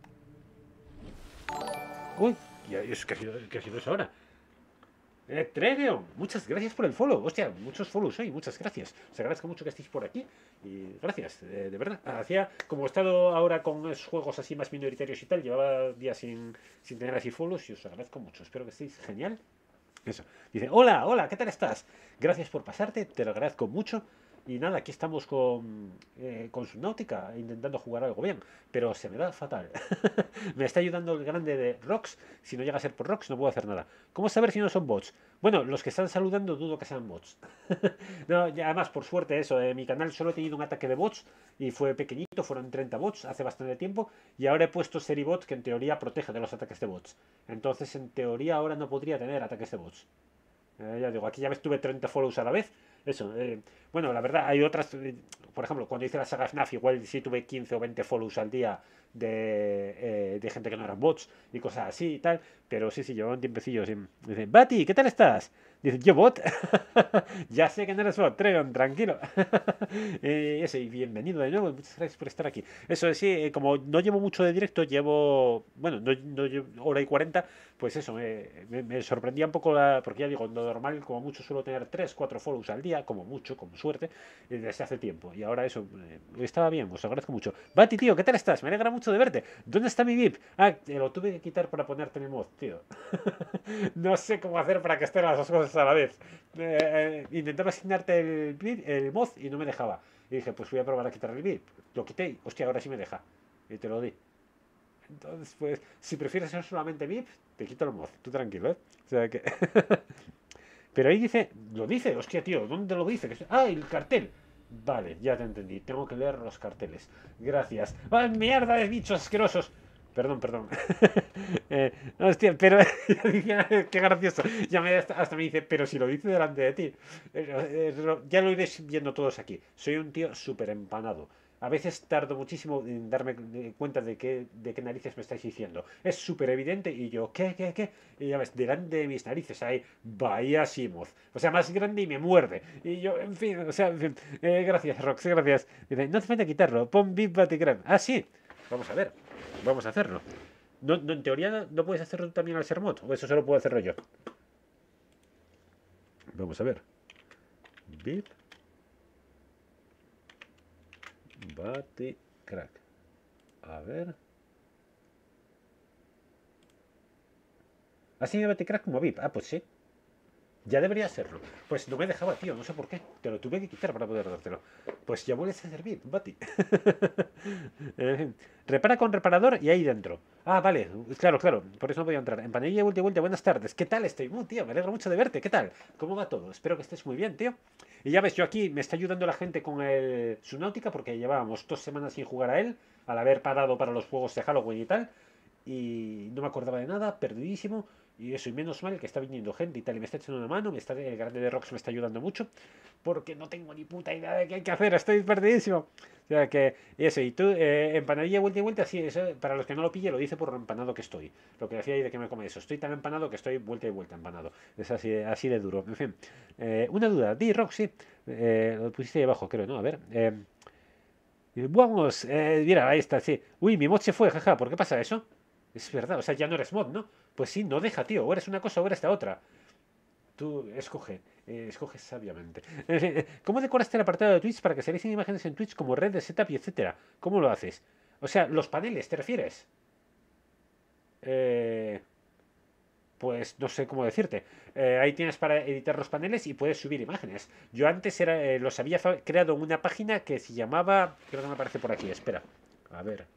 Uy, ¿qué ha sido, qué ha sido eso ahora? Eh, Treveon, muchas gracias por el follow. Hostia, muchos follows hoy, muchas gracias. Os agradezco mucho que estéis por aquí. Y gracias, eh, de verdad. Hacía, como he estado ahora con esos juegos así más minoritarios y tal, llevaba días sin, sin tener así follows y os agradezco mucho. Espero que estéis genial. Eso. Dice, hola, hola, ¿qué tal estás? Gracias por pasarte, te lo agradezco mucho. Y nada, aquí estamos con, eh, con Subnautica, intentando jugar algo bien, pero se me da fatal. Me está ayudando el grande de Rox. Si no llega a ser por Rox, no puedo hacer nada. ¿Cómo saber si no son bots? Bueno, los que están saludando dudo que sean bots. No, y además, por suerte, eso, eh, mi canal solo he tenido un ataque de bots y fue pequeñito, fueron treinta bots hace bastante tiempo. Y ahora he puesto Seribot, que en teoría protege de los ataques de bots. Entonces, en teoría, ahora no podría tener ataques de bots. Eh, ya digo, aquí ya ves, tuve treinta follows a la vez. Eso, eh, bueno, la verdad, hay otras. eh, por ejemplo, cuando hice la saga F N A F, igual sí tuve quince o veinte follows al día de, eh, de gente que no eran bots y cosas así y tal. Pero sí, sí, llevaba un tiempecillo. Sí. Dice, Bati, ¿qué tal estás? Dice, ¿yo bot? Ya sé que no eres bot, Tregon, tranquilo. Eh, eso, y bienvenido de nuevo, muchas gracias por estar aquí. Eso sí, eh, como no llevo mucho de directo, llevo, bueno, no, no llevo hora y cuarenta, pues eso, me, me- me sorprendía un poco la, porque ya digo, lo normal, como mucho suelo tener tres cuatro follows al día, como mucho, con suerte, eh, desde hace tiempo. Y ahora eso, eh, estaba bien, os agradezco mucho. Bati, tío, ¿qué tal estás? Me alegra mucho de verte. ¿Dónde está mi V I P? Ah, te lo tuve que quitar para ponerte en el mod, tío. No sé cómo hacer para que estén las dos cosas a la vez. Eh, eh, intentaba asignarte el, V I P, el mod y no me dejaba. Y dije, pues voy a probar a quitar el V I P. Lo quité y, hostia, ahora sí me deja. Y te lo di. Entonces, pues, si prefieres ser solamente V I P, te quito el mod. Tú tranquilo, ¿eh? O sea que... Pero ahí dice, lo dice, hostia, tío, ¿dónde lo dice? Ah, el cartel. Vale, ya te entendí. Tengo que leer los carteles. Gracias. ¡Ah, mierda de bichos asquerosos! Perdón, perdón. Eh, hostia, pero qué gracioso. Ya me, hasta, hasta me dice, pero si lo dice delante de ti. Eh, eh, ya lo iréis viendo todos aquí. Soy un tío súper empanado. A veces tardo muchísimo en darme cuenta de qué, de qué narices me estáis diciendo. Es súper evidente y yo, ¿qué, qué, qué? Y ya ves, delante de mis narices hay Bahía Simoth. O sea, más grande y me muerde. Y yo, en fin, o sea, en fin. Eh, gracias, Rox, gracias. Dice, no hace falta quitarlo. Pon Big Battlegram. Ah, sí. Vamos a ver. Vamos a hacerlo. No, no, en teoría no, no puedes hacerlo también al ser mod. O eso solo puedo hacerlo yo. Vamos a ver. Bip. Bati crack. A ver. Así de Bati crack como V I P. Ah, pues sí. Ya debería serlo. Pues no me dejaba, tío, no sé por qué. Te lo tuve que quitar para poder dártelo. Pues ya vuelves a servir, Bati. En fin. Repara con reparador y ahí dentro. Ah, vale. Claro, claro. Por eso no podía entrar. Empanadilla, vuelta y vuelta. Buenas tardes. ¿Qué tal estoy? Uh, tío, me alegro mucho de verte. ¿Qué tal? ¿Cómo va todo? Espero que estés muy bien, tío. Y ya ves, yo aquí me está ayudando la gente con el Subnautica porque llevábamos dos semanas sin jugar a él, al haber parado para los juegos de Halloween y tal. Y no me acordaba de nada, perdidísimo. Y eso, y menos mal que está viniendo gente y tal, y me está echando una mano, me está, el grande de Rocks me está ayudando mucho, porque no tengo ni puta idea de qué hay que hacer, estoy perdidísimo. O sea que, y eso, y tú, eh, empanadilla vuelta y vuelta, sí, eso, para los que no lo pille, lo dice por lo empanado que estoy. Lo que decía ahí de que me come eso, estoy tan empanado que estoy vuelta y vuelta empanado. Es así, así de duro. En fin, eh, una duda, di Rox, sí, eh, lo pusiste ahí abajo, creo, ¿no? A ver, eh, vamos, eh, mira, ahí está, sí. Uy, mi mod se fue, jaja, ¿por qué pasa eso? Es verdad, o sea, ya no eres mod, ¿no? Pues sí, no deja, tío. O eres una cosa o eres la otra. Tú escoge, eh, escoge sabiamente. ¿Cómo decoraste el apartado de Twitch para que salgan imágenes en Twitch como red de setup y etcétera? ¿Cómo lo haces? O sea, los paneles, ¿te refieres? Eh, pues no sé cómo decirte. Eh, ahí tienes para editar los paneles y puedes subir imágenes. Yo antes era, eh, los había creado en una página que se llamaba. Creo que me aparece por aquí, espera. A ver.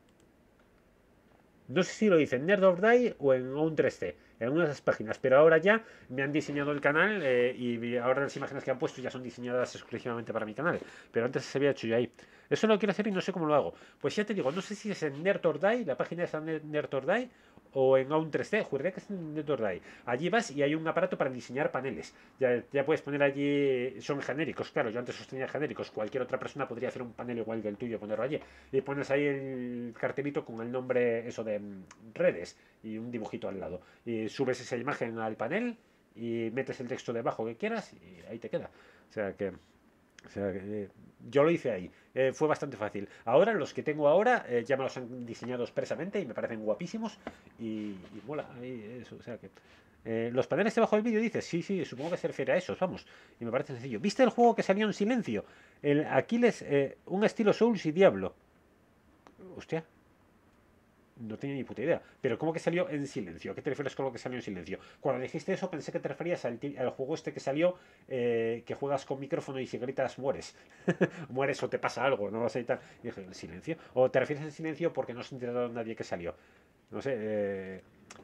No sé si lo hice en Nerd or Die o en un tres D, en una de esas páginas, pero ahora ya me han diseñado el canal eh, y ahora las imágenes que han puesto ya son diseñadas exclusivamente para mi canal, pero antes se había hecho yo ahí. Eso lo quiero hacer y no sé cómo lo hago. Pues ya te digo, no sé si es en Nerd or Die, la página es en Nerd or Die, o en un tres D, juraría que es en Nerd or Die. Allí vas y hay un aparato para diseñar paneles. Ya, ya puedes poner allí, son genéricos, claro, yo antes sostenía genéricos, cualquier otra persona podría hacer un panel igual que el tuyo, ponerlo allí. Y pones ahí el cartelito con el nombre, eso de mm, redes, y un dibujito al lado. Y subes esa imagen al panel y metes el texto debajo que quieras y ahí te queda. O sea que, o sea que eh, yo lo hice ahí. Eh, fue bastante fácil. Ahora, los que tengo ahora eh, ya me los han diseñado expresamente y me parecen guapísimos y, y mola. Ahí, eso, o sea que. Eh, los paneles debajo del vídeo dices, sí, sí, supongo que se refiere a esos, vamos. Y me parece sencillo. ¿Viste el juego que salió en silencio? El Aquiles, eh, un estilo Souls y Diablo. Hostia. No tenía ni puta idea. Pero ¿cómo que salió en silencio? ¿A qué te refieres con lo que salió en silencio? Cuando dijiste eso pensé que te referías al, al juego este que salió, eh, que juegas con micrófono y si gritas mueres. Mueres o te pasa algo, no vas a tal. Y dije, ¿en silencio? ¿O te refieres en silencio porque no se enterado nadie que salió? No sé, eh,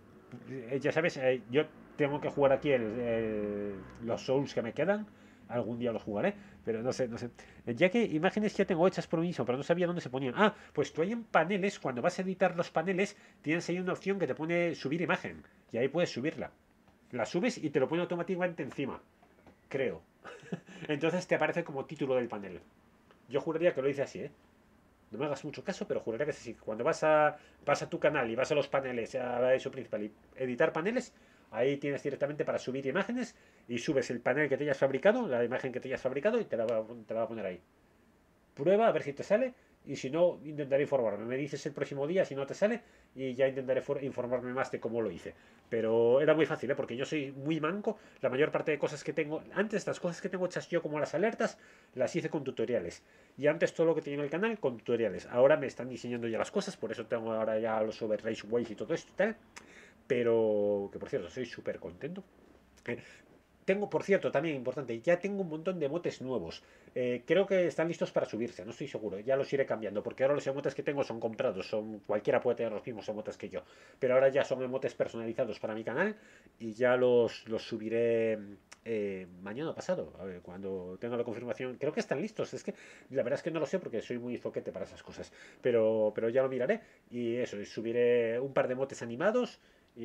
eh, ya sabes, eh, yo tengo que jugar aquí el, el- los Souls que me quedan. Algún día los jugaré, pero no sé, no sé. Ya que imágenes ya tengo hechas por mí mismo, pero no sabía dónde se ponían. Ah, pues tú ahí en paneles, cuando vas a editar los paneles, tienes ahí una opción que te pone subir imagen. Y ahí puedes subirla. La subes y te lo pone automáticamente encima. Creo. Entonces te aparece como título del panel. Yo juraría que lo hice así, ¿eh? No me hagas mucho caso, pero juraría que es así. Cuando vas a, vas a tu canal y vas a los paneles, a eso principal y editar paneles, ahí tienes directamente para subir imágenes y subes el panel que te hayas fabricado, la imagen que te hayas fabricado y te la va, te la va a poner ahí. Prueba a ver si te sale y si no, intentaré informarme. Me dices el próximo día si no te sale y ya intentaré informarme más de cómo lo hice. Pero era muy fácil, ¿eh? Porque yo soy muy manco. La mayor parte de cosas que tengo, antes las cosas que tengo hechas yo como las alertas, las hice con tutoriales. Y antes todo lo que tenía en el canal con tutoriales. Ahora me están diseñando ya las cosas, por eso tengo ahora ya los over raceways y todo esto y tal. Pero, que por cierto, soy súper contento. Eh, tengo, por cierto, también importante, ya tengo un montón de emotes nuevos. Eh, creo que están listos para subirse, no estoy seguro. Ya los iré cambiando, porque ahora los emotes que tengo son comprados. Son, cualquiera puede tener los mismos emotes que yo. Pero ahora ya son emotes personalizados para mi canal y ya los, los subiré eh, mañana o pasado. A ver, cuando tenga la confirmación. Creo que están listos. Es que la verdad es que no lo sé porque soy muy zoquete para esas cosas. Pero, pero ya lo miraré. Y eso, y subiré un par de emotes animados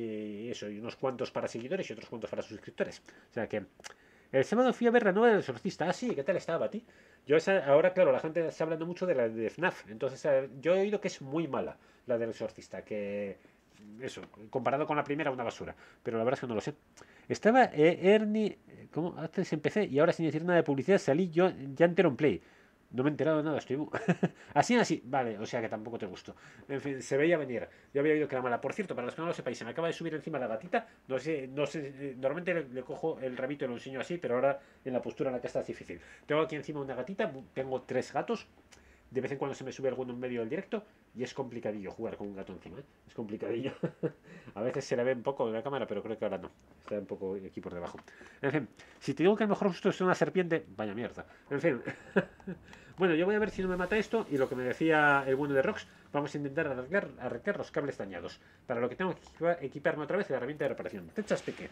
y eso, y unos cuantos para seguidores y otros cuantos para suscriptores. O sea que el sábado fui a ver la nueva del Exorcista. Ah, sí, ¿qué tal estaba, ti? Yo esa, ahora, claro, la gente está hablando mucho de la de F NAF. Entonces, eh, yo he oído que es muy mala la del Exorcista. Que, eso, comparado con la primera, una basura. Pero la verdad es que no lo sé. Estaba eh, Ernie, ¿cómo? Antes empecé y ahora sin decir nada de publicidad salí yo ya entero en Play. No me he enterado de nada, estoy... así, así. Vale, o sea que tampoco te gustó. En fin, se veía venir. Yo había oído que era mala. Por cierto, para los que no lo sepáis, se me acaba de subir encima la gatita. No sé, no sé. eh, Normalmente le, le cojo el rabito y lo enseño así, pero ahora en la postura en la que está es difícil. Tengo aquí encima una gatita. Tengo tres gatos. De vez en cuando se me sube alguno en medio del directo y es complicadillo jugar con un gato encima, ¿eh? Es complicadillo. A veces se le ve un poco en la cámara, pero creo que ahora no. Está un poco aquí por debajo. En fin, si te digo que el mejor susto es una serpiente, vaya mierda. En fin. Bueno, yo voy a ver si no me mata esto y lo que me decía el bueno de Rox, vamos a intentar arreglar, arreglar los cables dañados. Para lo que tengo que equiparme otra vez la herramienta de reparación. Te echas pique.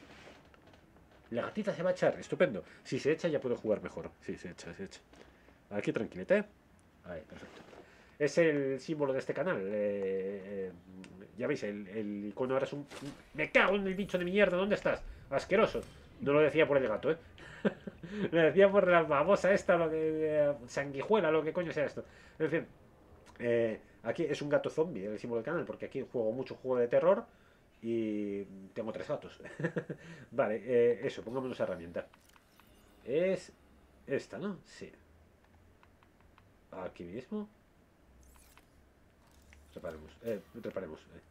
La gatita se va a echar, estupendo. Si se echa ya puedo jugar mejor. Sí, se echa, se echa. Aquí tranquilita, ¿eh? Ahí, perfecto. Es el símbolo de este canal. Eh, eh, ya veis, el, el icono ahora es un... ¡Me cago en el bicho de mierda! ¿Dónde estás? Asqueroso. No lo decía por el gato, ¿eh? Lo decía por la babosa esta, lo que... eh, sanguijuela, lo que coño sea esto. En fin. Eh, aquí es un gato zombie, el símbolo del canal, porque aquí juego mucho juego de terror y tengo tres gatos. Vale, eh, eso, pongamos esa herramienta. Es esta, ¿no? Sí. Aquí mismo. Reparemos. Eh, reparemos. Eh.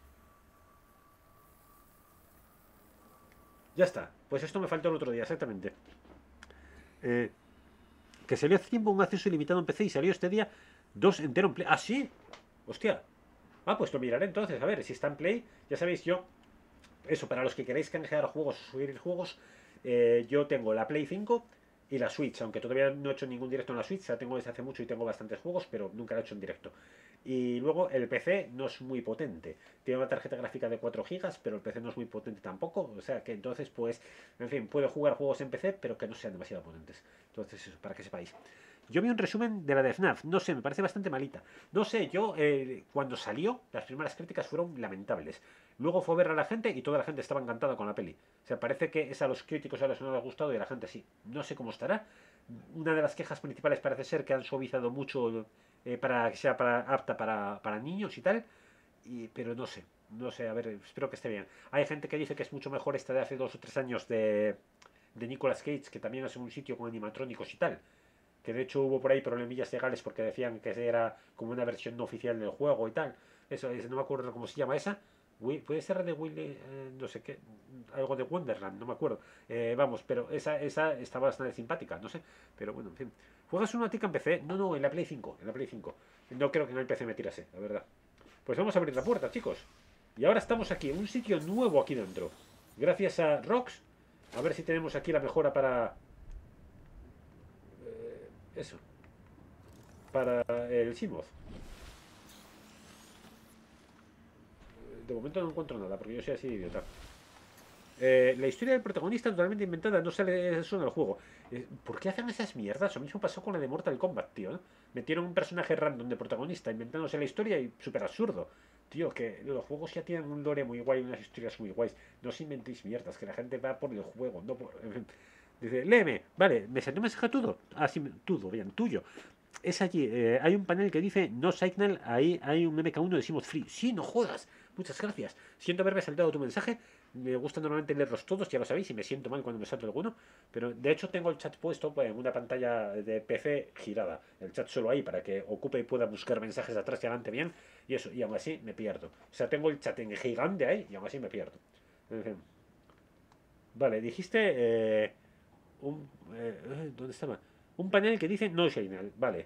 Ya está. Pues esto me faltó el otro día, exactamente. Eh, que salió hace tiempo un acceso ilimitado en P C y salió este día dos entero en Play. ¿Ah, sí? Hostia. Ah, pues lo miraré entonces. A ver, si está en Play, ya sabéis, yo... Eso, para los que queréis canjear juegos o subir juegos, eh, yo tengo la Play cinco y la Switch, aunque todavía no he hecho ningún directo en la Switch, la tengo desde hace mucho y tengo bastantes juegos, pero nunca la he hecho en directo. Y luego el P C no es muy potente. Tiene una tarjeta gráfica de cuatro gigas, pero el P C no es muy potente tampoco. O sea que entonces, pues, en fin, puedo jugar juegos en P C, pero que no sean demasiado potentes. Entonces, eso, para que sepáis. Yo vi un resumen de la de F NAF, no sé, me parece bastante malita. No sé, yo eh, cuando salió, las primeras críticas fueron lamentables. Luego fue a ver a la gente y toda la gente estaba encantada con la peli. O sea, parece que es a los críticos a los que no les ha gustado y a la gente sí. No sé cómo estará. Una de las quejas principales parece ser que han suavizado mucho eh, para que sea para, apta para, para niños y tal. Y, pero no sé, no sé, a ver, espero que esté bien. Hay gente que dice que es mucho mejor esta de hace dos o tres años de, de Nicolas Cage, que también es en un sitio con animatrónicos y tal. Que de hecho hubo por ahí problemillas legales porque decían que era como una versión no oficial del juego y tal. Eso, no me acuerdo cómo se llama esa. Puede ser de Willy, eh, no sé qué, algo de Wonderland, no me acuerdo. Eh, vamos, pero esa, esa está bastante simpática, no sé. Pero bueno, en fin. ¿Juegas una tica en P C? No, no, en la Play cinco. En la Play cinco. No creo que en el P C me tirase, la verdad. Pues vamos a abrir la puerta, chicos. Y ahora estamos aquí, en un sitio nuevo aquí dentro. Gracias a Rox. A ver si tenemos aquí la mejora para... eh, eso. Para el Simoth. De momento no encuentro nada, porque yo soy así de idiota. Eh, la historia del protagonista totalmente inventada, no sale eso en el juego. Eh, ¿Por qué hacen esas mierdas? Lo mismo pasó con la de Mortal Kombat, tío, ¿no? Metieron un personaje random de protagonista inventándose la historia y súper absurdo. Tío, que los juegos ya tienen un lore muy guay, unas historias muy guays. No os inventéis mierdas, que la gente va por el juego, no por... Dice, léeme, vale, me salió un mensaje todo. Ah, sí, todo, bien, tuyo. Es allí, eh, hay un panel que dice no signal, ahí hay un M K uno de Simoth Free. Sí, no jodas. Muchas gracias. Siento haberme saltado tu mensaje. Me gusta normalmente leerlos todos, ya lo sabéis, y me siento mal cuando me salto alguno. Pero de hecho tengo el chat puesto en una pantalla de P C girada. El chat solo ahí para que ocupe y pueda buscar mensajes de atrás y adelante bien. Y eso, y aún así me pierdo. O sea, tengo el chat en gigante ahí y aún así me pierdo. En fin. Vale, dijiste... Eh, un, eh, ¿Dónde estaba? Un panel que dice no signal. Vale.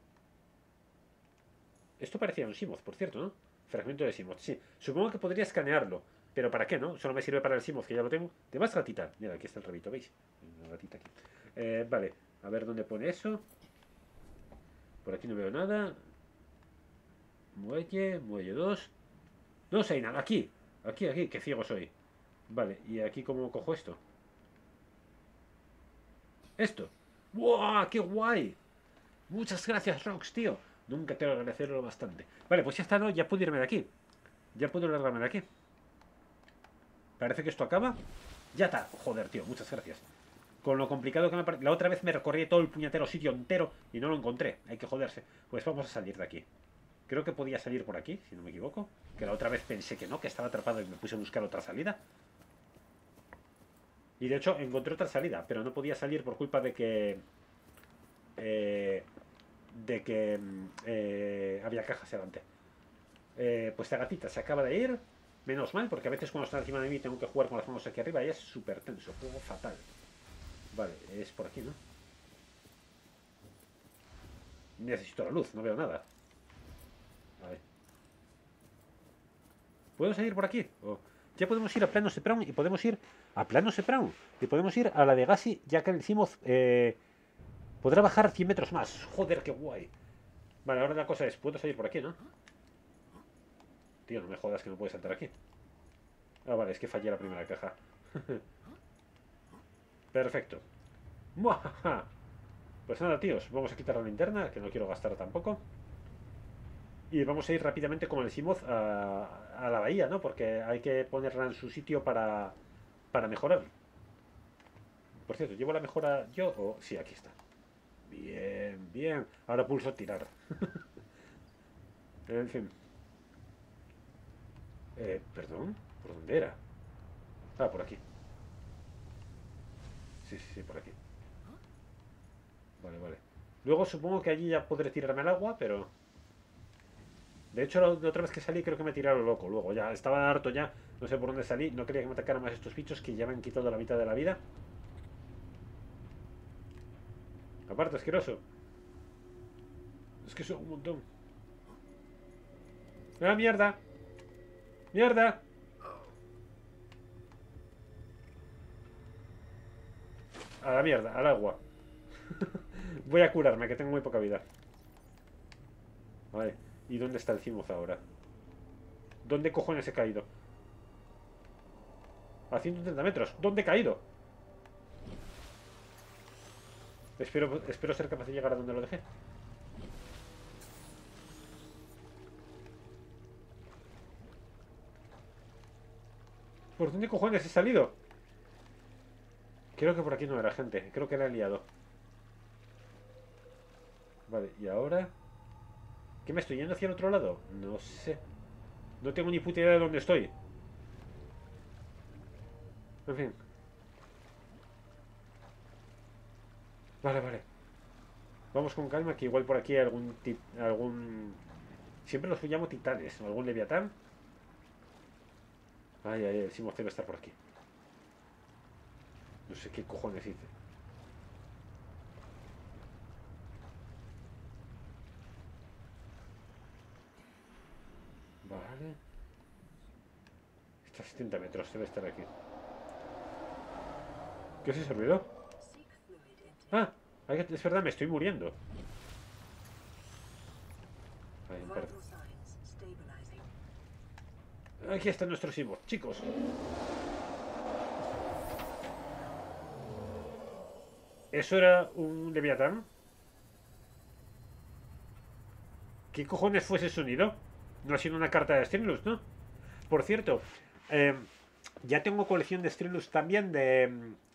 Esto parecía un Simoth, por cierto, ¿no? Fragmento de Simoth, sí. Supongo que podría escanearlo. Pero ¿para qué, no? Solo me sirve para el Simoth, que ya lo tengo. ¿Te vas, gatita? Mira, aquí está el rabito, ¿veis? Una gatita aquí. Eh, vale, a ver dónde pone eso. Por aquí no veo nada. Muelle, muelle dos. No sé, nada, aquí. Aquí, aquí, qué ciego soy. Vale, ¿y aquí cómo cojo esto? Esto. ¡Wow! ¡Qué guay! Muchas gracias, Rox, tío. Nunca te lo agradecerlo bastante. Vale, pues ya está, ¿no? Ya puedo irme de aquí. Ya puedo largarme de aquí. Parece que esto acaba. Ya está. Joder, tío, muchas gracias. Con lo complicado que me parece. La otra vez me recorrí todo el puñetero sitio entero y no lo encontré. Hay que joderse. Pues vamos a salir de aquí. Creo que podía salir por aquí, si no me equivoco. Que la otra vez pensé que no, que estaba atrapado y me puse a buscar otra salida. Y de hecho encontré otra salida, pero no podía salir por culpa de que... Eh, de que eh, había cajas delante. Eh, pues la gatita se acaba de ir. Menos mal, porque a veces cuando está encima de mí tengo que jugar con las manos aquí arriba y es súper tenso. Juego fatal. Vale, es por aquí, ¿no? Necesito la luz, no veo nada. A ver. ¿Puedo salir por aquí? Oh. Ya podemos ir a Plano Sepraun y podemos ir a Plano Sepraun. Y podemos ir a la de Gassi, ya que el Simoth eh, podrá bajar cien metros más. Joder, qué guay. Vale, ahora la cosa es, puedo salir por aquí, ¿no? Tío, no me jodas que no puedes saltar aquí. Ah, vale, es que fallé la primera caja. Perfecto. ¡Muajaja! Pues nada, tíos, vamos a quitar la linterna, que no quiero gastar tampoco. Y vamos a ir rápidamente con el Simoth a, a la bahía, ¿no? Porque hay que ponerla en su sitio para, para mejorar. Por cierto, ¿llevo la mejora yo o...? Sí, aquí está. Bien, bien. Ahora pulso tirar. En fin. Eh, perdón. ¿Por dónde era? Ah, por aquí. Sí, sí, sí, por aquí. Vale, vale. Luego supongo que allí ya podré tirarme al agua, pero... De hecho, la otra vez que salí creo que me tiraron loco. Luego ya estaba harto ya. No sé por dónde salí. No quería que me atacaran más estos bichos que ya me han quitado la mitad de la vida. Aparte, asqueroso. Es que son un montón. ¡Ah, mierda! ¡Mierda! A la mierda, al agua. Voy a curarme, que tengo muy poca vida. Vale. ¿Y dónde está el Simoth ahora? ¿Dónde cojones he caído? A ciento treinta metros. ¿Dónde he caído? Espero, espero ser capaz de llegar a donde lo dejé. ¿Por dónde cojones he salido? Creo que por aquí no era, gente. Creo que era liado. Vale, ¿y ahora? ¿Qué me estoy yendo hacia el otro lado? No sé. No tengo ni puta idea de dónde estoy. En fin. Vale, vale. Vamos con calma, que igual por aquí hay algún... algún... Siempre los llamo titanes. O algún leviatán. Ay, ay, el Simoth debe estar por aquí. No sé qué cojones hice. Vale. Está a setenta metros, debe estar aquí. ¿Qué es ese ruido? Ah, es verdad, me estoy muriendo. Ay, aquí está nuestro cyborg, chicos. ¿Eso era un Leviatán? ¿Qué cojones fue ese sonido? No ha sido una carta de Strinlus, ¿no? Por cierto, eh, ya tengo colección de Strinlus también de,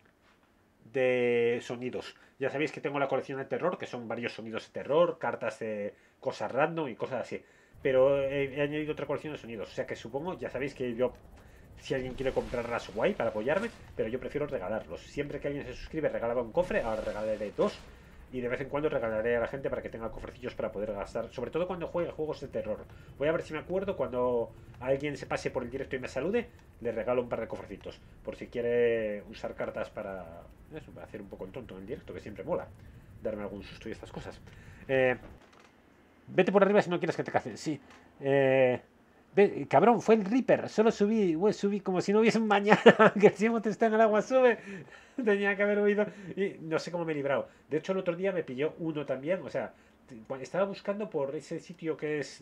de sonidos. Ya sabéis que tengo la colección de terror, que son varios sonidos de terror, cartas de cosas random y cosas así. Pero he, he añadido otra colección de sonidos. O sea que supongo, ya sabéis que yo, si alguien quiere comprarlas, guay, para apoyarme, pero yo prefiero regalarlos. Siempre que alguien se suscribe regalaba un cofre, ahora regalaré dos. Y de vez en cuando regalaré a la gente para que tenga cofrecillos para poder gastar. Sobre todo cuando juegue juegos de terror. Voy a ver si me acuerdo cuando alguien se pase por el directo y me salude. Le regalo un par de cofrecitos. Por si quiere usar cartas para, eso, para hacer un poco el tonto en el directo, que siempre mola. Darme algún susto y estas cosas. Eh, vete por arriba si no quieres que te cacen. Sí. Eh, ve, cabrón, fue el Reaper. Solo subí, wey, subí como si no hubiese un mañana. Que si te está en el agua, sube. Tenía que haber huido y no sé cómo me he librado. De hecho, el otro día me pilló uno también. O sea, estaba buscando por ese sitio que es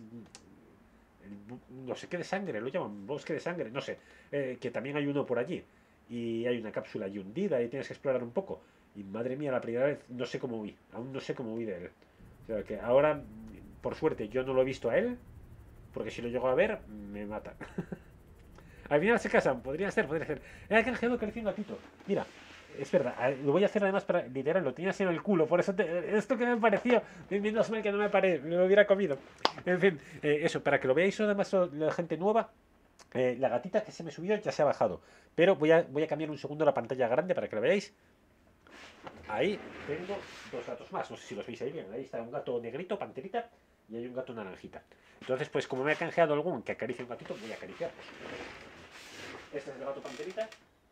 no sé qué de sangre, lo llaman bosque de sangre, no sé, eh, que también hay uno por allí. Y hay una cápsula allí hundida y tienes que explorar un poco. Y madre mía, la primera vez no sé cómo huí. Aún no sé cómo huí de él. O sea, que ahora, por suerte, yo no lo he visto a él. Porque si lo llego a ver, me mata. Al final se casan, podría ser, podría ser. He canjeado que le un gatito. Mira, es verdad, lo voy a hacer además para literal, lo tenías en el culo, por eso te, esto que me pareció, menos mal que no me paré, me lo hubiera comido. En fin, eh, eso, para que lo veáis además la gente nueva, eh, la gatita que se me subió ya se ha bajado. Pero voy a, voy a cambiar un segundo la pantalla grande para que lo veáis. Ahí tengo dos gatos más, no sé si los veis ahí bien, ahí está un gato negrito, panterita, y hay un gato naranjita. Entonces, pues como me ha canjeado algún que acaricie un gatito, voy a acariciarlos. Este es el gato panterita.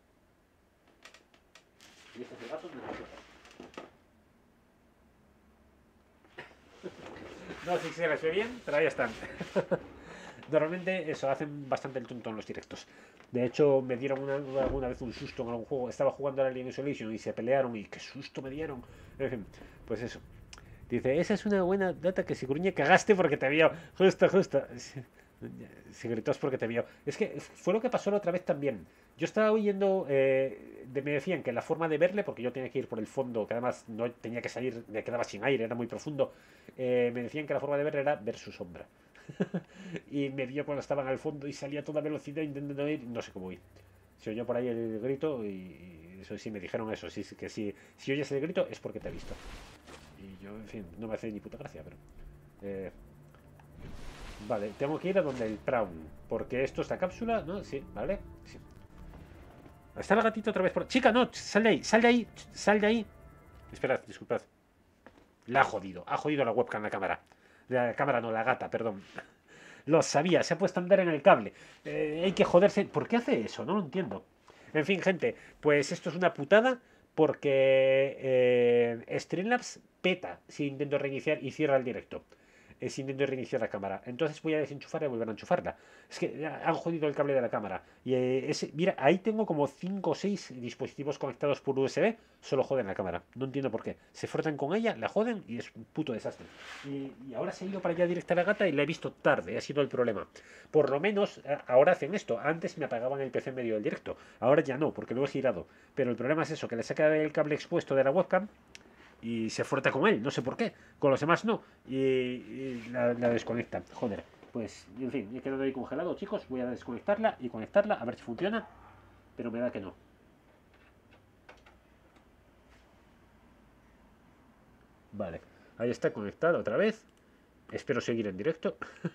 Y este es el gato naranjita. No sé si se les ve bien, pero ahí están. Normalmente eso, hacen bastante el tonto en los directos. De hecho, me dieron una, alguna vez un susto en algún juego. Estaba jugando a Alien Isolation y se pelearon y qué susto me dieron. En fin, pues eso. Dice, esa es una buena data que Sigruñe cagaste porque te vio. Justo, justo. Se gritó porque te vio. Es que fue lo que pasó la otra vez también. Yo estaba oyendo, eh, de, me decían que la forma de verle, porque yo tenía que ir por el fondo, que además no tenía que salir, me quedaba sin aire, era muy profundo. Eh, me decían que la forma de verle era ver su sombra. Y me vio cuando estaban al fondo y salía a toda velocidad intentando ir, no sé cómo ir. Se oyó por ahí el grito y, y eso sí, me dijeron eso, sí, que sí, si oyes el grito es porque te ha visto. Y yo, en fin, no me hace ni puta gracia, pero... Eh, vale, tengo que ir a donde el Prawn, porque esto es la cápsula, ¿no? Sí, vale. Sí. Está la gatita otra vez por... Chica, no, sal de ahí, sal de ahí, sal de ahí. Esperad, disculpad. La ha jodido, ha jodido la webcam, la cámara. La cámara no, la gata, perdón. Lo sabía, se ha puesto a andar en el cable. Eh, hay que joderse. ¿Por qué hace eso? No lo entiendo. En fin, gente, pues esto es una putada porque eh, Streamlabs peta si intento reiniciar y cierra el directo. Eh, si intento reiniciar la cámara. Entonces voy a desenchufarla y volver a enchufarla. Es que han jodido el cable de la cámara. Y eh, ese, mira, ahí tengo como cinco o seis dispositivos conectados por U S B. Solo joden la cámara. No entiendo por qué. Se frotan con ella, la joden y es un puto desastre. Y, y ahora se ha ido para allá directa a la gata y la he visto tarde. Ha sido el problema. Por lo menos ahora hacen esto. Antes me apagaban el P C en medio del directo. Ahora ya no, porque lo he girado. Pero el problema es eso, que le saca el cable expuesto de la webcam y se frota con él, no sé por qué, con los demás no, y, y la, la desconecta, joder, pues, en fin, he quedado ahí congelado, chicos, voy a desconectarla y conectarla, a ver si funciona, pero me da que no. Vale, ahí está conectada otra vez, espero seguir en directo.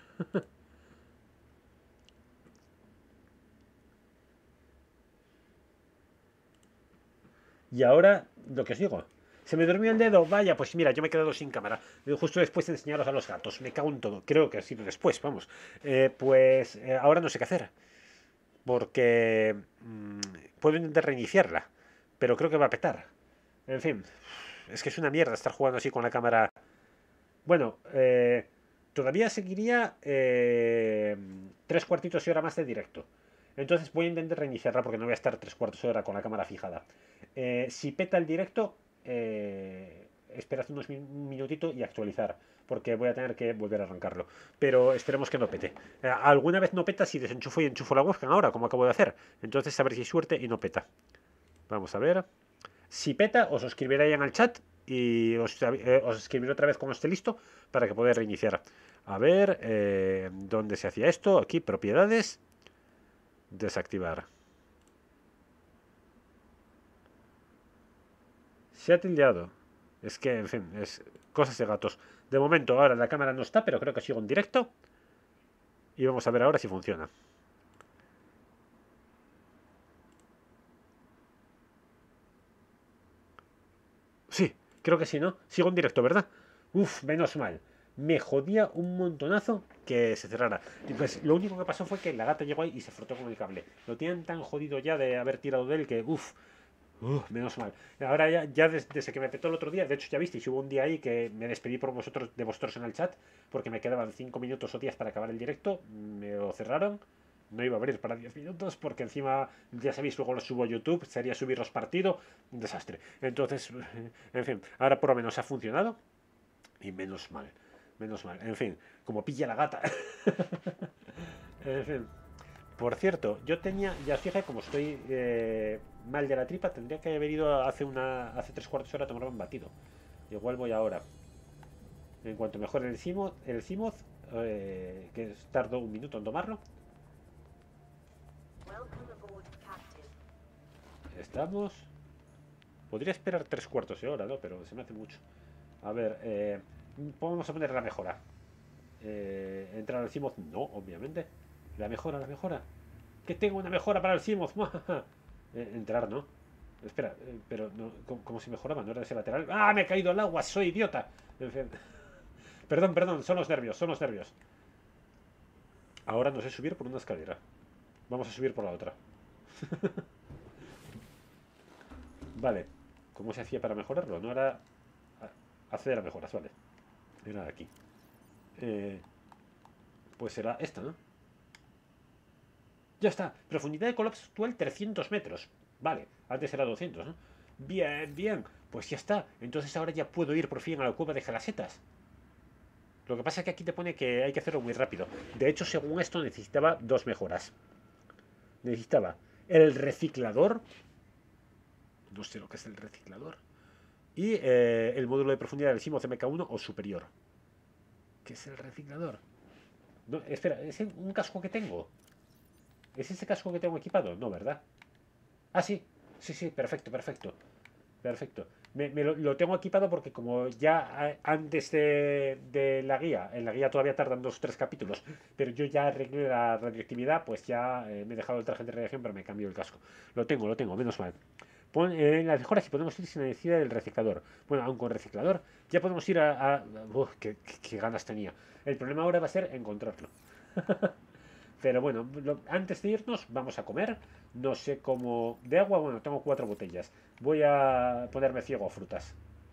Y ahora, lo que os digo, se me durmió el dedo, vaya, pues mira, yo me he quedado sin cámara. Justo después de enseñaros a los gatos, me cago en todo. Creo que ha sido después, vamos. Eh, pues eh, ahora no sé qué hacer. Porque mmm, puedo intentar reiniciarla, pero creo que va a petar. En fin, es que es una mierda estar jugando así con la cámara. Bueno, eh, todavía seguiría... Eh, tres cuartitos de hora más de directo. Entonces voy a intentar reiniciarla porque no voy a estar tres cuartos de hora con la cámara fijada. Eh, si peta el directo, eh, esperad unos min un minutito y actualizar, porque voy a tener que volver a arrancarlo. Pero esperemos que no pete. Eh, alguna vez no peta si desenchufo y enchufo la webcam ahora, como acabo de hacer. Entonces a ver si hay suerte y no peta. Vamos a ver. Si peta, os escribiré ahí en el chat y os, eh, os escribiré otra vez cuando esté listo para que podáis reiniciar. A ver, eh, ¿dónde se hacía esto? Aquí, propiedades. Desactivar. Se ha tildeado. Es que, en fin, es cosas de gatos. De momento, ahora la cámara no está, pero creo que sigo en directo. Y vamos a ver ahora si funciona. Sí, creo que sí, ¿no? Sigo en directo, ¿verdad? Uf, menos mal. Me jodía un montonazo que se cerrara. Y pues lo único que pasó fue que la gata llegó ahí y se frotó con el cable. Lo tienen tan jodido ya de haber tirado de él que, uf, uf, menos mal. Ahora ya, ya desde, desde que me petó el otro día, de hecho ya visteis, hubo un día ahí que me despedí por vosotros, de vosotros en el chat, porque me quedaban cinco minutos o diez para acabar el directo, me lo cerraron. No iba a abrir para diez minutos porque encima, ya sabéis, luego lo subo a YouTube, sería subirlos partido, un desastre. Entonces, en fin, ahora por lo menos ha funcionado y menos mal, menos mal. En fin, como pilla la gata. En fin. Por cierto, yo tenía, ya os dije, como estoy eh, mal de la tripa, tendría que haber ido hace una hace tres cuartos de hora a tomarme un batido. Igual voy ahora. En cuanto mejore el Simoth, el Simoth eh, que tardo un minuto en tomarlo. Estamos. Podría esperar tres cuartos de hora, ¿no? Pero se me hace mucho. A ver, eh, vamos a poner la mejora. Eh, ¿Entrar al Simoth? No, obviamente. La mejora, la mejora. Que tengo una mejora para el Simoth. eh, entrar, ¿no? Espera, eh, pero no, ¿cómo, ¿cómo se mejoraba? ¿No era ese lateral? ¡Ah, me he caído al agua! ¡Soy idiota! En fin. Perdón, perdón, son los nervios, son los nervios. Ahora no sé subir por una escalera. Vamos a subir por la otra. Vale. ¿Cómo se hacía para mejorarlo? No era acceder a mejoras, vale. Era aquí. Eh, pues era esta, ¿no? Ya está. Profundidad de colapso actual trescientos metros. Vale. Antes era doscientos, ¿no? Bien, bien. Pues ya está. Entonces ahora ya puedo ir por fin a la cueva de Jalasetas. Lo que pasa es que aquí te pone que hay que hacerlo muy rápido. De hecho, según esto, necesitaba dos mejoras. Necesitaba el reciclador. No sé lo que es el reciclador. Y eh, el módulo de profundidad del Simoth M K uno o superior. ¿Qué es el reciclador? No, espera, ¿es un casco que tengo? ¿Es ese casco que tengo equipado? No, ¿verdad? Ah, sí. Sí, sí, perfecto, perfecto. Perfecto. Me, me lo, lo, tengo equipado porque como ya antes de, de la guía, en la guía todavía tardan dos o tres capítulos, pero yo ya arreglé la radioactividad, pues ya eh, me he dejado el traje de radiación, pero me cambio el casco. Lo tengo, lo tengo, menos mal. Pon, eh, en las mejoras y podemos ir sin la necesidad del reciclador. Bueno, aún con reciclador ya podemos ir a... a uf, qué, qué, qué ganas tenía. El problema ahora va a ser encontrarlo. Pero bueno, lo, antes de irnos vamos a comer. No sé cómo... De agua, bueno, tengo cuatro botellas. Voy a ponerme ciego a frutas.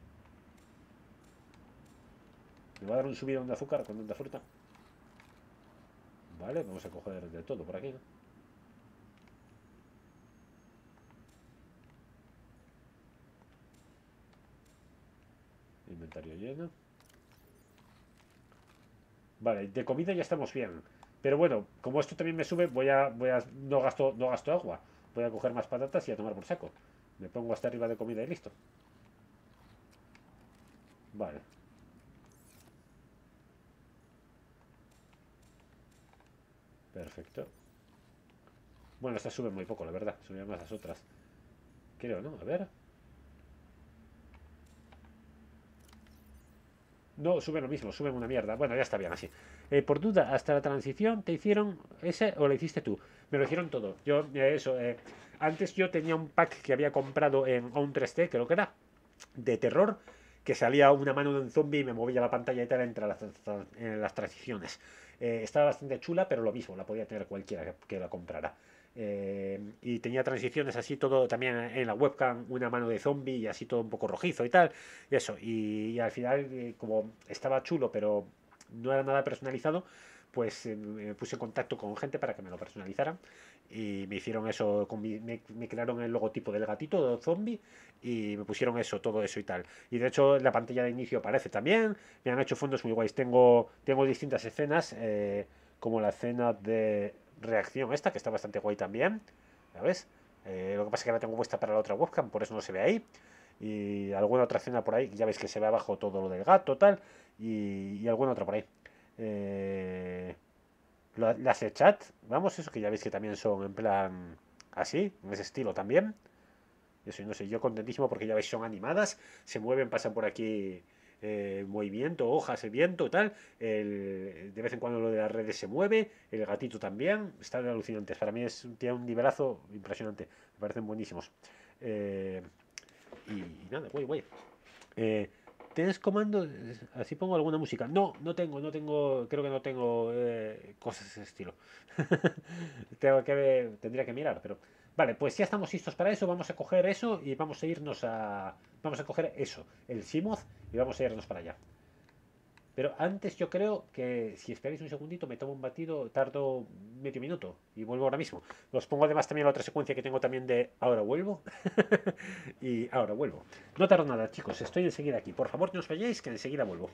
Me va a dar un subidón de azúcar con tanta fruta. Vale, vamos a coger de todo por aquí, ¿no? Inventario lleno. Vale, de comida ya estamos bien. Pero bueno, como esto también me sube, voy a, voy a no gasto, no gasto agua. Voy a coger más patatas y a tomar por saco. Me pongo hasta arriba de comida y listo. Vale. Perfecto. Bueno, estas suben muy poco, la verdad. Subían más las otras. Creo, ¿no? A ver. No, suben lo mismo, suben una mierda. Bueno, ya está bien así. Eh, por duda, hasta la transición te hicieron ese o lo hiciste tú. Me lo hicieron todo. Yo, eh, eso, eh, antes yo tenía un pack que había comprado en On tres D, creo que era, de terror, que salía una mano de un zombie y me movía la pantalla y tal entre las, en las transiciones. Eh, estaba bastante chula, pero lo mismo, la podía tener cualquiera que, que la comprara. Eh, y tenía transiciones así todo, también en la webcam una mano de zombie y así todo un poco rojizo y tal, y eso, y, y al final eh, como estaba chulo pero no era nada personalizado, pues eh, me puse en contacto con gente para que me lo personalizaran y me hicieron eso, con mi- me, me crearon el logotipo del gatito zombie y me pusieron eso, todo eso y tal. Y de hecho la pantalla de inicio aparece también, me han hecho fondos muy guays. Tengo, tengo distintas escenas, eh, como la escena de reacción esta, que está bastante guay también, ¿sabes? Eh, lo que pasa es que la tengo puesta para la otra webcam, por eso no se ve ahí. Y alguna otra escena por ahí, ya veis que se ve abajo todo lo del gato, tal, y, y alguna otra por ahí. Eh, lo- las de chat, vamos, eso que ya veis que también son en plan así, en ese estilo también. Eso, y no sé, yo contentísimo porque ya veis, son animadas, se mueven, pasan por aquí eh, movimiento, hojas, el viento, tal. El- de vez en cuando lo de las redes se mueve, el gatito también, están alucinantes. Para mí es, tiene un nivelazo impresionante, me parecen buenísimos. Eh, y, y nada, güey, güey. Eh, ¿Tienes comando? Así pongo alguna música. No, no tengo, no tengo, creo que no tengo eh, cosas de ese estilo. Tengo que ver- tendría que mirar, pero. Vale, pues ya estamos listos para eso. Vamos a coger eso y vamos a irnos a. Vamos a coger eso, el Simoth, y vamos a irnos para allá. Pero antes yo creo que si esperáis un segundito me tomo un batido, tardo medio minuto y vuelvo ahora mismo. Os pongo además también la otra secuencia que tengo también de ahora vuelvo. Y ahora vuelvo. No tardo nada, chicos, estoy enseguida aquí. Por favor, no os vayáis, que enseguida vuelvo.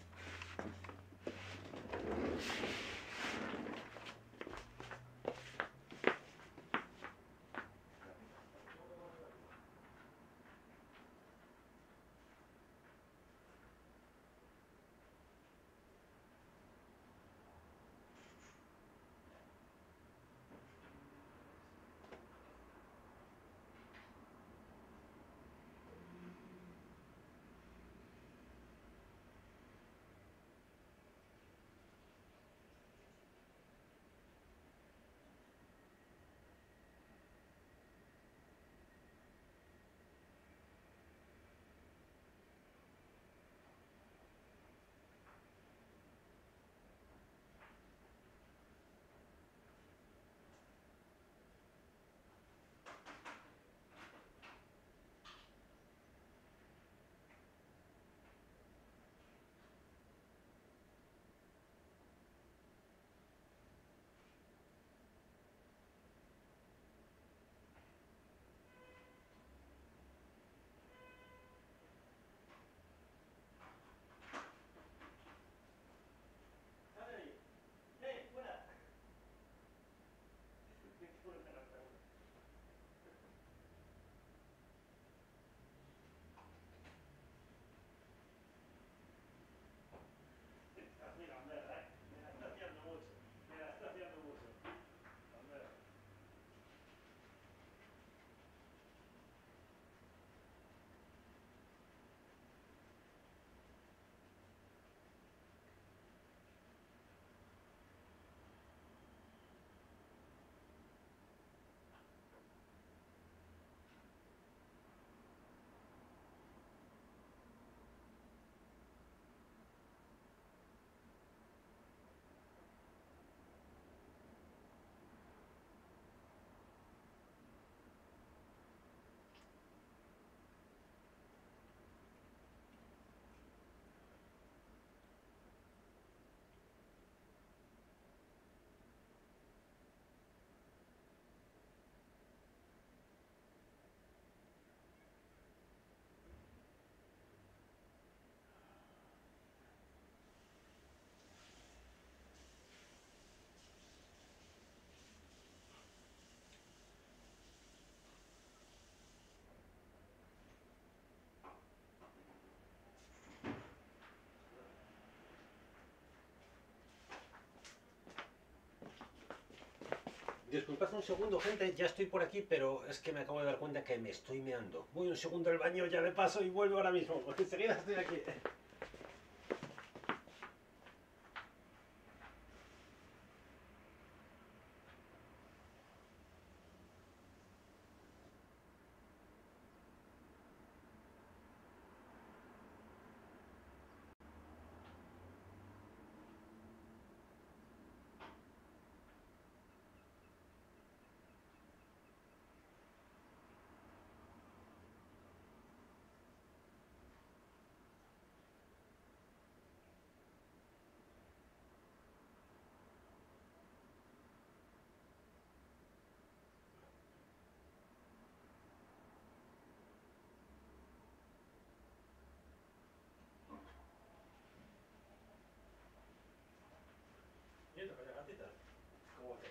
Disculpad un segundo, gente, ya estoy por aquí, pero es que me acabo de dar cuenta que me estoy meando. Voy un segundo al baño, ya de paso y vuelvo ahora mismo. Enseguida estoy aquí.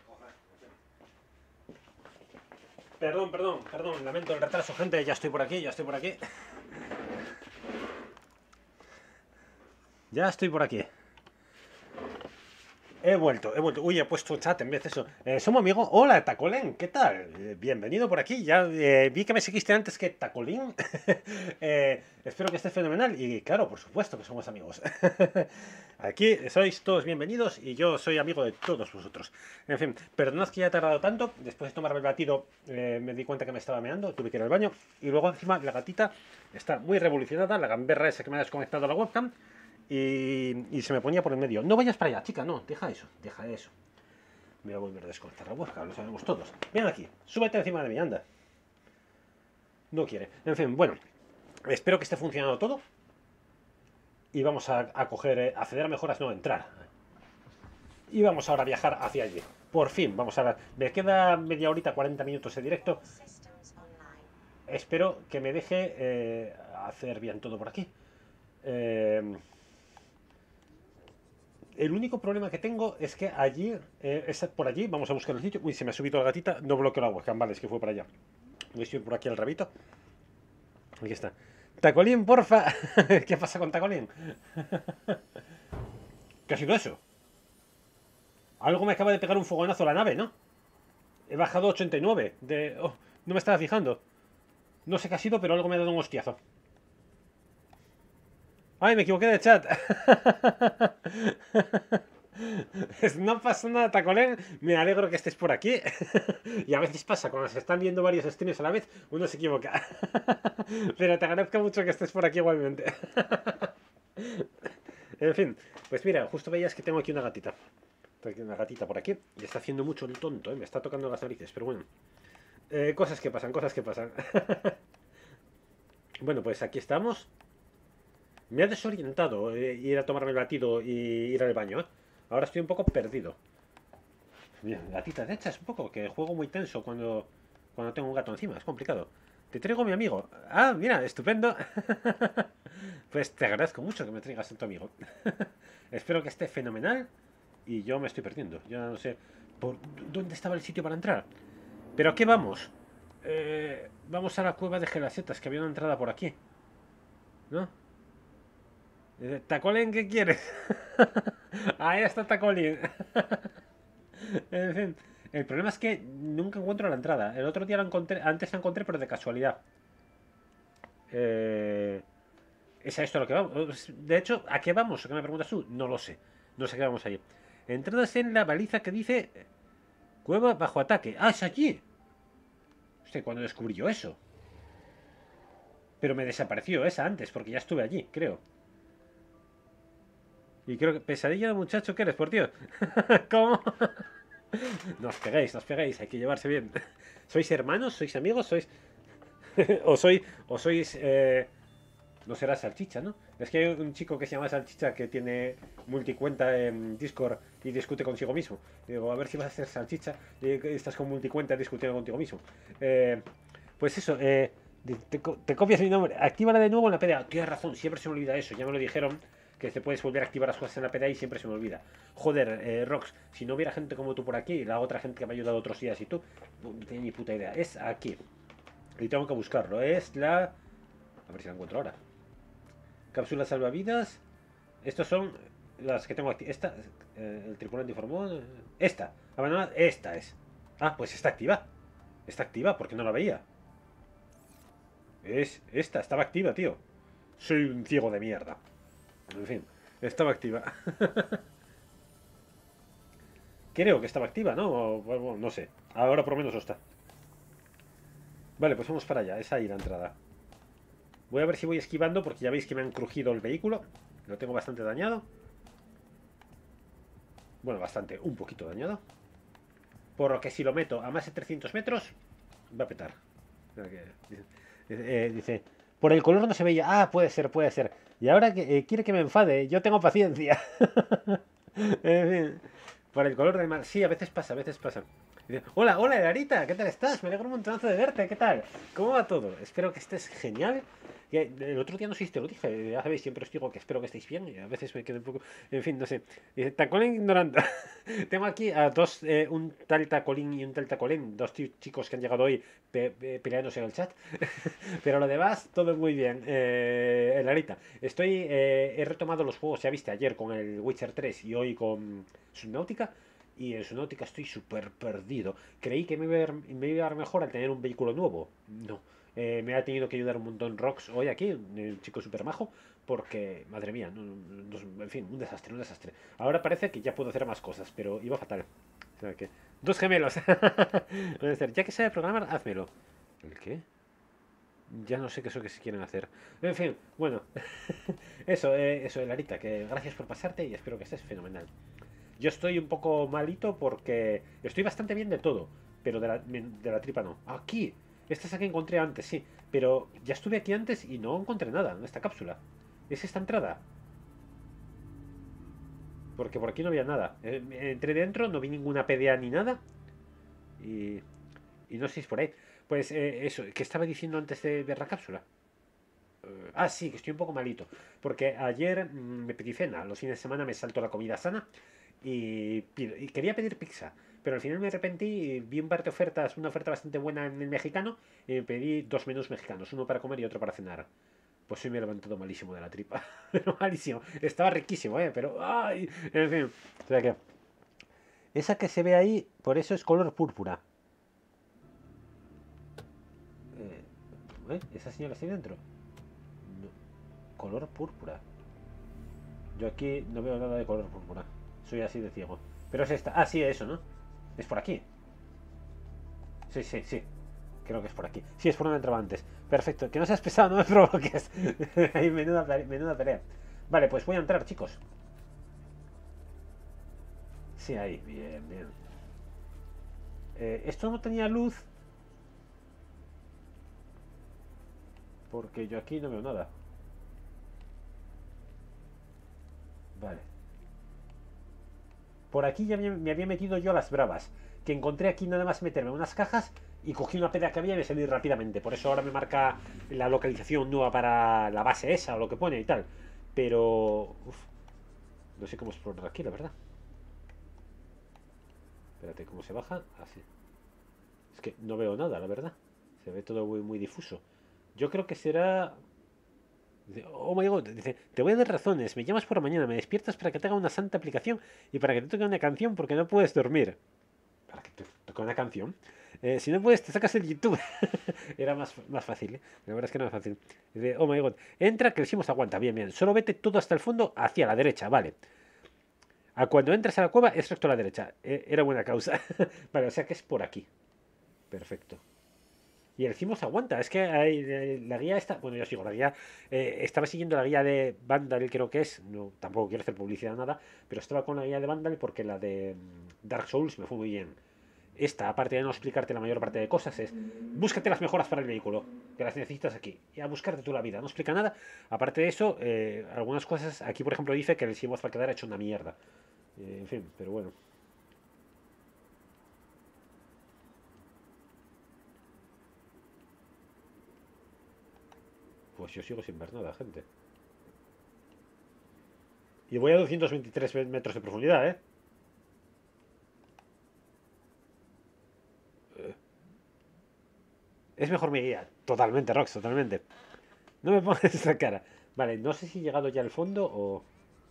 Perdón, perdón, perdón, lamento el retraso, gente, ya estoy por aquí, ya estoy por aquí. Ya estoy por aquí. He vuelto, he vuelto. Uy, he puesto chat en vez de eso. Eh, somos amigos. Hola, Tacolén, ¿qué tal? Eh, bienvenido por aquí. Ya eh, vi que me seguiste antes que Tacolín. eh, espero que estés fenomenal. Y claro, por supuesto que somos amigos. Aquí sois todos bienvenidos y yo soy amigo de todos vosotros. En fin, perdonad que ya he tardado tanto. Después de tomarme el batido eh, me di cuenta que me estaba meando. Tuve que ir al baño. Y luego encima la gatita está muy revolucionada. La gamberra esa que me ha desconectado la webcam. Y, y se me ponía por el medio. No vayas para allá, chica, no, deja eso, deja eso. Me voy a volver a desconectar la webcam, lo sabemos todos. Ven aquí, súbete encima de mí, anda. No quiere. En fin, bueno, espero que esté funcionando todo. Y vamos a, a coger, eh, acceder a mejoras, no, entrar. Y vamos ahora a viajar hacia allí. Por fin, vamos a ver. Me queda media horita, cuarenta minutos de directo. Espero que me deje eh, hacer bien todo por aquí. Eh... El único problema que tengo es que allí, eh, es por allí, vamos a buscar el sitio. Uy, se me ha subido la gatita, no bloqueo la webcam, vale, es que fue para allá. Voy a subir por aquí al rabito. Aquí está. Tacolín, porfa. ¿Qué pasa con Tacolín? ¿Qué ha sido eso? Algo me acaba de pegar un fogonazo a la nave, ¿no? He bajado ochenta y nueve. De... Oh, no me estaba fijando. No sé qué ha sido, pero algo me ha dado un hostiazo. ¡Ay, me equivoqué de chat! No pasa nada, Tacolén. Me alegro que estés por aquí. Y a veces pasa, cuando se están viendo varios streams a la vez, uno se equivoca. Pero te agradezco mucho que estés por aquí igualmente. En fin, pues mira, justo veías que tengo aquí una gatita. Tengo aquí una gatita por aquí. Y está haciendo mucho el tonto, ¿eh? Me está tocando las narices, pero bueno. Eh, cosas que pasan, cosas que pasan. Bueno, pues aquí estamos. Me ha desorientado eh, ir a tomarme el batido y ir al baño, ¿eh? Ahora estoy un poco perdido. Bien, gatita de hecha es un poco, que juego muy tenso cuando, cuando tengo un gato encima, es complicado. Te traigo a mi amigo. Ah, mira, estupendo. Pues te agradezco mucho que me traigas a tu amigo. Espero que esté fenomenal. Y yo me estoy perdiendo. Yo no sé por dónde estaba el sitio para entrar. ¿Pero a qué vamos? Eh, vamos a la cueva de Gelasetas, que había una entrada por aquí. ¿No? Tacolín, ¿qué quieres? Ahí está Tacolín. En fin, el problema es que nunca encuentro la entrada. El otro día la encontré, antes la encontré, pero de casualidad. Eh, ¿Es a esto a lo que vamos? De hecho, ¿a qué vamos? ¿A qué me preguntas tú? No lo sé. No sé qué vamos a ir. Entradas en la baliza que dice cueva bajo ataque. Ah, es allí. Hostia, ¿cuándo descubrí yo eso? Pero me desapareció esa antes, porque ya estuve allí, creo. Y creo que pesadilla de muchacho que eres, por Dios. ¿Cómo? No os peguéis, no os peguéis, hay que llevarse bien. ¿Sois hermanos? ¿Sois amigos? ¿Sois...? o sois... O sois... Eh... No será Salchicha, ¿no? Es que hay un chico que se llama Salchicha que tiene multicuenta en Discord y discute consigo mismo. Digo, a ver si vas a ser Salchicha y estás con multicuenta discutiendo contigo mismo. Eh... Pues eso, eh... Te, te copias mi nombre. Actívala de nuevo en la P D A. Tienes razón, siempre se me olvida eso. Ya me lo dijeron, que te puedes volver a activar las cosas en la P D A y siempre se me olvida. Joder, eh, Rox, si no hubiera gente como tú por aquí y la otra gente que me ha ayudado otros días y tú, no tenía ni puta idea. Es aquí. Y tengo que buscarlo. Es la... A ver si la encuentro ahora. Cápsulas salvavidas. Estos son las que tengo aquí. Esta, eh, el tripulante informó. Esta, abandonada. Esta es. Ah, pues está activa. Está activa porque no la veía. Es esta, estaba activa, tío. Soy un ciego de mierda. En fin, estaba activa. Creo que estaba activa, ¿no? O, bueno, no sé. Ahora por lo menos está. Vale, pues vamos para allá. Es ahí la entrada. Voy a ver si voy esquivando porque ya veis que me han crujido el vehículo. Lo tengo bastante dañado. Bueno, bastante, un poquito dañado. Por lo que si lo meto a más de trescientos metros, va a petar. Eh, dice, por el color no se veía. Ah, puede ser, puede ser. Y ahora que eh, quiere que me enfade, yo tengo paciencia. En fin, por el color del mar. Sí, a veces pasa, a veces pasa. Dice, hola, hola, Larita, ¿qué tal estás? Me alegro un montonazo de verte, ¿qué tal? ¿Cómo va todo? Espero que estés genial. Que el otro día no sé si te lo dije, ya sabéis, siempre os digo que espero que estéis bien y a veces me quedo un poco... En fin, no sé. Eh, Tacolín ignorando. Tengo aquí a dos, eh, un tal Tacolín y un tal Tacolín, dos ti- chicos que han llegado hoy pe- pe- peleándose en el chat. Pero lo demás, todo muy bien. Eh, Larita, estoy, eh, he retomado los juegos, ya viste, ayer con el Witcher tres y hoy con Subnautica. Y en Subnautica estoy súper perdido. Creí que me iba, a ir, me iba a ir mejor al tener un vehículo nuevo. No. Eh, me ha tenido que ayudar un montón Rox hoy aquí, un chico súper majo, porque, madre mía, no, no, en fin, un desastre, un desastre. Ahora parece que ya puedo hacer más cosas, pero iba fatal. O sea que, dos gemelos. Puede ser, ya que sabe programar, házmelo. ¿El qué? Ya no sé qué es lo que se quieren hacer. En fin, bueno. Eso, eh, eso, Larita, que gracias por pasarte y espero que estés fenomenal. Yo estoy un poco malito porque estoy bastante bien de todo, pero de la, de la tripa no. Aquí, esta es la que encontré antes, sí, pero ya estuve aquí antes y no encontré nada en esta cápsula. ¿Es esta entrada? Porque por aquí no había nada. Eh, entré dentro, no vi ninguna P D A ni nada y, y no sé si es por ahí. Pues eh, eso, ¿qué estaba diciendo antes de ver la cápsula? Eh, ah, sí, que estoy un poco malito. Porque ayer mm, me pedí cena, los fines de semana me salto la comida sana y, pido- y quería pedir pizza. Pero al final me arrepentí y vi un par de ofertas, una oferta bastante buena en el mexicano y me pedí dos menús mexicanos, uno para comer y otro para cenar. Pues hoy me he levantado malísimo de la tripa. Pero malísimo. Estaba riquísimo, ¿eh? Pero... ¡Ay! En fin. O sea que... Esa que se ve ahí, por eso es color púrpura. Eh, ¿eh? ¿Esa señora está ahí dentro? No. Color púrpura. Yo aquí no veo nada de color púrpura. Soy así de ciego. Pero es esta. Ah, sí, eso, ¿no? Es por aquí. Sí, sí, sí. Creo que es por aquí. Sí, es por donde entraba antes. Perfecto. Que no seas pesado, no me provoques. Ahí, menuda, menuda pelea. Vale, pues voy a entrar, chicos. Sí, ahí. Bien, bien. Eh, esto no tenía luz. Porque yo aquí no veo nada. Vale. Por aquí ya me había metido yo a las bravas. Que encontré aquí nada más meterme en unas cajas y cogí una pedra que había y me salí rápidamente. Por eso ahora me marca la localización nueva para la base esa o lo que pone y tal. Pero... Uf, no sé cómo explorar aquí, la verdad. Espérate, ¿cómo se baja? Así. Es que no veo nada, la verdad. Se ve todo muy, muy difuso. Yo creo que será... Dice, oh my god, dice, te voy a dar razones, me llamas por la mañana, me despiertas para que te haga una santa aplicación y para que te toque una canción porque no puedes dormir. ¿Para que te toque una canción? Eh, si no puedes, te sacas el YouTube. Era más, más fácil, ¿eh? La verdad es que no es fácil. Dice, oh my god, entra que el Simos aguanta, bien, bien. Solo vete todo hasta el fondo, hacia la derecha, vale. A cuando entres a la cueva, es recto a la derecha. Eh, era buena causa. Vale, o sea que es por aquí. Perfecto. Y el Cimos aguanta. Es que hay, eh, la guía está. Bueno, yo sigo la guía. Eh, estaba siguiendo la guía de Vandal, creo que es. No, tampoco quiero hacer publicidad nada. Pero estaba con la guía de Vandal porque la de mm, Dark Souls me fue muy bien. Esta, aparte de no explicarte la mayor parte de cosas, es búscate las mejoras para el vehículo, que las necesitas aquí, y a buscarte tú la vida, no explica nada. Aparte de eso, eh, algunas cosas, aquí por ejemplo dice que el Seamoth va a quedar hecho una mierda. Eh, en fin, pero bueno. Pues yo sigo sin ver nada, gente. Y voy a doscientos veintitrés metros de profundidad, ¿eh? Es mejor mi guía. Totalmente, Rox, totalmente. No me pongas esa cara. Vale, no sé si he llegado ya al fondo o...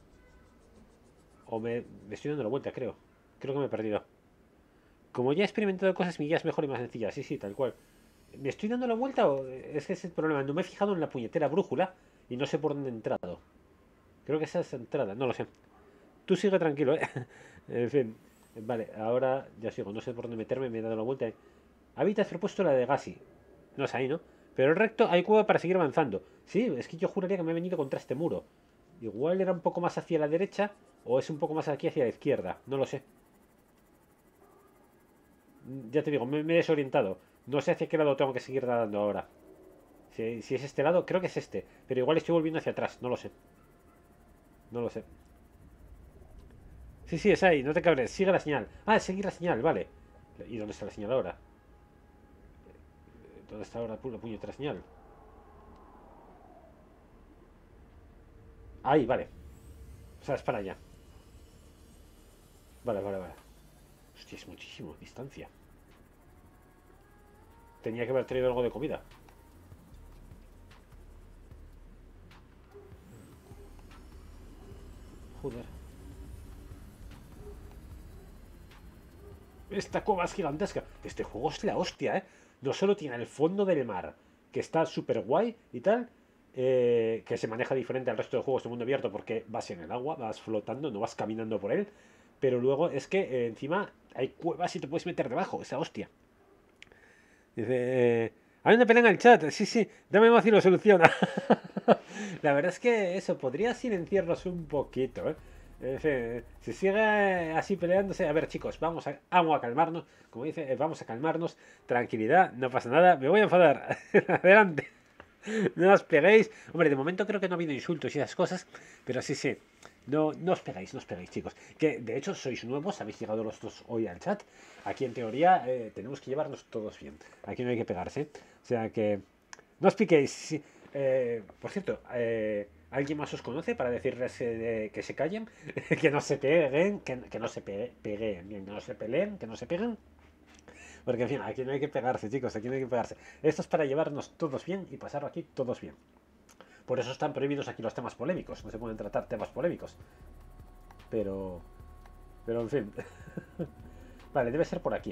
O me, me estoy dando la vuelta, creo. Creo que me he perdido. Como ya he experimentado cosas, mi guía es mejor y más sencilla. Sí, sí, tal cual. ¿Me estoy dando la vuelta o es que es el problema? No me he fijado en la puñetera brújula y no sé por dónde he entrado. Creo que esa es entrada, no lo sé. Tú sigue tranquilo, ¿eh? En fin. Vale, ahora ya sigo. No sé por dónde meterme, me he dado la vuelta. Hábitat propuesto la de Gassi. No es ahí, ¿no? Pero el recto hay cueva para seguir avanzando. Sí, es que yo juraría que me he venido contra este muro. Igual era un poco más hacia la derecha o es un poco más aquí hacia la izquierda. No lo sé. Ya te digo, me, me he desorientado. No sé hacia qué lado tengo que seguir dando ahora. Si, si es este lado, creo que es este. Pero igual estoy volviendo hacia atrás. No lo sé. No lo sé. Sí, sí, es ahí. No te cabres. Sigue la señal. Ah, seguir la señal, vale. ¿Y dónde está la señal ahora? ¿Dónde está ahora la puñetera señal? Ahí, vale. O sea, es para allá. Vale, vale, vale. Hostia, es muchísimo, distancia. Tenía que haber traído algo de comida. Joder. Esta cueva es gigantesca. Este juego es la hostia, ¿eh? No solo tiene el fondo del mar, que está súper guay y tal, eh, que se maneja diferente al resto de juegos de mundo abierto porque vas en el agua, vas flotando, no vas caminando por él. Pero luego es que eh, encima hay cuevas y te puedes meter debajo, esa hostia. Dice, eh, hay una pelea en el chat, sí, sí, dame más y lo soluciona. La verdad es que eso, podría silenciarnos un poquito, ¿eh? Es decir, si sigue así peleándose, a ver chicos, vamos a, vamos a calmarnos, como dice, eh, vamos a calmarnos, tranquilidad, no pasa nada, me voy a enfadar, adelante, no os peguéis, hombre, de momento creo que no ha habido insultos y esas cosas, pero sí, sí, no, no os pegáis, no os pegáis chicos, que de hecho sois nuevos, habéis llegado los dos hoy al chat, aquí en teoría eh, tenemos que llevarnos todos bien, aquí no hay que pegarse, o sea que no os piquéis, sí, eh, por cierto, eh, ¿alguien más os conoce para decirles eh, que se callen? Que no se peguen, que, que no se pegue, peguen, que no se peleen, que no se peguen. Porque, en fin, aquí no hay que pegarse, chicos, aquí no hay que pegarse. Esto es para llevarnos todos bien y pasarlo aquí todos bien. Por eso están prohibidos aquí los temas polémicos. No se pueden tratar temas polémicos. Pero... Pero, en fin. Vale, debe ser por aquí.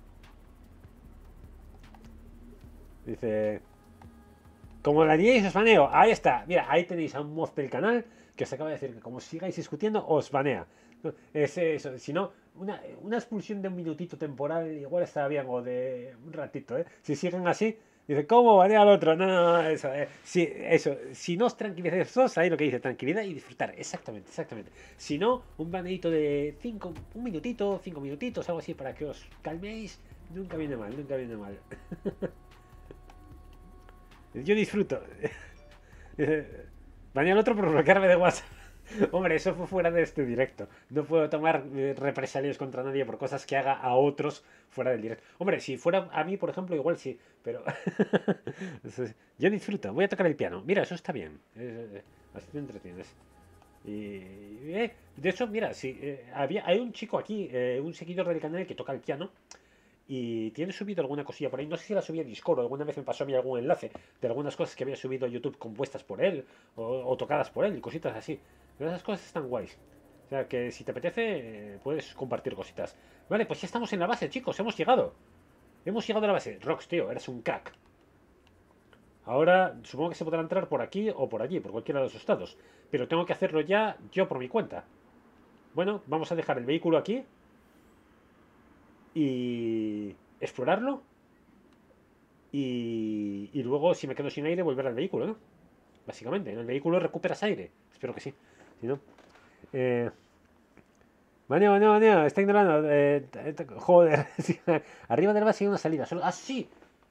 Dice... Como la liéis os baneo. Ahí está. Mira, ahí tenéis a un mod del canal que os acaba de decir que como sigáis discutiendo os banea. Es eso. Si no, una, una expulsión de un minutito temporal igual está bien, o de un ratito, ¿eh? Si siguen así, dice, ¿cómo banea al otro? No, no, no, eso, eh. Si, eso. Si no os tranquilizáis todos, ahí lo que dice, tranquilidad y disfrutar. Exactamente, exactamente. Si no, un baneito de cinco, un minutito, cinco minutitos, algo así para que os calméis. Nunca viene mal, nunca viene mal. Yo disfruto. Banear al otro por bloquearme de WhatsApp. Hombre, eso fue fuera de este directo. No puedo tomar eh, represalias contra nadie por cosas que haga a otros fuera del directo. Hombre, si fuera a mí, por ejemplo, igual sí, pero... Yo disfruto, voy a tocar el piano. Mira, eso está bien. Eh, eh, así te entretienes. Y... Eh, de hecho, mira, si eh, había, hay un chico aquí, eh, un seguidor del canal que toca el piano. Y tiene subido alguna cosilla por ahí. No sé si la subí a Discord o alguna vez me pasó a mí algún enlace de algunas cosas que había subido a YouTube compuestas por él o, o tocadas por él y cositas así. Pero esas cosas están guays. O sea que si te apetece, eh, puedes compartir cositas. Vale, pues ya estamos en la base, chicos. Hemos llegado. Hemos llegado a la base. Rox, tío, eres un crack. Ahora supongo que se podrá entrar por aquí o por allí, por cualquiera de los estados. Pero tengo que hacerlo ya yo por mi cuenta. Bueno, vamos a dejar el vehículo aquí. Y explorarlo. Y, y luego, si me quedo sin aire, volver al vehículo, ¿no? Básicamente, en el vehículo recuperas aire. Espero que sí. Si no. Eh, Maneo, maneo, maneo, está ignorando. Eh, joder. Arriba de la base hay una salida. Solo... ¡Ah, sí!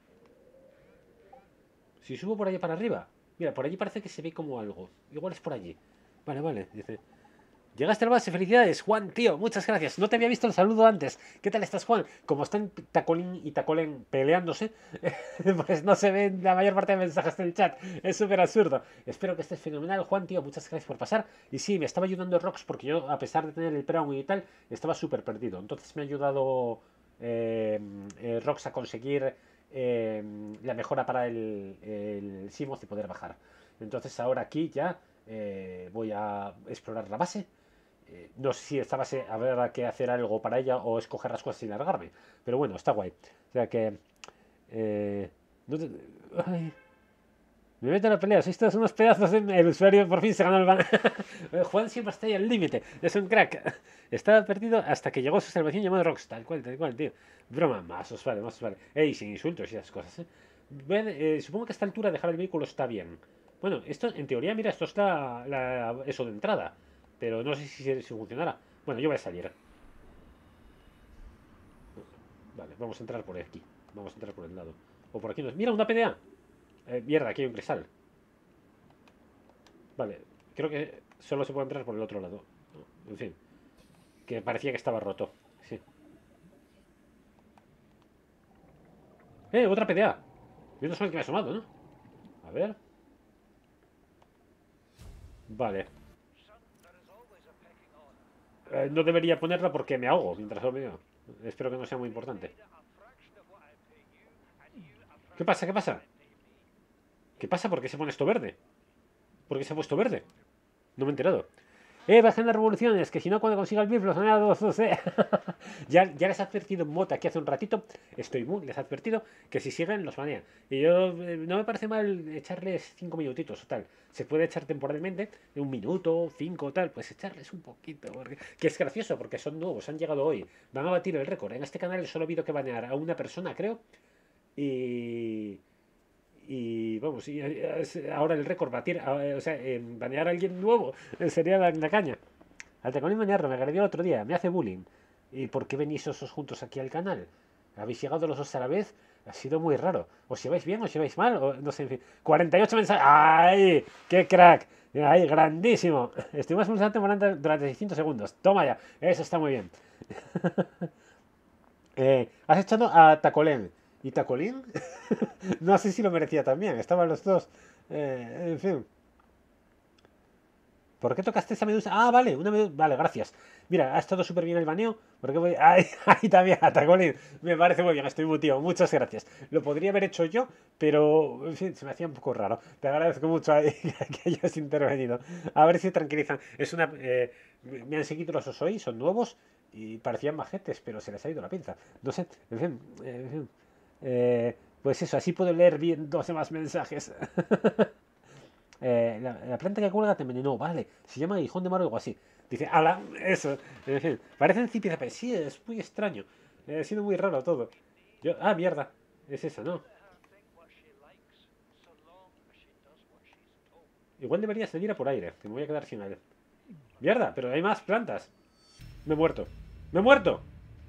Si subo por allí para arriba. Mira, por allí parece que se ve como algo. Igual es por allí. Vale, vale. Dice. Llegaste al base, felicidades, Juan, tío, muchas gracias. No te había visto el saludo antes. ¿Qué tal estás, Juan? Como están Tacolín y Tacolén peleándose, pues no se ven la mayor parte de mensajes del chat. Es súper absurdo. Espero que estés fenomenal, Juan, tío, muchas gracias por pasar. Y sí, me estaba ayudando Rox porque yo, a pesar de tener el Brown y tal, estaba súper perdido. Entonces me ha ayudado eh, eh, Rox a conseguir eh, la mejora para el, el Simoth y poder bajar. Entonces ahora aquí ya eh, voy a explorar la base. Eh, no sé si esta base habrá que hacer algo para ella o escoger las cosas y largarme. Pero bueno, está guay. O sea que... Eh, no te, ay, me meto en la pelea. Sois todos unos pedazos. De, el usuario por fin se ganó el ban. Juan siempre está ahí al límite. Es un crack. Estaba perdido hasta que llegó su salvación llamado Rox. Tal cual, tal cual, tío. Broma, más os vale, más os vale. Ey, sin insultos y esas cosas, ¿eh? Ven, eh, supongo que a esta altura dejar el vehículo está bien. Bueno, esto en teoría, mira, esto está la, eso de entrada. Pero no sé si, si funcionará. Bueno, yo voy a salir. Vale, vamos a entrar por aquí. Vamos a entrar por el lado. O por aquí no. ¡Mira, una P D A! Eh, mierda, aquí hay un cristal. Vale, creo que solo se puede entrar por el otro lado. En fin. Que parecía que estaba roto. Sí. ¡Eh, otra P D A! Yo no soy el que me ha asomado, ¿no? A ver. Vale. Eh, no debería ponerla porque me ahogo mientras lo veo. Espero que no sea muy importante. ¿Qué pasa? ¿Qué pasa? ¿Qué pasa? ¿Por qué se pone esto verde? ¿Por qué se ha puesto verde? No me he enterado. Eh, bajen las revoluciones, que si no cuando consiga el B I F los a dos, dos, eh. ya, ya les ha advertido Mota aquí hace un ratito, estoy muy, les ha advertido que si siguen los banean. Y yo, eh, no me parece mal echarles cinco minutitos o tal. Se puede echar temporalmente, un minuto, cinco tal, pues echarles un poquito. Porque, que es gracioso, porque son nuevos, han llegado hoy. Van a batir el récord. En este canal solo he habido que banear a una persona, creo. Y... Y vamos, y, eh, ahora el récord batir, eh, o sea, eh, banear a alguien nuevo eh, sería la, la caña. Al Tacolín Mañarro me agredió el otro día, me hace bullying. ¿Y por qué venís osos juntos aquí al canal? ¿Habéis llegado los dos a la vez? Ha sido muy raro. ¿Os lleváis bien? ¿Os lleváis mal? O, no sé, en fin. cuarenta y ocho mensajes. ¡Ay! ¡Qué crack! ¡Ay, grandísimo! Estuvimos pulsando durante, durante seiscientos segundos. Toma ya. Eso está muy bien. Eh, has echado a Tacolén. ¿Y Tacolín? No sé si lo merecía también. Estaban los dos. Eh, en fin. ¿Por qué tocaste esa medusa? Ah, vale, una medusa. Vale, gracias. Mira, ha estado súper bien el baneo. ¿Por qué voy? Ahí, ahí también, a Tacolín. Me parece muy bien, estoy muy tío. Muchas gracias. Lo podría haber hecho yo, pero en fin, se me hacía un poco raro. Te agradezco mucho ahí que hayas intervenido. A ver si tranquilizan. Es una. Eh, me han seguido los Osoy, son nuevos y parecían majetes, pero se les ha ido la pinza. No sé, en fin. eh, en fin. Eh, pues eso, así puedo leer bien dos demás mensajes. Eh, la, la planta que cuelga te envenenó, vale. Se llama aguijón de mar o algo así. Dice, ala, eso. En fin, parecen cipizapes. Sí, es muy extraño. Eh, ha sido muy raro todo. Yo, ah, mierda. Es esa, ¿no? Igual debería salir a por aire, que me voy a quedar sin aire. Mierda, pero hay más plantas. Me he muerto. ¡Me he muerto!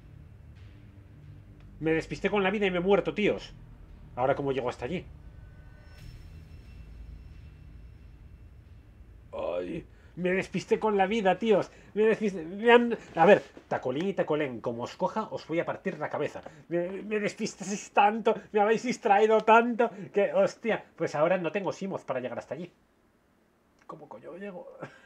Me despisté con la vida y me he muerto, tíos. Ahora, ¿cómo llego hasta allí? Ay, me despisté con la vida, tíos. Me despisté. Me han... A ver, Tacolín y Tacolén, como os coja, os voy a partir la cabeza. Me, me despistéis tanto, me habéis distraído tanto, que, hostia, pues ahora no tengo Simoth para llegar hasta allí. ¿Cómo coño llego?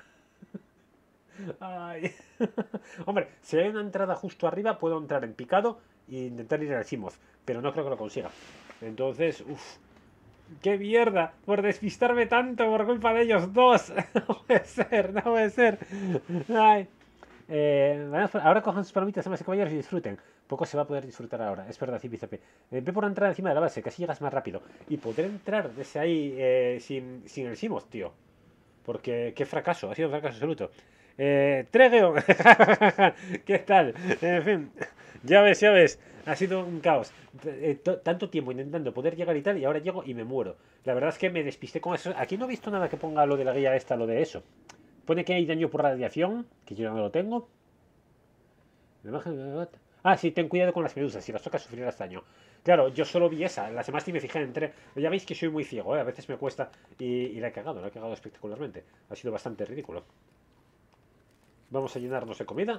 Ay. Hombre, si hay una entrada justo arriba, puedo entrar en picado e intentar ir al Simoth, pero no creo que lo consiga. Entonces, uff. ¡Qué mierda! Por despistarme tanto por culpa de ellos dos. No puede ser, no puede ser. Ay. Eh, ahora cojan sus palomitas, damas y caballeros, y disfruten. Poco se va a poder disfrutar ahora, es verdad, Cipicepe. Eh, ve por entrar encima de la base, que así llegas más rápido. Y poder entrar desde ahí eh, sin, sin el Simoth, tío. Porque qué fracaso, ha sido un fracaso absoluto. Eh, Tregeo, ¿qué tal? En fin, ya ves, ya ves, ha sido un caos. Eh, tanto tiempo intentando poder llegar y tal, y ahora llego y me muero. La verdad es que me despisté con eso. Aquí no he visto nada que ponga lo de la guía esta, lo de eso. Pone que hay daño por radiación, que yo no lo tengo. Ah, sí, ten cuidado con las medusas, si las tocas sufrirás daño. Claro, yo solo vi esa, las demás sí me fijé entre. Ya veis que soy muy ciego, ¿eh? A veces me cuesta. Y, y la he cagado, la he cagado espectacularmente. Ha sido bastante ridículo. Vamos a llenarnos de comida.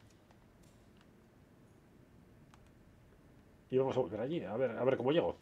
Y vamos a volver allí, a ver, a ver cómo llego.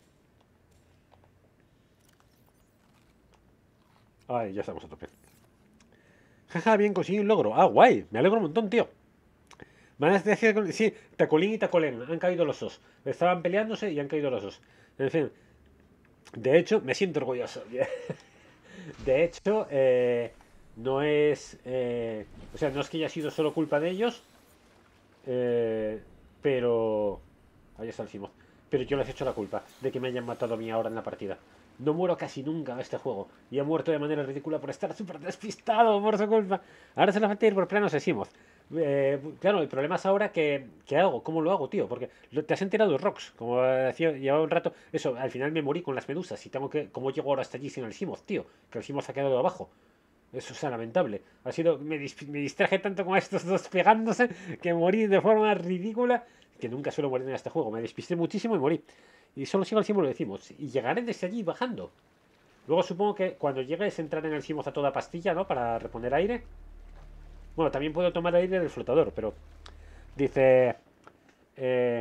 Ay, ya estamos a tope. Jaja, bien, conseguí un logro. Ah, guay, me alegro un montón, tío. Van a decir, sí, Tacolín y Tacolén, han caído los dos. Estaban peleándose y han caído los dos. En fin, de hecho, me siento orgulloso. De hecho, eh, no es... Eh, o sea, no es que haya sido solo culpa de ellos, eh, pero... Ahí está el Simoth. Pero yo les he hecho la culpa de que me hayan matado a mí ahora en la partida. No muero casi nunca en este juego. Y he muerto de manera ridícula por estar súper despistado por su culpa. Ahora se le falta ir por planos de Simoth. Eh, claro, el problema es ahora que... ¿Qué hago? ¿Cómo lo hago, tío? Porque te has enterado de Rocks. Como decía, llevaba un rato... Eso, al final me morí con las medusas. Y tengo que... ¿Cómo llego ahora hasta allí sin el Simoth, tío? Que el Simoth ha quedado abajo. Eso es lamentable. Ha sido... Me, dis- me distraje tanto con estos dos pegándose que morí de forma ridícula. Que nunca suelo morir en este juego. Me despisté muchísimo y morí. Y solo sigo el símbolo de Simoth. Y llegaré desde allí bajando. Luego supongo que cuando llegues entrar en el Simoth a toda pastilla, ¿no? Para reponer aire. Bueno, también puedo tomar aire del flotador, pero... Dice... Eh,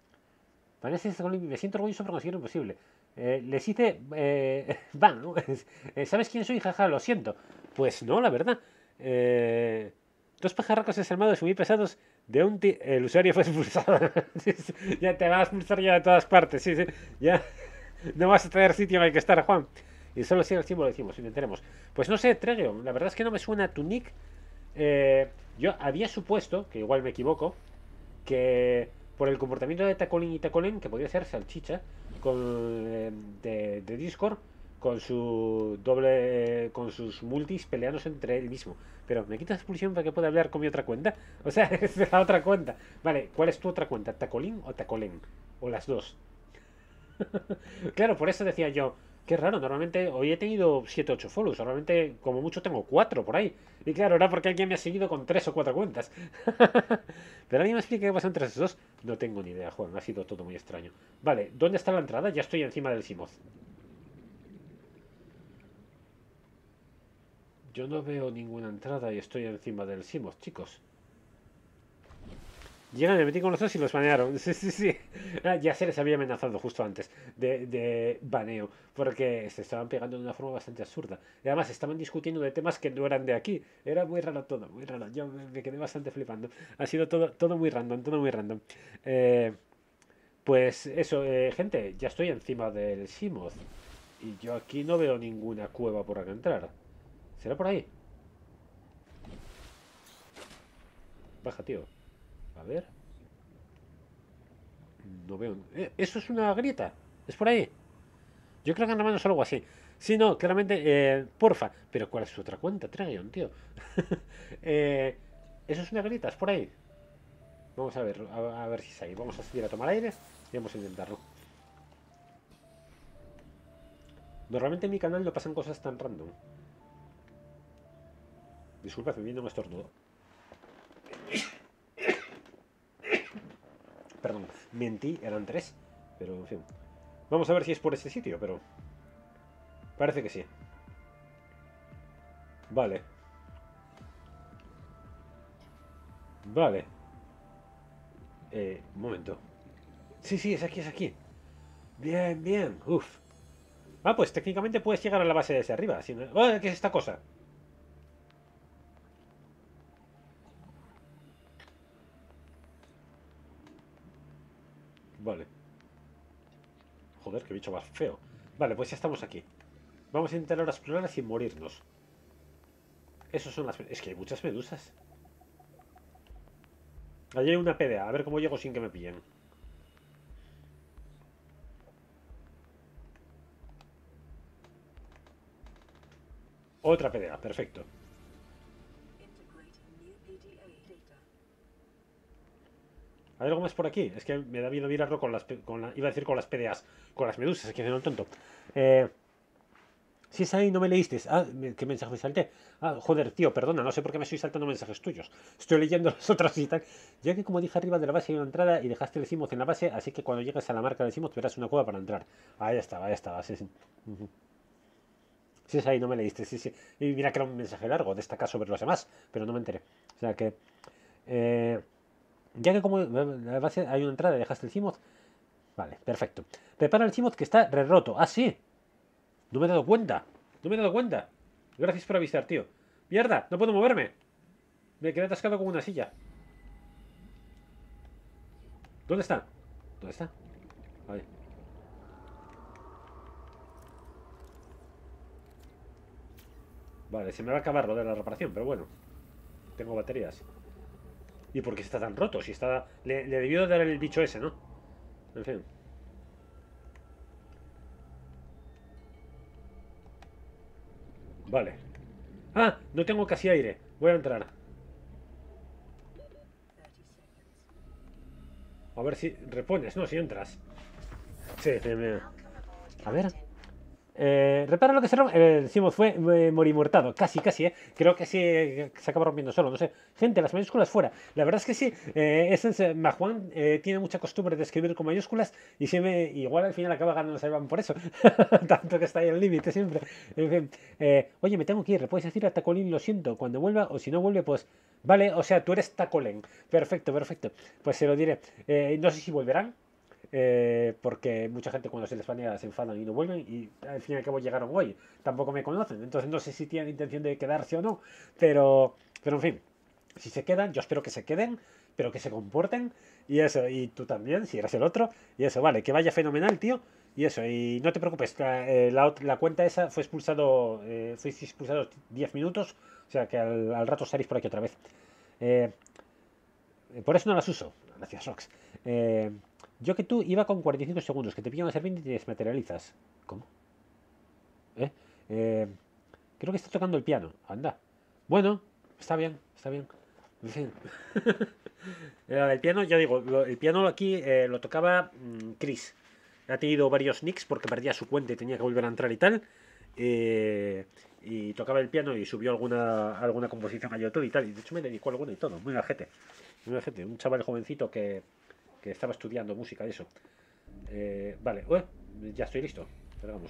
me siento orgulloso por conseguir lo imposible. Eh, les hice... Eh, van, ¿no? Eh, ¿Sabes quién soy? Jaja, lo siento. Pues no, la verdad. Eh, Dos pajarracos desarmados y muy pesados de un ti... El usuario fue expulsado. Sí, sí, ya te vas a expulsar ya de todas partes, sí, sí. Ya no vas a tener sitio en el que estar, Juan. Y solo si el símbolo decimos, intentaremos. Pues no sé, Tregeon, la verdad es que no me suena a tu nick. Eh, yo había supuesto, que igual me equivoco, que por el comportamiento de Tacolín y Tacolén, que podría ser Salchicha, con, eh, de, de Discord, con su doble, con sus multis peleándose entre él mismo. Pero me quitas expulsión para que pueda hablar con mi otra cuenta. O sea, es la otra cuenta. Vale, ¿cuál es tu otra cuenta? ¿Tacolín o Tacolén? O las dos. Claro, por eso decía yo, qué raro, normalmente hoy he tenido siete ocho follows, normalmente como mucho tengo cuatro por ahí. Y claro, era porque alguien me ha seguido con tres o cuatro cuentas. Pero alguien me explica qué pasa entre esos dos. No tengo ni idea, Juan, ha sido todo muy extraño. Vale, ¿dónde está la entrada? Ya estoy encima del Simoth. Yo no veo ninguna entrada y estoy encima del Simoth, chicos. Llegan, me metí con los dos y los banearon. Sí, sí, sí. Ah, ya se les había amenazado justo antes de, de baneo. Porque se estaban pegando de una forma bastante absurda. Y además estaban discutiendo de temas que no eran de aquí. Era muy raro todo, muy raro. Yo me, me quedé bastante flipando. Ha sido todo, todo muy random, todo muy random. Eh, pues eso, eh, gente, ya estoy encima del Simoth. Y yo aquí no veo ninguna cueva por acá entrar. ¿Será por ahí? Baja, tío. A ver. No veo. Eh, eso es una grieta. Es por ahí. Yo creo que anda es algo así. Sí, no, claramente. Eh, porfa. Pero ¿cuál es su otra cuenta? Tregion, tío. eh, eso es una grieta. Es por ahí. Vamos a ver. A, a ver si es ahí. Vamos a salir a tomar aire. Y vamos a intentarlo. Normalmente en mi canal no pasan cosas tan random. Disculpa, me viene un estornudo. Perdón, mentí, eran tres. Pero en fin. Vamos a ver si es por este sitio, pero... Parece que sí. Vale. Vale. Eh, un momento. Sí, sí, es aquí, es aquí. Bien, bien. Uf. Ah, pues técnicamente puedes llegar a la base desde arriba. Si no... ¡Ah! ¿Qué es esta cosa? Vale. Joder, qué bicho más feo. Vale, pues ya estamos aquí. Vamos a intentar ahora explorar sin morirnos. Esos son las... Es que hay muchas medusas. Allí hay una P D A. A ver cómo llego sin que me pillen. Otra P D A, perfecto. ¿Hay algo más por aquí? Es que me da miedo mirarlo con las... Con la, iba a decir con las P D As. Con las medusas, es que no el tonto. Eh... Si es ahí, no me leíste. Ah, ¿qué mensaje me salté? Ah, joder, tío, perdona, no sé por qué me estoy saltando mensajes tuyos. Estoy leyendo los otros y tal. Ya que como dije arriba de la base hay una entrada y dejaste el Simoth en la base, así que cuando llegues a la marca del Simoth verás una cueva para entrar. Ahí estaba, ahí estaba, sí, sí. Uh -huh. Si es ahí, no me leíste, sí, sí. Y mira que era un mensaje largo, destaca sobre los demás, pero no me enteré. O sea que... Eh, ya que como en la base hay una entrada y dejaste el Simoth... Vale, perfecto. Prepara el Simoth que está re roto. Ah, sí. No me he dado cuenta. No me he dado cuenta. Gracias por avisar, tío. ¡Mierda! No puedo moverme. Me quedé atascado con una silla. ¿Dónde está? ¿Dónde está? Vale. Vale, se me va a acabar lo de la reparación, pero bueno. Tengo baterías. ¿Y por qué está tan roto? Si está... Le, le debió dar el bicho ese, ¿no? En fin. Vale. ¡Ah! No tengo casi aire. Voy a entrar. A ver si repones, no, si entras. Sí, me, me... A ver. Eh, repara lo que se rompe. Eh, decimos, fue eh, morimortado. Casi, casi, ¿eh? Creo que sí eh, se acaba rompiendo solo. No sé. Gente, las mayúsculas fuera. La verdad es que sí. Eh, ese, Majuan eh, tiene mucha costumbre de escribir con mayúsculas y siempre, igual al final acaba ganando Salvan por eso. Tanto que está ahí el límite siempre. En fin. Eh, oye, me tengo que ir. ¿Le puedes decir a Tacolín lo siento cuando vuelva? O si no vuelve, pues. Vale, o sea, tú eres Tacolén. Perfecto, perfecto. Pues se lo diré. Eh, no sé si volverán. Eh, porque mucha gente cuando se les banea se enfadan y no vuelven y al fin y al cabo llegaron hoy, tampoco me conocen, entonces no sé si tienen intención de quedarse o no, pero, pero en fin, Si se quedan, yo espero que se queden, pero que se comporten. Y eso, y tú también, si eres el otro. Y eso, vale, que vaya fenomenal, tío. Y eso, y no te preocupes, la, eh, la ot- la cuenta esa fue expulsado, eh, fuiste expulsado diez minutos. O sea que al, al rato estaréis por aquí otra vez. Eh, por eso no las uso. Gracias, Rox. Eh, yo que tú iba con cuarenta y cinco segundos, que te pillan a servir y te desmaterializas. ¿Cómo? ¿Eh? Eh, Creo que está tocando el piano. Anda. Bueno, está bien, está bien. En fin. Eh, El piano, ya digo, lo- el piano aquí eh, lo tocaba mm, Chris. Ha tenido varios nicks porque perdía su cuenta y tenía que volver a entrar y tal. Eh, y tocaba el piano y subió alguna, alguna composición a YouTube y tal. Y de hecho me dedicó a alguna y todo. Muy majete. Muy majete. Un chaval jovencito que, que estaba estudiando música y eso. Eh, vale, Ué, ya estoy listo. Cargamos.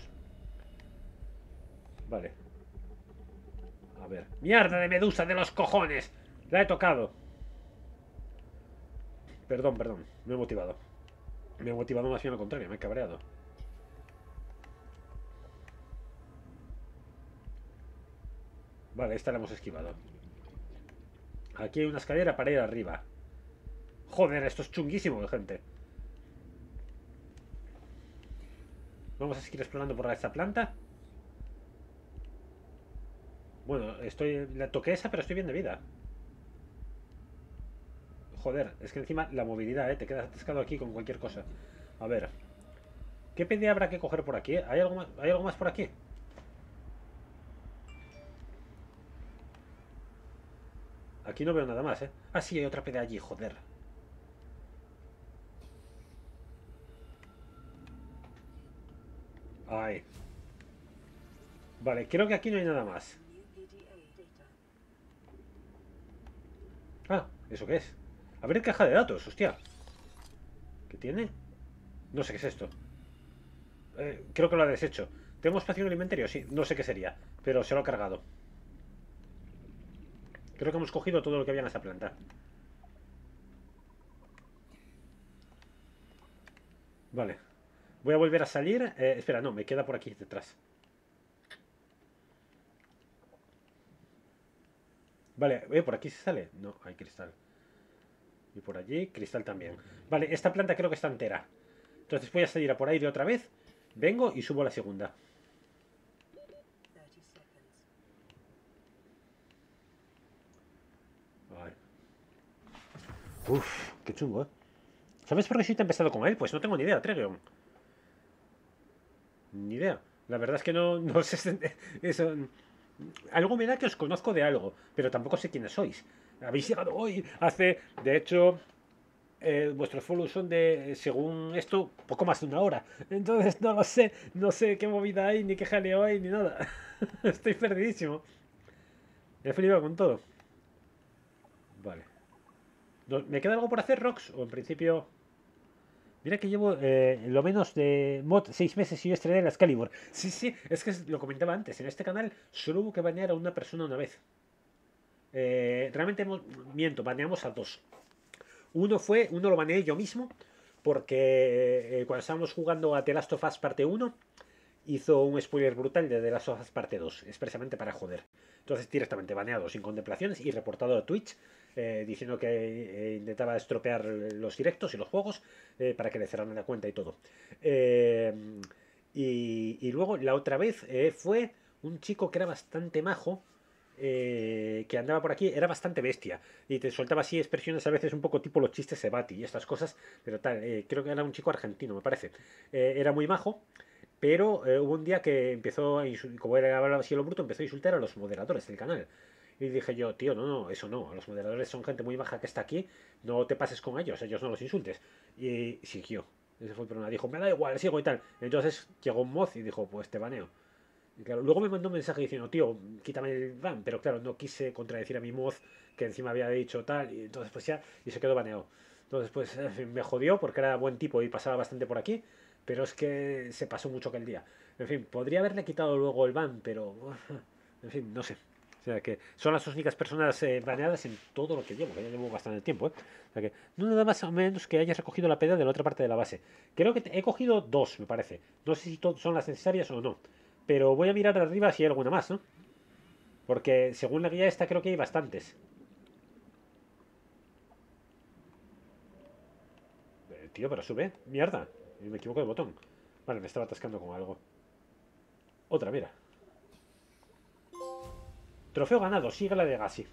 Vale. A ver. ¡Mierda de medusa de los cojones! La he tocado. Perdón, perdón. Me he motivado. Me he motivado más bien al contrario. Me he cabreado. Vale, esta la hemos esquivado. Aquí hay una escalera para ir arriba. Joder, esto es chunguísimo, gente. Vamos a seguir explorando por esta planta. Bueno, estoy. La toqué esa, pero estoy bien de vida. Joder, es que encima la movilidad, ¿eh? Te quedas atascado aquí con cualquier cosa. A ver. ¿Qué P D habrá que coger por aquí? ¿Hay algo más, ¿hay algo más por aquí? Aquí no veo nada más, ¿eh? Ah, sí, hay otra P D allí, joder. Ay. Vale, creo que aquí no hay nada más. Ah, ¿eso qué es? A ver, caja de datos, hostia. ¿Qué tiene? No sé qué es esto. Eh, creo que lo ha deshecho. ¿Tenemos espacio en el inventario? Sí, no sé qué sería, pero se lo ha cargado. Creo que hemos cogido todo lo que había en esa planta. Vale. Voy a volver a salir. Eh, espera, no, me queda por aquí detrás. Vale, eh, por aquí se sale. No, hay cristal. Y por allí, cristal también. Vale, esta planta creo que está entera. Entonces voy a salir a por aire otra vez. Vengo y subo a la segunda. Vale. Uf, qué chungo, ¿eh? ¿Sabes por qué sí te he empezado con él? Pues no tengo ni idea, Tregeon. Ni idea. La verdad es que no, no sé. Eso. Algo me da que os conozco de algo, pero tampoco sé quiénes sois. Habéis llegado hoy, hace. De hecho, eh, vuestros follows son de, según esto, poco más de una hora. Entonces no lo sé, no sé qué movida hay, ni qué jaleo hay, ni nada. Estoy perdidísimo. He flipado con todo. Vale. No- ¿Me queda algo por hacer, Rox? O en principio. Mira que llevo eh, lo menos de mod seis meses y yo estrené la Excalibur. Sí, sí, es que es- lo comentaba antes. En este canal solo hubo que banear a una persona una vez. Eh, realmente hemos- miento, baneamos a dos. Uno fue, uno lo baneé yo mismo, porque eh, cuando estábamos jugando a The Last of Us parte uno, hizo un spoiler brutal de The Last of Us parte dos, expresamente para joder. Entonces directamente baneado, sin contemplaciones y reportado a Twitch, eh, diciendo que eh, intentaba estropear los directos y los juegos eh, para que le cerraran la cuenta y todo. Eh, y, y luego la otra vez eh, fue un chico que era bastante majo, eh, que andaba por aquí, era bastante bestia y te soltaba así expresiones a veces un poco tipo los chistes Sebati y estas cosas, pero tal, eh, creo que era un chico argentino, me parece. Eh, era muy majo, pero eh, hubo un día que empezó, a insul- como era hablaba así a lo bruto, empezó a insultar a los moderadores del canal. Y dije yo, tío, no, no, eso no. Los moderadores son gente muy baja que está aquí. No te pases con ellos, ellos no los insultes. Y siguió. Ese fue el problema. Dijo, me da igual, sigo y tal. Entonces llegó un moz y dijo, pues te baneo. Y claro, luego me mandó un mensaje diciendo, tío, quítame el ban. Pero claro, no quise contradecir a mi moz que encima había dicho tal. Y entonces pues ya, y se quedó baneado. Entonces pues en fin, me jodió porque era buen tipo y pasaba bastante por aquí. Pero es que se pasó mucho aquel día. En fin, podría haberle quitado luego el ban, pero... En fin, no sé. O sea que son las únicas personas eh, baneadas en todo lo que llevo, que ya llevo bastante tiempo. ¿eh? O sea que no nada más o menos que hayas recogido la peda de la otra parte de la base. Creo que te- he cogido dos, me parece. No sé si to- son las necesarias o no. Pero voy a mirar arriba si hay alguna más, ¿no? Porque según la guía esta creo que hay bastantes. Tío, pero sube. Mierda. Me equivoco de botón. Vale, me estaba atascando con algo. Otra, mira. Trofeo ganado. Sigue la de Gassi.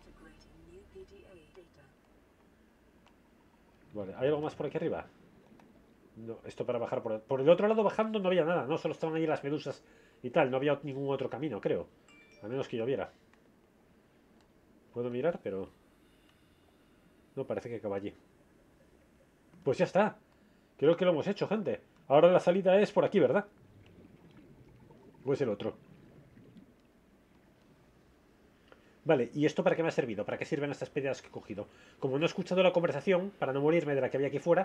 Vale, ¿hay algo más por aquí arriba? No, esto para bajar por el, por el otro lado bajando no había nada, no, solo estaban ahí las medusas y tal, no había ningún otro camino, creo. A menos que lloviera. Puedo mirar, pero... No, parece que acaba allí. Pues ya está. Creo que lo hemos hecho, gente. Ahora la salida es por aquí, ¿verdad? ¿O es el otro? Vale, ¿y esto para qué me ha servido? ¿Para qué sirven estas piedras que he cogido? Como no he escuchado la conversación, para no morirme de la que había aquí fuera...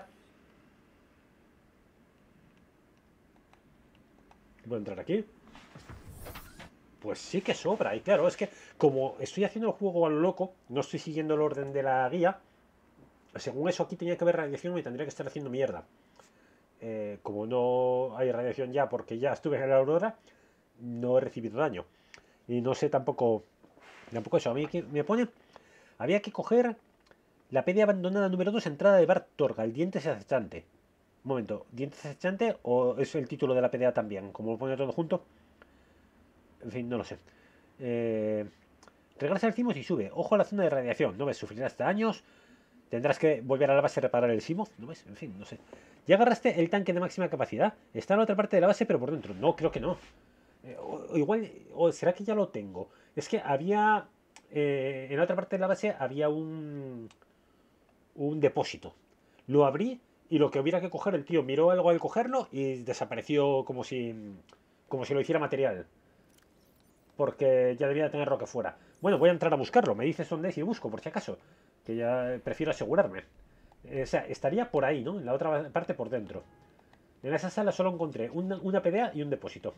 Voy a entrar aquí. Pues sí que sobra. Y claro, es que como estoy haciendo el juego a lo loco, no estoy siguiendo el orden de la guía. Según eso aquí tenía que haber radiación y tendría que estar haciendo mierda. Eh, como no hay radiación ya porque ya estuve en la aurora, no he recibido daño. Y no sé tampoco... Tampoco eso. A mí me pone... Había que coger la pedia abandonada número dos, entrada de Bart Torgal, dientes acechante. Un momento, ¿dientes acechante o es el título de la P D A también? Como lo pone todo junto. En fin, no lo sé. Eh, regresa al Cimos y sube. Ojo a la zona de radiación. ¿No ves? Sufrirás daños. Tendrás que volver a la base a reparar el Simoth. ¿No ves? En fin, no sé. ¿Ya agarraste el tanque de máxima capacidad? Está en la otra parte de la base, pero por dentro. No, creo que no. Eh, o, o igual... O será que ya lo tengo. Es que había... Eh, en la otra parte de la base había un... Un depósito. Lo abrí y lo que hubiera que coger, el tío miró algo al cogerlo y desapareció como si... Como si lo hiciera material. Porque ya debía tener lo que fuera. Bueno, voy a entrar a buscarlo. Me dices dónde es y busco, por si acaso. Que ya prefiero asegurarme. Eh, o sea, estaría por ahí, ¿no? En la otra parte por dentro. En esa sala solo encontré una, una P D A y un depósito.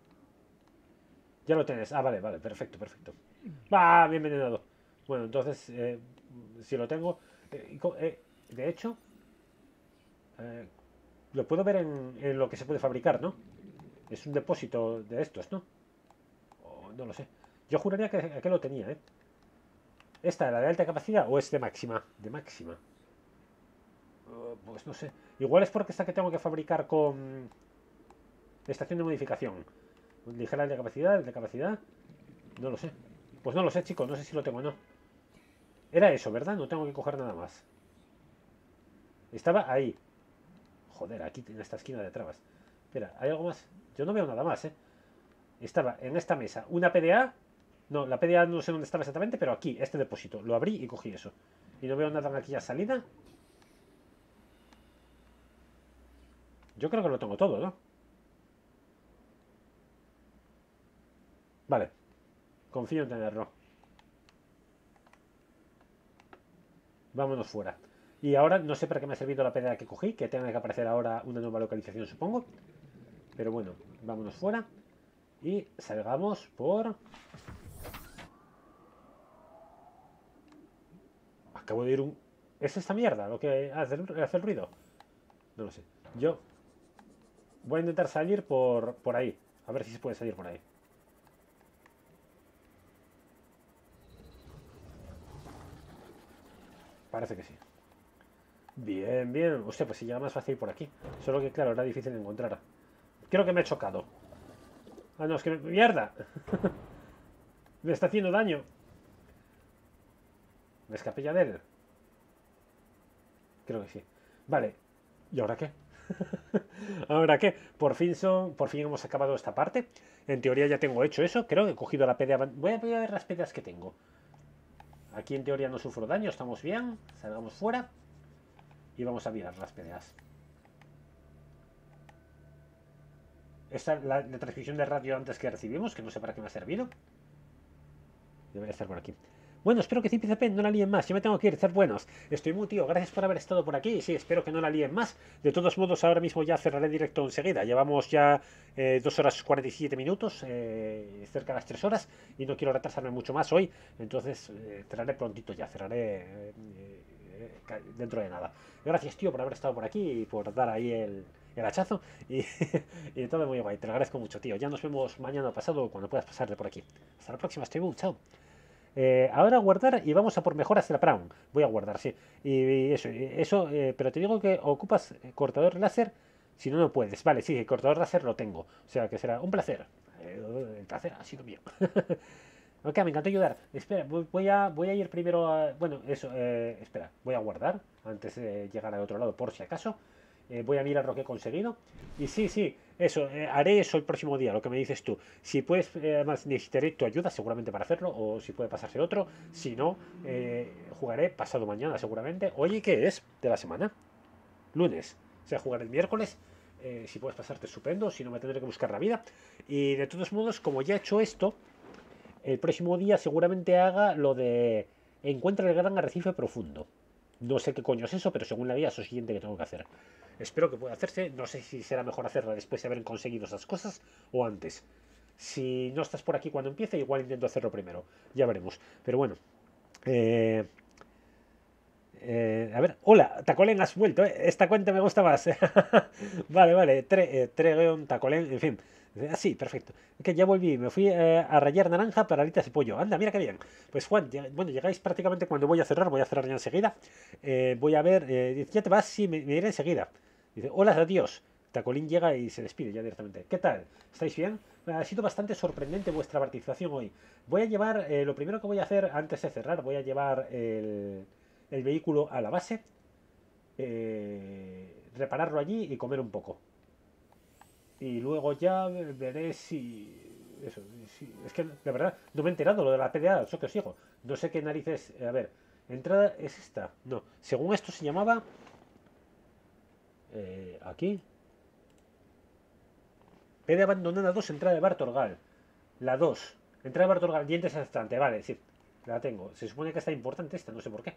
Ya lo tenés. Ah, vale, vale. Perfecto, perfecto. ¡Ah! Bien envenenado. Bueno, entonces, eh, si lo tengo... Eh, eh, de hecho, eh, lo puedo ver en, en lo que se puede fabricar, ¿no? Es un depósito de estos, ¿no? Oh, no lo sé. Yo juraría que aquí lo tenía, ¿eh? ¿Esta, la de alta capacidad o es de máxima? De máxima. Uh, pues no sé. Igual es porque esta que tengo que fabricar con... Estación de modificación. Ligera de capacidad, de capacidad. No lo sé. Pues no lo sé, chicos. No sé si lo tengo o no. Era eso, ¿verdad? No tengo que coger nada más. Estaba ahí. Joder, aquí en esta esquina de trabas. Espera, ¿hay algo más? Yo no veo nada más, ¿eh? Estaba en esta mesa una P D A. No, la P D A no sé dónde estaba exactamente, pero aquí, este depósito. Lo abrí y cogí eso. Y no veo nada en aquella salida. Yo creo que lo tengo todo, ¿no? Vale. Confío en tenerlo. Vámonos fuera. Y ahora no sé para qué me ha servido la P D A que cogí, que tenga que aparecer ahora una nueva localización, supongo. Pero bueno, vámonos fuera. Y salgamos por... Acabo de ir un... ¿Es esta mierda lo que hace el, hace el ruido? No lo sé. Yo voy a intentar salir por, por ahí. A ver si se puede salir por ahí. Parece que sí. Bien, bien. Hostia, pues si llega más fácil por aquí. Solo que, claro, era difícil de encontrar. Creo que me he chocado. Ah, no, es que... Me... ¡Mierda! Me está haciendo daño. Me escapé ya de él. Creo que sí. Vale. ¿Y ahora qué? ¿Ahora qué? Por fin son... Por fin hemos acabado esta parte. En teoría ya tengo hecho eso. Creo que he cogido la P D A... Voy a ver las P D As que tengo. Aquí en teoría no sufro daño. Estamos bien. Salgamos fuera. Y vamos a mirar las P D As. Esta es la, la transmisión de radio antes que recibimos, que no sé para qué me ha servido. Debería estar por aquí. Bueno, espero que Cipizapén no la líen más. Yo me tengo que ir, ser buenos. Estoy muy tío, gracias por haber estado por aquí. Sí, espero que no la líen más. De todos modos, ahora mismo ya cerraré directo enseguida. Llevamos ya eh, dos horas cuarenta y siete minutos, eh, cerca de las tres horas, y no quiero retrasarme mucho más hoy. Entonces, eh, cerraré prontito ya, cerraré eh, eh, dentro de nada. Gracias, tío, por haber estado por aquí y por dar ahí el, el hachazo. Y, y todo muy guay. Te lo agradezco mucho, tío. Ya nos vemos mañana o pasado cuando puedas pasarte por aquí. Hasta la próxima, estoy muy chao. Eh, ahora guardar y vamos a por mejoras de la Brown. Voy a guardar, sí. Y, y eso, y eso eh, pero te digo que ocupas cortador láser, si no, no puedes. Vale, sí, el cortador láser lo tengo. O sea que será un placer. Eh, el placer ha sido mío. Ok, me encantó ayudar. Espera, voy voy a, voy a ir primero a... Bueno, eso, eh, espera, voy a guardar antes de llegar al otro lado por si acaso. Eh, voy a mirar lo que he conseguido. Y sí, sí, eso, eh, haré eso el próximo día, lo que me dices tú. Si puedes, eh, además necesitaré tu ayuda seguramente para hacerlo, o si puede pasarse otro. Si no, eh, jugaré pasado mañana seguramente. Oye, ¿qué es de la semana? Lunes. O sea, jugar el miércoles. Eh, si puedes pasarte, estupendo. Si no, me tendré que buscar la vida. Y de todos modos, como ya he hecho esto, el próximo día seguramente haga lo de encuentra el gran arrecife profundo. No sé qué coño es eso, pero según la guía es lo siguiente que tengo que hacer. Espero que pueda hacerse. No sé si será mejor hacerla después de haber conseguido esas cosas o antes. Si no estás por aquí cuando empiece, igual intento hacerlo primero. Ya veremos. Pero bueno. Eh, eh, a ver, hola, Tacolen, has vuelto, ¿eh? Esta cuenta me gusta más. Vale, vale, tre, eh, Tregeon, Tacolen, en fin. Ah, sí, perfecto. Que ya volví, me fui eh, a rayar naranja para alitas y pollo. Anda, mira qué bien. Pues Juan, ya- bueno, llegáis prácticamente cuando voy a cerrar, voy a cerrar ya enseguida. Eh, voy a ver, eh, dice, ¿ya te vas? Sí, me, me iré enseguida. Dice, hola, adiós. Tacolín llega y se despide ya directamente. ¿Qué tal? ¿Estáis bien? Ha sido bastante sorprendente vuestra participación hoy. Voy a llevar, eh, lo primero que voy a hacer antes de cerrar, voy a llevar el, el vehículo a la base, eh, repararlo allí y comer un poco. Y luego ya veré si... Eso, si- es que la verdad no me he enterado lo de la P D A, eso que os digo. No sé qué narices... A ver, entrada es esta. No, según esto se llamaba... eh, aquí. P D A abandonada dos, entrada de Bartorgal. La dos. Entrada de Bartorgal, dientes al estante. Vale, sí, la tengo. Se supone que está importante esta, no sé por qué.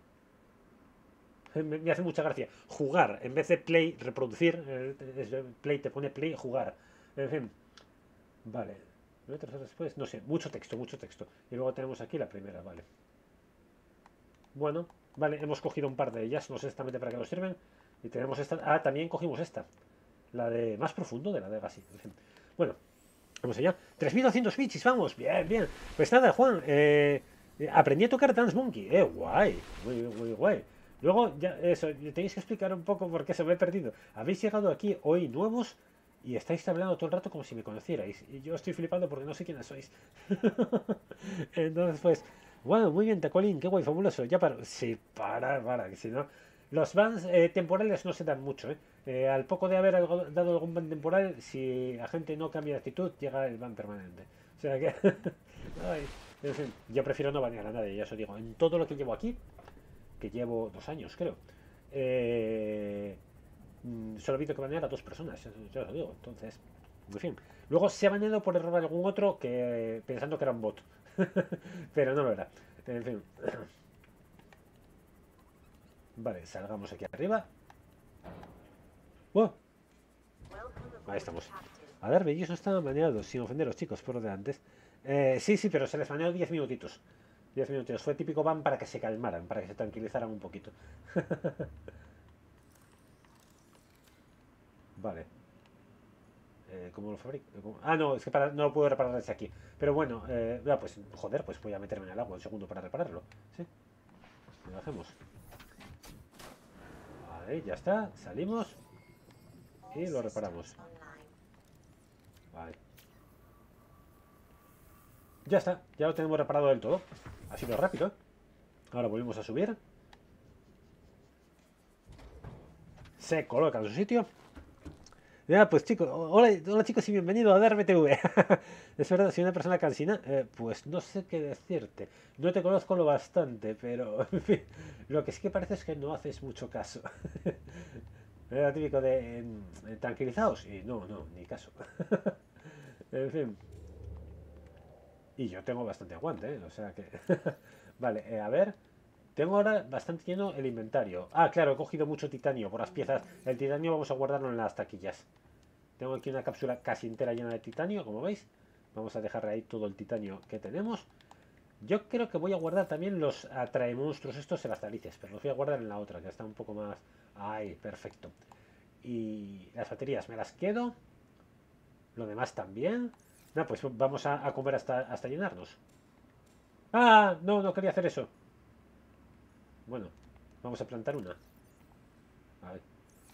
Me, me hace mucha gracia. Jugar, en vez de play, reproducir. eh, play te pone play, jugar. En fin, vale. Tres horas después, no sé, mucho texto, mucho texto. Y luego tenemos aquí la primera, vale. Bueno, vale, hemos cogido un par de ellas, no sé exactamente para qué nos sirven. Y tenemos esta. Ah, también cogimos esta. La de más profundo de la de Gassi. En fin. Bueno, vamos allá. tres mil doscientos bichis, vamos. Bien, bien. Pues nada, Juan. Eh, aprendí a tocar Dance Monkey. Eh, guay. Muy, muy guay. Luego, ya, eso, tenéis que explicar un poco por qué se me he perdido. Habéis llegado aquí hoy nuevos y estáis hablando todo el rato como si me conocierais. Y yo estoy flipando porque no sé quiénes sois. Entonces, pues, bueno, muy bien, Tacolín, qué guay, fabuloso. Ya para. Sí, para, para, que si no. Los bans eh, temporales no se dan mucho, ¿eh? Eh, al poco de haber algo- dado algún ban temporal, si la gente no cambia de actitud, llega el ban permanente. O sea que. Ay, en fin, yo prefiero no banear a nadie, ya os lo digo. En todo lo que llevo aquí, que llevo dos años, creo. Eh, mm, solo he habido que banear a dos personas, ya, ya os lo digo. Entonces, en fin. Luego se ha baneado por error algún otro que pensando que era un bot. Pero no lo era. En fin. Vale, salgamos aquí arriba. ¡Oh! Ahí estamos. A ver, ellos no estaban baneados, sin ofenderos, chicos, por lo de antes. Eh, sí, sí, pero se les baneó diez minutitos. diez minutitos. Fue típico ban para que se calmaran, para que se tranquilizaran un poquito. Vale. Eh, ¿Cómo lo fabrico? ¿Cómo? Ah, no, es que para- no lo puedo reparar desde aquí. Pero bueno, eh, ah, pues joder, pues voy a meterme en el agua un segundo para repararlo. ¿Sí? Lo hacemos. Vale, ya está. Salimos y lo reparamos. Vale. Ya está, ya lo tenemos reparado del todo. Ha sido rápido, ¿eh? Ahora volvemos a subir. Se coloca en su sitio. Ya, pues chicos, hola, hola chicos y bienvenido a Darme T V. Es verdad, soy una persona cansina. Eh, pues no sé qué decirte. No te conozco lo bastante, pero en fin, lo que sí que parece es que no haces mucho caso. Era típico de eh, tranquilizados y no, no, ni caso. En fin, y yo tengo bastante aguante, ¿eh? O sea que... Vale, eh, a ver. Tengo ahora bastante lleno el inventario. Ah, claro, he cogido mucho titanio por las piezas. El titanio vamos a guardarlo en las taquillas. Tengo aquí una cápsula casi entera llena de titanio, como veis. Vamos a dejar ahí todo el titanio que tenemos. Yo creo que voy a guardar también los atrae monstruos estos en las narices, pero los voy a guardar en la otra, que está un poco más... Ay, perfecto. Y las baterías me las quedo. Lo demás también. No, pues vamos a, a comer hasta, hasta llenarnos. Ah, no, no quería hacer eso. Bueno, vamos a plantar una. A ver,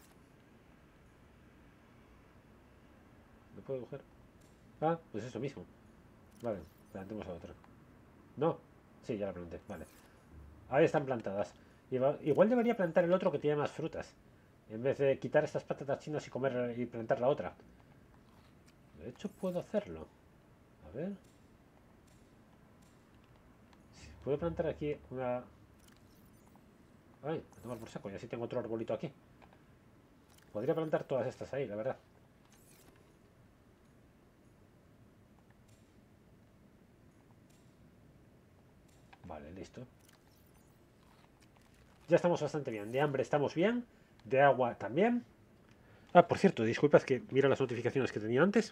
¿no puedo coger? Ah, pues eso mismo. Vale, plantemos a otra. No, sí, ya la planté, vale. Ahí están plantadas. Igual debería plantar el otro que tiene más frutas. En vez de quitar estas patatas chinas y comer y plantar la otra. De hecho, puedo hacerlo. A ver. Puedo plantar aquí una... Ay, a tomar por saco. Y así tengo otro arbolito aquí. Podría plantar todas estas ahí, la verdad. Vale, listo. Ya estamos bastante bien. De hambre estamos bien. De agua también. Ah, por cierto, disculpas que mira las notificaciones que tenía antes.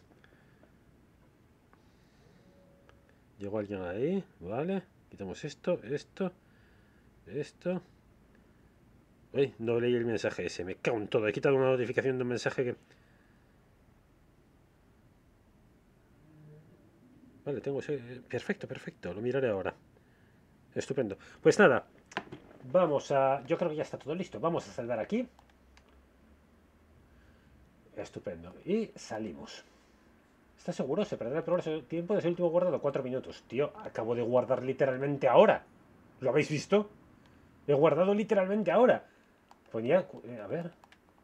Llegó alguien ahí. Vale. Quitamos esto, esto, esto. Uy, no leí el mensaje ese. Me cago en todo. He quitado una notificación de un mensaje que... Vale, tengo ese... Perfecto, perfecto. Lo miraré ahora. Estupendo. Pues nada. Vamos a... Yo creo que ya está todo listo. Vamos a salvar aquí. Estupendo. Y salimos. ¿Estás seguro? Se perderá el progreso del tiempo desde el último guardado. Cuatro minutos. Tío, acabo de guardar literalmente ahora. ¿Lo habéis visto? He guardado literalmente ahora. Ponía... eh, a ver.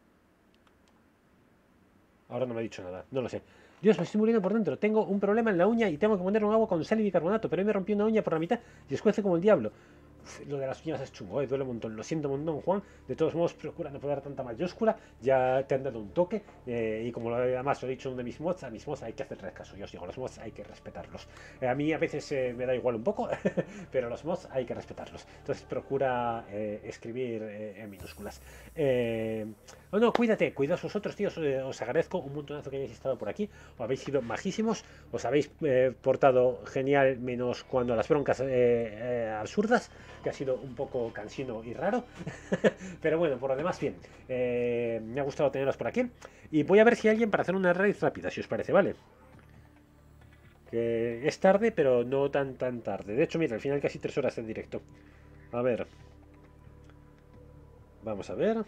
Ahora no me ha dicho nada. No lo sé. Dios, me estoy muriendo por dentro. Tengo un problema en la uña y tengo que poner un agua con sal y bicarbonato. Pero hoy me rompió una uña por la mitad y escuece como el diablo. Uf, lo de las uñas es chungo, ¿eh? Duele un montón. Lo siento un montón, Juan. De todos modos, procura no poner tanta mayúscula. Ya te han dado un toque. Eh, y como lo, además lo he dicho uno de mis mods, a mis mods hay que hacerles caso. Yo os digo, los mods hay que respetarlos. Eh, a mí a veces eh, me da igual un poco, pero los mods hay que respetarlos. Entonces procura eh, escribir eh, en minúsculas. Eh, Oh, no, cuídate, cuidaos vosotros, tíos. Eh, os agradezco un montonazo que hayáis estado por aquí. Os habéis sido majísimos. Os habéis eh, portado genial, menos cuando las broncas eh, eh, absurdas, que ha sido un poco cansino y raro. Pero bueno, por lo demás, bien. Eh, me ha gustado teneros por aquí. Y voy a ver si hay alguien para hacer una raid rápida, si os parece, ¿vale? Que es tarde, pero no tan tan tarde. De hecho, mira, al final casi tres horas en directo. A ver. Vamos a ver.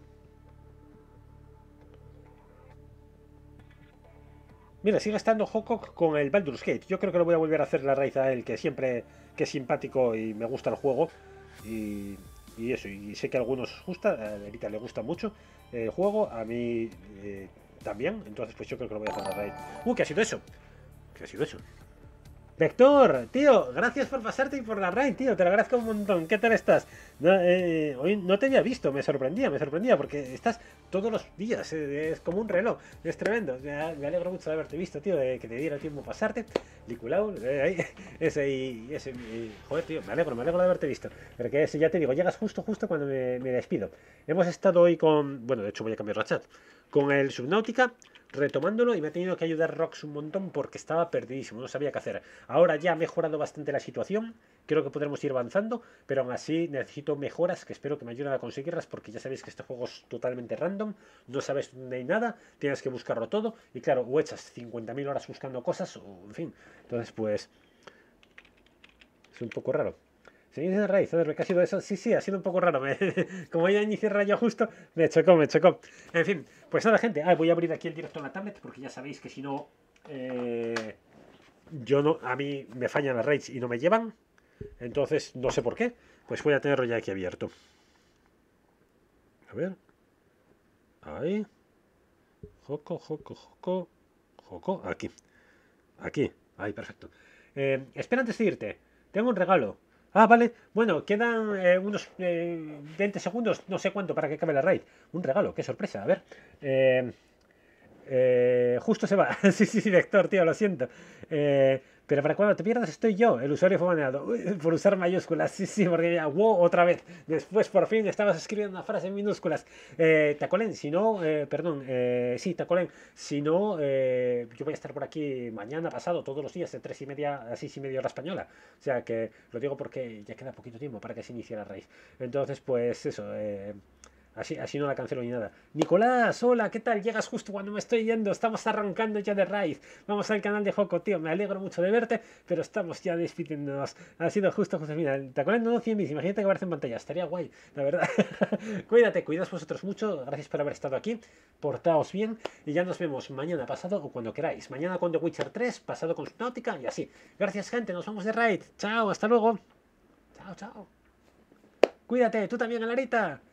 Mira, sigue estando Hawkok con el Baldur's Gate. Yo creo que lo voy a volver a hacer la raíz a él, que siempre que es simpático y me gusta el juego. Y, y eso, y sé que a algunos os gusta, a Erika le gusta mucho el juego, a mí eh, también. Entonces, pues yo creo que lo voy a hacer la raíz. Uh, ¿qué ha sido eso? ¿Qué ha sido eso? Vector, tío, gracias por pasarte y por la raid, tío, te lo agradezco un montón. ¿Qué tal estás? No, eh, hoy no te había visto, me sorprendía, me sorprendía, porque estás todos los días, eh, es como un reloj, es tremendo. Me, me alegro mucho de haberte visto, tío, de que te diera tiempo pasarte. Liculau, eh, ahí, ese y ese, y, joder, tío, me alegro, me alegro de haberte visto. Porque ese, ya te digo, llegas justo, justo cuando me, me despido. Hemos estado hoy con, bueno, de hecho voy a cambiar la chat, con el Subnautica, retomándolo y me ha tenido que ayudar Rox un montón porque estaba perdidísimo, no sabía qué hacer. Ahora ya ha mejorado bastante la situación, creo que podremos ir avanzando, pero aún así necesito mejoras que espero que me ayuden a conseguirlas porque ya sabéis que este juego es totalmente random, no sabes dónde hay nada, tienes que buscarlo todo y claro, o echas cincuenta mil horas buscando cosas o en fin, entonces pues es un poco raro. Se inicia raíz, a ver, ¿qué ha sido eso? Sí, sí, ha sido un poco raro. Me, como ya inicié el rayo justo, me chocó, me chocó. En fin, pues nada, gente. Ah, voy a abrir aquí el directo en la tablet porque ya sabéis que si no, eh, yo no, a mí me fallan las raids y no me llevan. Entonces, no sé por qué. Pues voy a tenerlo ya aquí abierto. A ver. Ahí. Joco, joco, joco. Joco, aquí. Aquí. Ahí, perfecto. Eh, espera antes de irte. Tengo un regalo. Ah, vale. Bueno, quedan eh, unos eh, veinte segundos, no sé cuánto, para que acabe la raid. Un regalo, qué sorpresa. A ver. Eh, eh, justo se va. Sí, sí, sí, Vector, tío, lo siento. Eh, pero para cuando te pierdas estoy yo. El usuario fue baneado. Uy, por usar mayúsculas. Sí, sí, porque ya, wow, otra vez. Después, por fin, estabas escribiendo una frase en minúsculas. Eh, Tacolen, si no, eh, perdón, eh, sí, Tacolen, si no, eh, yo voy a estar por aquí mañana, pasado, todos los días, de tres y media a seis y media hora española. O sea que lo digo porque ya queda poquito tiempo para que se inicie la raíz. Entonces, pues eso, eh, Así, así no la cancelo ni nada. Nicolás, hola, ¿qué tal? Llegas justo cuando me estoy yendo. Estamos arrancando ya de Raid. Vamos al canal de Joco, tío. Me alegro mucho de verte, pero estamos ya despidiéndonos. Ha sido justo, justo. Mira, ¿te acuerdas? No, cien bits. Imagínate que aparece en pantalla. Estaría guay, la verdad. Cuídate, cuidaos vosotros mucho. Gracias por haber estado aquí. Portaos bien. Y ya nos vemos mañana, pasado o cuando queráis. Mañana con The Witcher tres, pasado con Subnautica y así. Gracias, gente. Nos vamos de Raid. Chao, hasta luego. Chao, chao. Cuídate, tú también, Alarita.